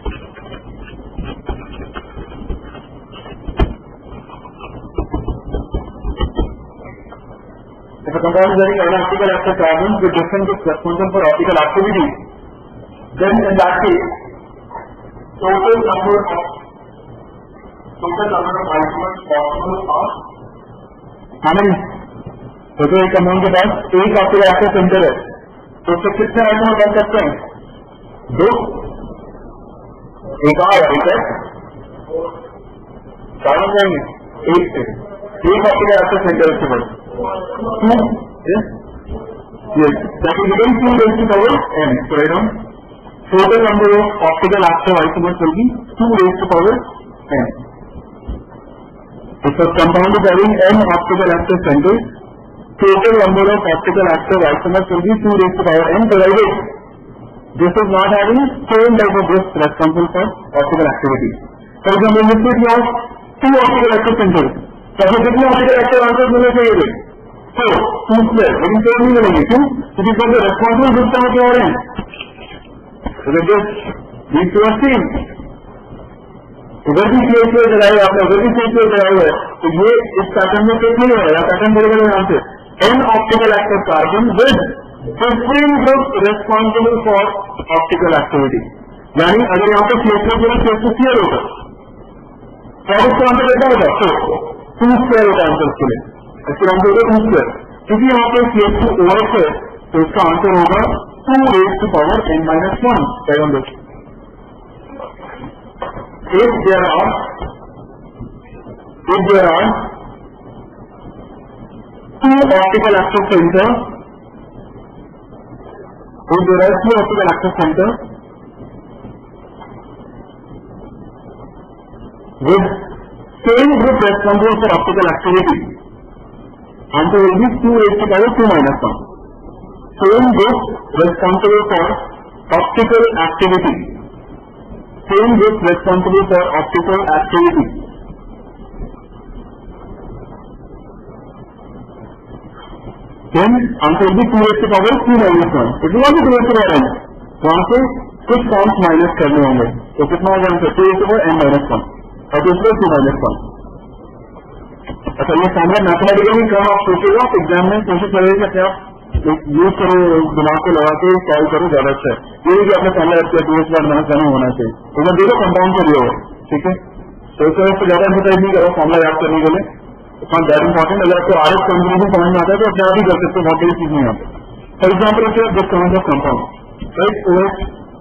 Speaker 1: If a compound is having an optical active carbon with different groups responsible for optical activity, then in that case, total number of total number of isomers possible are how many? तो तो एक compound के पास एक optical active center है, तो उससे कितने item बन सकते हैं? दो. एक आर एक है चार हो जाएंगे एक से एक ऑप्टिकल एक्टिव सेंटर से बस two that is even two raise to power N. So write down total number of optical active isomers will be two raise to power N. If a compound is having n optical active centers, total number of optical active isomers will be two raised to power n, provided this is not having same type of groups responsible for optical activity. For example, in this case you have two optical active centers. तो आपको कितने optical active isomers मिलने चाहिए? तो two square, लेकिन four नहीं मिलेंगे. क्यों? क्योंकि सब responsible groups का मतलब और हैं. So that this these two are same. उधर भी C H two लगाए आपने, उधर भी C H two लगाए हुए, तो ये इस पैटर्न में फिट नहीं होगा. पैटर्न मिलेगा यहाँ से n optical active carbon with different groups responsible for optical activity. यानी अगर यहाँ पे C H two पूरा C H two क्लियर होगा, तो इसका आंसर कितना होगा? तो टू स्क्वायर होगा आंसर उसके लिए. इसका आंसर होगा टू स्क्वायर. क्योंकि यहाँ पे C H two O H है, तो इसका आंसर होगा two raise to power n minus one. Seven दो. If there are, if there are two optical active centers If there are two optical access centers with same group responsible for optical activity, answer will be two raised to power two minus one. Same group responsible for optical activity. Same group responsible for optical activity. Then answer will be two raised to power two minus one. It will not be two raised to power n. वहाँ से कुछ terms minus करने होंगे, तो कितना होगा answer two raised to power n minus one और दूसरे टू minus one. अच्छा, ये फॉर्मूला मैथमेटिकली कम आप सोचेगा तो एग्जाम में कोशिश करेगा कि आप यूज करो, दिमाग को लगा के सॉल्व करो, ज्यादा अच्छा है। ये भी आपने फॉर्मूला रखा two S bar minus one होना चाहिए, तो देखो कंपाउंड कर लिया, ठीक है। तो इस वजह से ज्यादा एम्फोसाइज नहीं करो फॉर्मूला याद करने के लिए, इट्स नॉट दैट इंपॉर्टेंट। अगर आपको आर एस कॉम्बिनेशन समझ में आता है तो अपने आप ही कर सकते हो, बहुत बड़ी चीज नहीं आता। फॉर एग्जाम्पल जस्ट समझ of compound, right, OH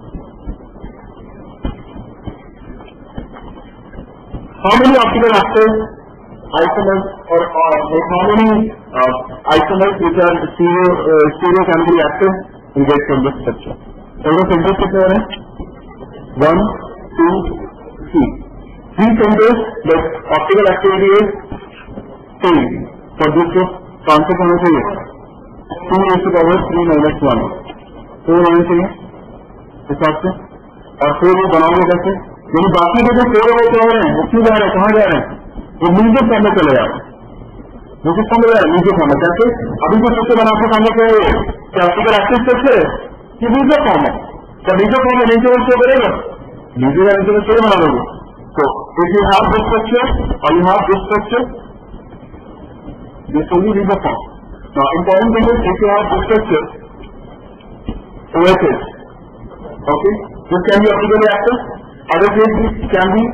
Speaker 1: how many optical access isomers or, or how many uh, isomers which are stereo uh, stereo can be active we get from this structure. So the centers कितने हैं? One, two, three. Three centers that optical activity is same. For this group concept होना चाहिए two raised to power three minus one. four होना चाहिए इस बात से, और four वो बनाओगे कैसे? यानी बाकी के जो four हो रहे हैं वो क्यों जा रहे हैं, कहाँ जा रहे हैं? वो म्यूजिक फॉर्म में चले जाए, म्यूजिक फॉर्म में म्यूजिक फॉर्म में कैसे? अभी जो सबसे बना के सामने क्या है, क्या ऑप्टिकल एक्सेस स्ट्रक्चर है, ये म्यूजिक फॉर्म है। क्या म्यूजिक फॉर्म में नीचे शो करेगा? म्यूजिक का नीचे शो बना दोगे। तो if you have this structure और you have this structure, this will be music form. Now important thing is if you have this structure OHS, okay, this can be optically access, other case can be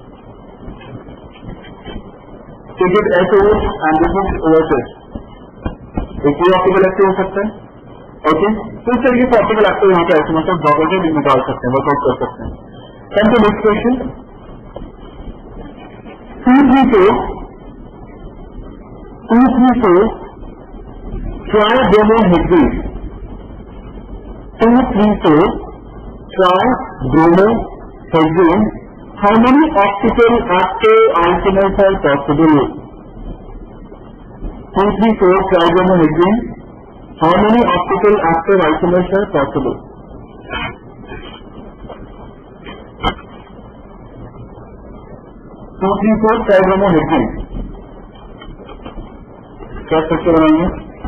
Speaker 1: take it S O H and this is O H S. एक कोई optical active हो सकता है, okay. तो इस तरीके से optical active यहाँ पे ऐसे मतलब डॉक्टर से भी निकाल सकते हैं, वर्कआउट कर सकते हैं। Come to next question, two three four two three four tribromohexane, two three four tribromohexane. How many optical active isomers are possible? two three four tribromomazine. How many optical active isomers are possible? two three four tribromomazine. क्या structure बनाएंगे?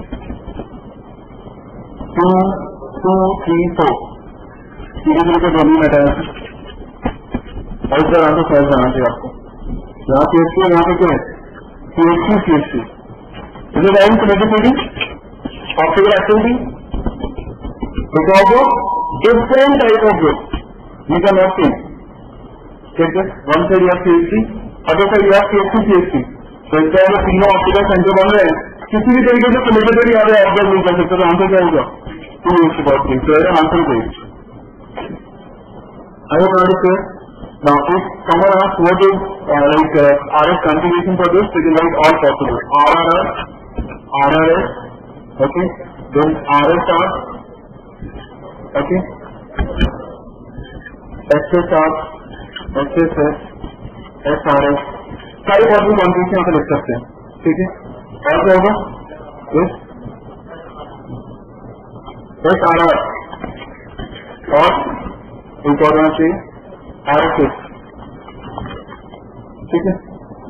Speaker 1: two two three four. धीरे धीरे तो ध्वनि हटाया और इधर answer समझ जाना चाहिए आपको। यहाँ पी एच सी यहाँ पे क्या है? P H C C H C is it M connectivity optical activity because of different type of group you can not see, ठीक है। One side you have P H C, other side you have P H C C H C. तो इस तरह तीनों optical centre बन रहे हैं, किसी भी तरीके से कनेक्टिविटी आ रहा है ऑब्जर्व नहीं कर सकते, तो आंसर क्या होगा? Two is about three. तो आंसर चाहिए। I hope understand. Now, if someone asks what is uh, like uh, R F configuration for this, we can write all possible. R R R, R R S, okay, then R S R, okay, S S R, S S S, S R S, सारी possible configuration यहाँ पे लिख सकते हैं, ठीक है। और क्या होगा? Yes, S R R और एक और होना चाहिए R S S, ठीक है।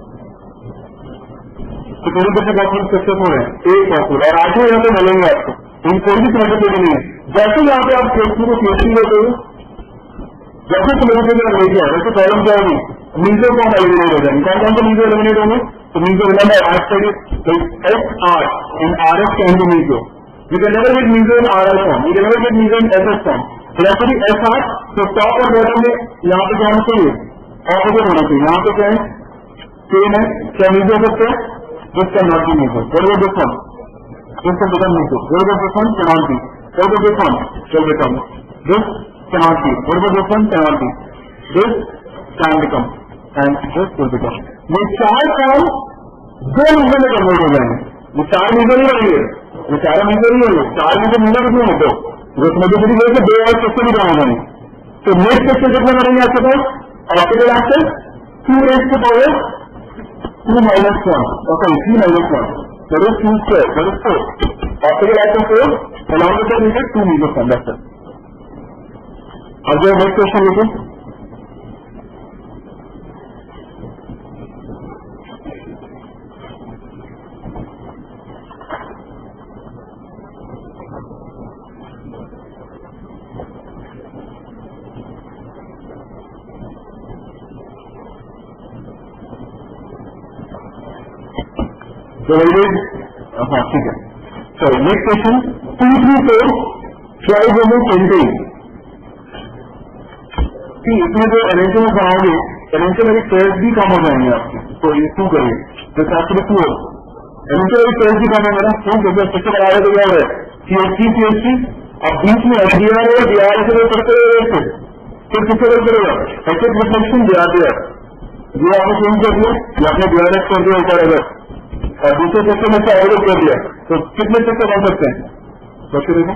Speaker 1: तो थोड़ी देर से बात स्ट्रक्चर हो रहे हैं, एक पॉसिबल और आगे यहाँ पे मिलेंगे आपको, इन कोई भी समझ नहीं है। जैसे यहाँ पे आप केसरी को केसरी लेते हो, जैसे किलोमीटर में ले गया वैसे प्रॉब्लम क्या होगी? मीजो फॉर्म एलिमिनेट हो जाएंगे। कौन कौन से मीजो एलिमिनेट होंगे? तो मीजो विलंब है आज तक S R in R S can be meso, you can never get meso in R S form, you can never get meso in S S form. जैसे एस आर तो top और bottom में यहाँ पे क्या होना चाहिए? ऑपोजिट होना चाहिए। यहाँ पे क्या है? सेम है, क्या मीजो हो सकता है? This can not be meso, what is this one? This can become meso, what is this one? Can not be, what is this one? Can become, this can not be, what is this one? Can not be, this can become and this will become. ये चार form दो meso में convert हो जाएंगे। ये चार meso नहीं रहेंगे, ये चार मीजो नहीं होंगे, चार मीजो मीजो कितने होते हो? वो समझिए कि दो और क्वेश्चन भी बना देंगे। तो नेक्स्ट क्वेश्चन कितना बनेंगे आपके पास? Optical access two raise to power two minus one, okay, three minus one, that is two square, that is four. Optical access four along with the meter two meters from that. अब जो next question लिखो, तो हाँ ठीक है. So next question, two three four twelve over twenty. कि इसमें जो अरेंजमेंट बनाओगे, अरेंजमेंट पेयर्स भी कम हो जाएंगे आपके. तो ये टू करिए, तो एक्चुअली टू अरेंजमेंट पेयर्स भी कम होंगे ना. टू जैसे सबसे बड़ा है तो क्या है सी एस सी सी एस सी. अब बीच में एच डी आर है, डी आर से करते रहे फिर किससे कर करेगा access reflection D R D R ये आपने चेंज कर दिया, या आपने डी आर एस कर दिया ऊपर अगर, और दूसरे सेक्टर में से ऑर्डर कर दिया तो कितने सेक्टर बन सकते हैं? बच्चे देखो,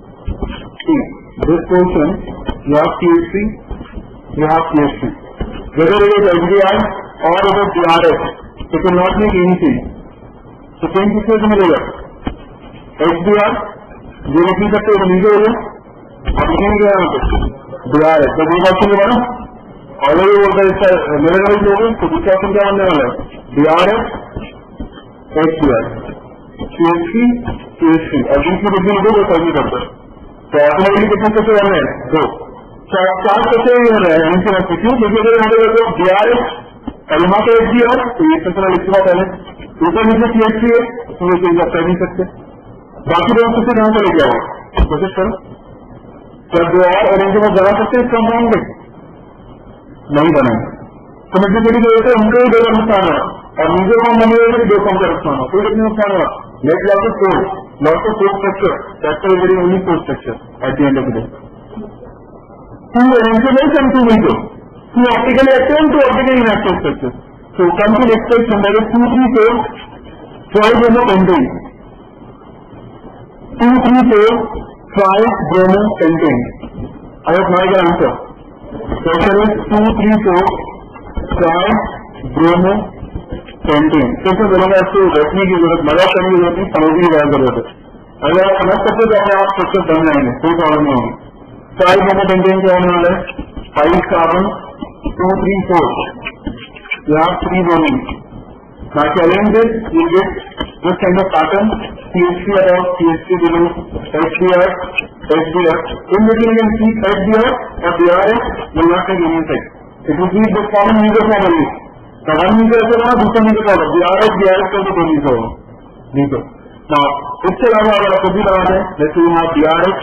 Speaker 1: this question you have C S C, you have C S C, whether it is H D R और it is D R S, it will not make anything. तो चेंज किसमें से मिलेगा? एच डी आर जो लिख नहीं सकते वो नीचे हो गया, और लिखेंगे यहाँ पे डी आर एस. तो दो ऑप्शन के बारे ऑलरेडी बोलता है इसका मेरे घर जो होगी. तो दूसरा ऑप्शन क्या बनने वाला है? D R S H D R C S C C S C, और बीच में कितने दो वो सर्वी करते हैं. तो ऑटोमेटिकली कितने कैसे बनने हैं? दो. चार चार कैसे ही हो रहे हैं इनसे मैं क्यों? क्योंकि अगर यहाँ पे डी आर एस और यहाँ पे एच डी आर, तो ये सबसे लिखा पहले ऊपर नीचे सी एस सी है, तो ये चेंज आप कर नहीं सकते. बाकी दोनों सबसे कहाँ से लेके आओ, कोशिश करो. क्या दो और अरेंजमेंट बना सकते हैं कंपाउंड में? नहीं बनाए. समझने के लिए होता है उनको ही दो का नुकसान है, और नीचे कौन बने हुए दो कम का नुकसान हो. कोई कितने नुकसान हुआ? Net loss of four, loss of four structure, structure is very only four structure at the end of the day. Two arrangements and two meter, two optically active and two optically inactive structure. So come to next question, that is two three four twelve bromo pentane. Two three four twelve bromo pentane. I have now the answer. Question is two three four twelve bromo painting. कैसे बोलेगा? इसको रखने की जरूरत, मजाक करने की जरूरत नहीं, समझने की ज्यादा जरूरत है. अगर आप समझ सकते तो अपने आप सक्सेस बन जाएंगे, कोई प्रॉब्लम नहीं होगी. फाइव ब्रोमो पेंटिंग क्या होने वाला है? Five carbon two three four, यहाँ थ्री ब्रोमीन. बाकी arrange this you get this kind of pattern. C H C about C H C below H D R H D R in between you can see H D R और D R S will not take any effect. It will be this form meter form only. One meter ऐसे रहा, दूसरा meter का D R S D R S करके दो metre होगा metre. ना इसके अलावा अगर आप भी लगा दें, जैसे यहाँ डी आर एस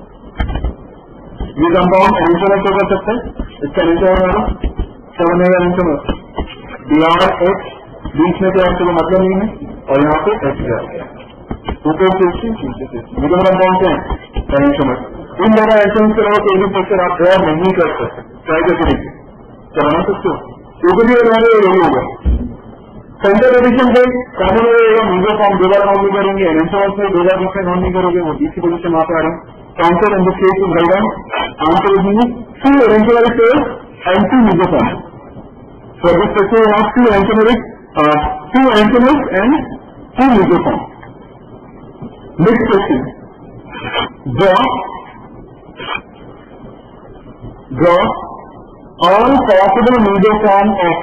Speaker 1: ये कंपाउंड इंश्योरेंस कर सकते हैं. इसका नीचे होगा क्या बनेगा? इंश्योरेंस डी आर एच, बीच में तो आपको मतलब नहीं है, और यहाँ पे एच डी आर ऊपर से मीडियम कंपाउंड क्या है? इंश्योरेंस. इन दोनों इंश्योरेंस के अलावा कोई भी स्ट्रक्चर आप ड्रॉ नहीं कर सकते. ट्राई करके देखिए, क्या बना सकते हो? ऊपर भी बनाने यही होगा. सेंटर एडिशन पे कॉमन रहेगा, मीडियो फॉर्म दो बार काउंट नहीं करेंगे, इंश्योरेंस में दो बार बीच में काउंट नहीं करोगे, वो तीसरी पोजिशन वहां पे आ रहे हैं. Answer in this case is right answer is two enantiomeric pair and two media form. For this structure you have two enantiomeric two enantiomeric and two media form. Next question, draw draw all possible media form of,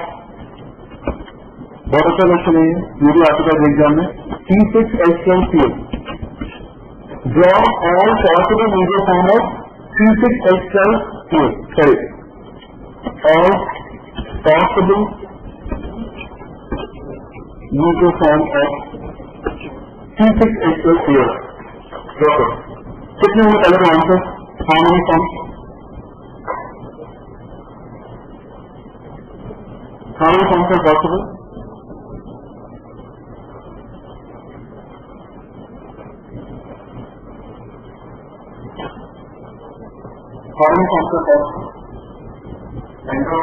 Speaker 1: बहुत अच्छा question है मेरी article exam में. C six H twelve C H. Draw all possible media form of C six H twelve C H. Correct. all possible media form of C six H twelve C H. Draw करो. कितने होंगे पहले का answer? How many forms? How many forms are possible? How many forms are possible? And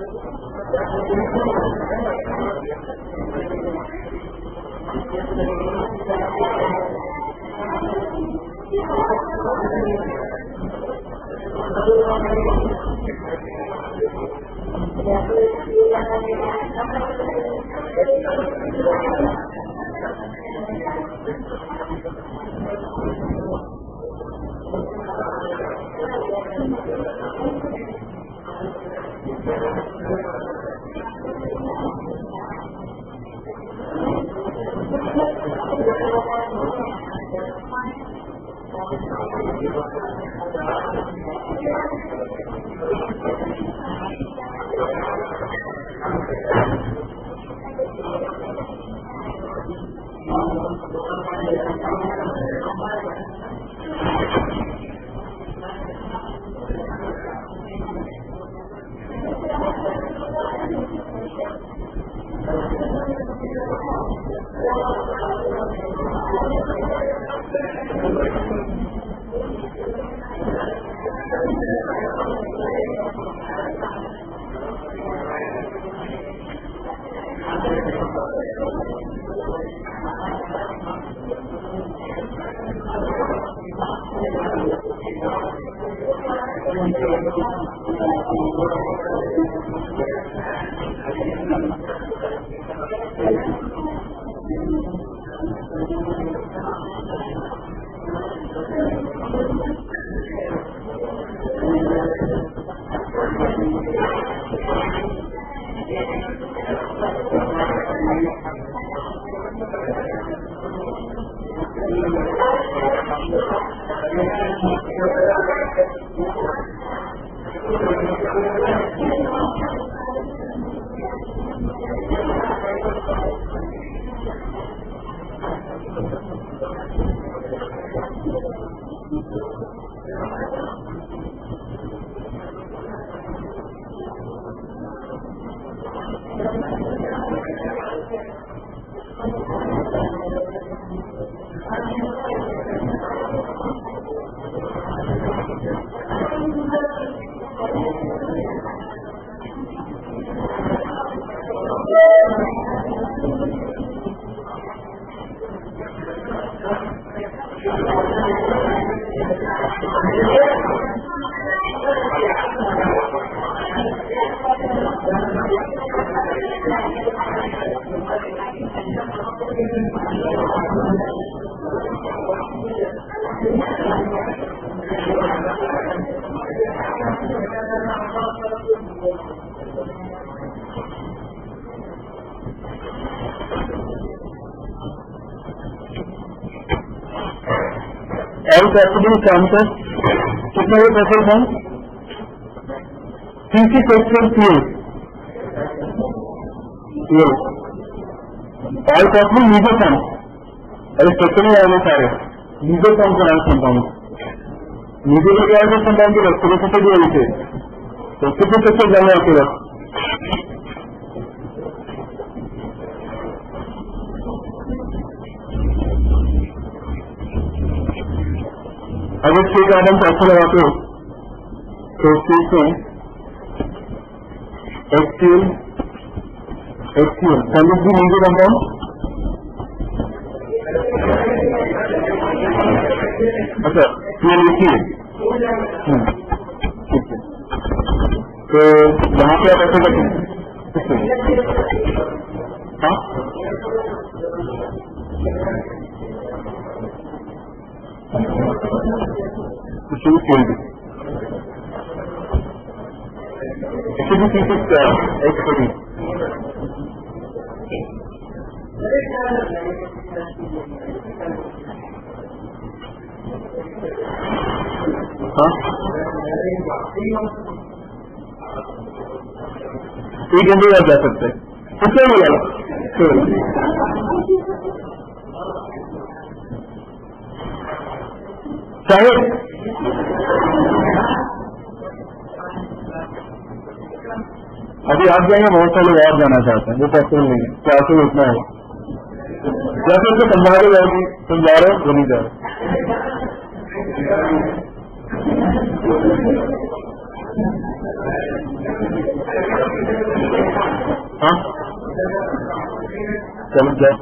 Speaker 1: L capital campus कितने के पैसे हैं? तीसरी क्वेश्चन थी ये L कैपिटल मीजो फॉर्म अरे क्वेश्चन ही आए सारे मीजो फॉर्म का नाम कंपाउंड मीजो में क्या है कंपाउंड के रखते हैं कितने दिए थे तो कितने क्वेश्चन जाने आपके वक्त अगर छह का आदम पैसे लगाते हो तो चीज में एक्सक्यूल एक्सक्यूल सर्विस भी नीचे कंपाउंड अच्छा ये लिखिए ठीक है तो यहाँ पे आप ऐसे करते हाँ शुरू खेल दी इसे भी चीज एक करी हाँ एक घंटे आप जा सकते हैं तो क्या बोला चाहे अभी आप जाएंगे बहुत सारे लोग और जाना चाहते हैं वो पॉसिबल नहीं है क्लास में उतना है जैसे उसको समझा रहे जाएगी समझा रहे वो नहीं जा रहे हाँ चलो जाओ।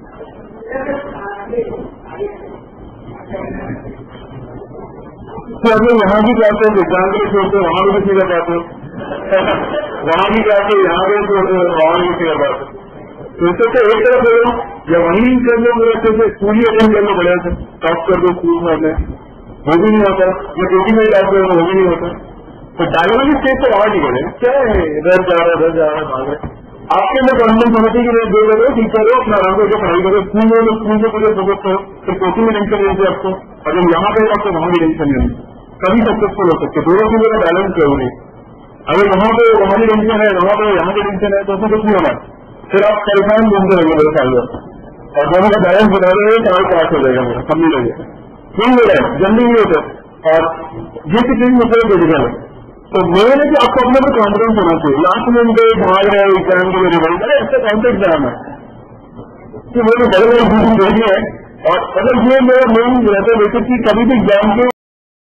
Speaker 1: तो अगर वहाँ भी जाते हैं विज्ञान के लिए छोड़ते वहाँ भी किसी का जाते वहाँ भी जाते यहाँ भी छोड़ते वहाँ भी किसी का जाते तो इससे तो एक तरफ हो या वहीं कर लो मेरे अच्छे से स्कूल ही अटेंड कर लो बढ़िया से टॉप कर दो स्कूल में अपने वो भी नहीं होता या कोचिंग में जाते हो वो भी नहीं होता तो डायग्नोस्टिक स्टेज तो आवाज ही करे क्या है इधर जा रहा इधर जा रहा भाग रहे आपके अंदर कॉन्फिडेंस होना चाहिए कि दो करो ठीक करो अपना आराम करके पढ़ाई करो स्कूल में तो स्कूल से पूरे फोकस करो फिर कोचिंग में टेंशन नहीं थी आपको और जब यहाँ पे आपको वहाँ भी टेंशन नहीं कभी सक्सेसफुल हो सकते दोनों चीजों का बैलेंस जरूरी अगर वहाँ पे वहाँ भी टेंशन है वहाँ पे यहाँ भी टेंशन है तो उसमें कुछ नहीं होना फिर आप परेशान घूमते रहेंगे मेरे साल और दोनों का बैलेंस बना रहे हैं सारा पास हो जाएगा मेरा कम नहीं लगेगा क्यों हो रहा है जल्दी नहीं होता और ये चीज मतलब बेजिकल है तो मेरे ने कि आपको अपने पर कॉन्फिडेंस होना चाहिए लास्ट में मुझे भाग रहे हैं एग्जाम के लिए रिवाइज अरे ऐसा कॉन्फिडेंस जाना है कि मेरे बड़े बड़े भेजी है और अगर ये मेरा मेन रहता है वैसे कि कभी भी एग्जाम के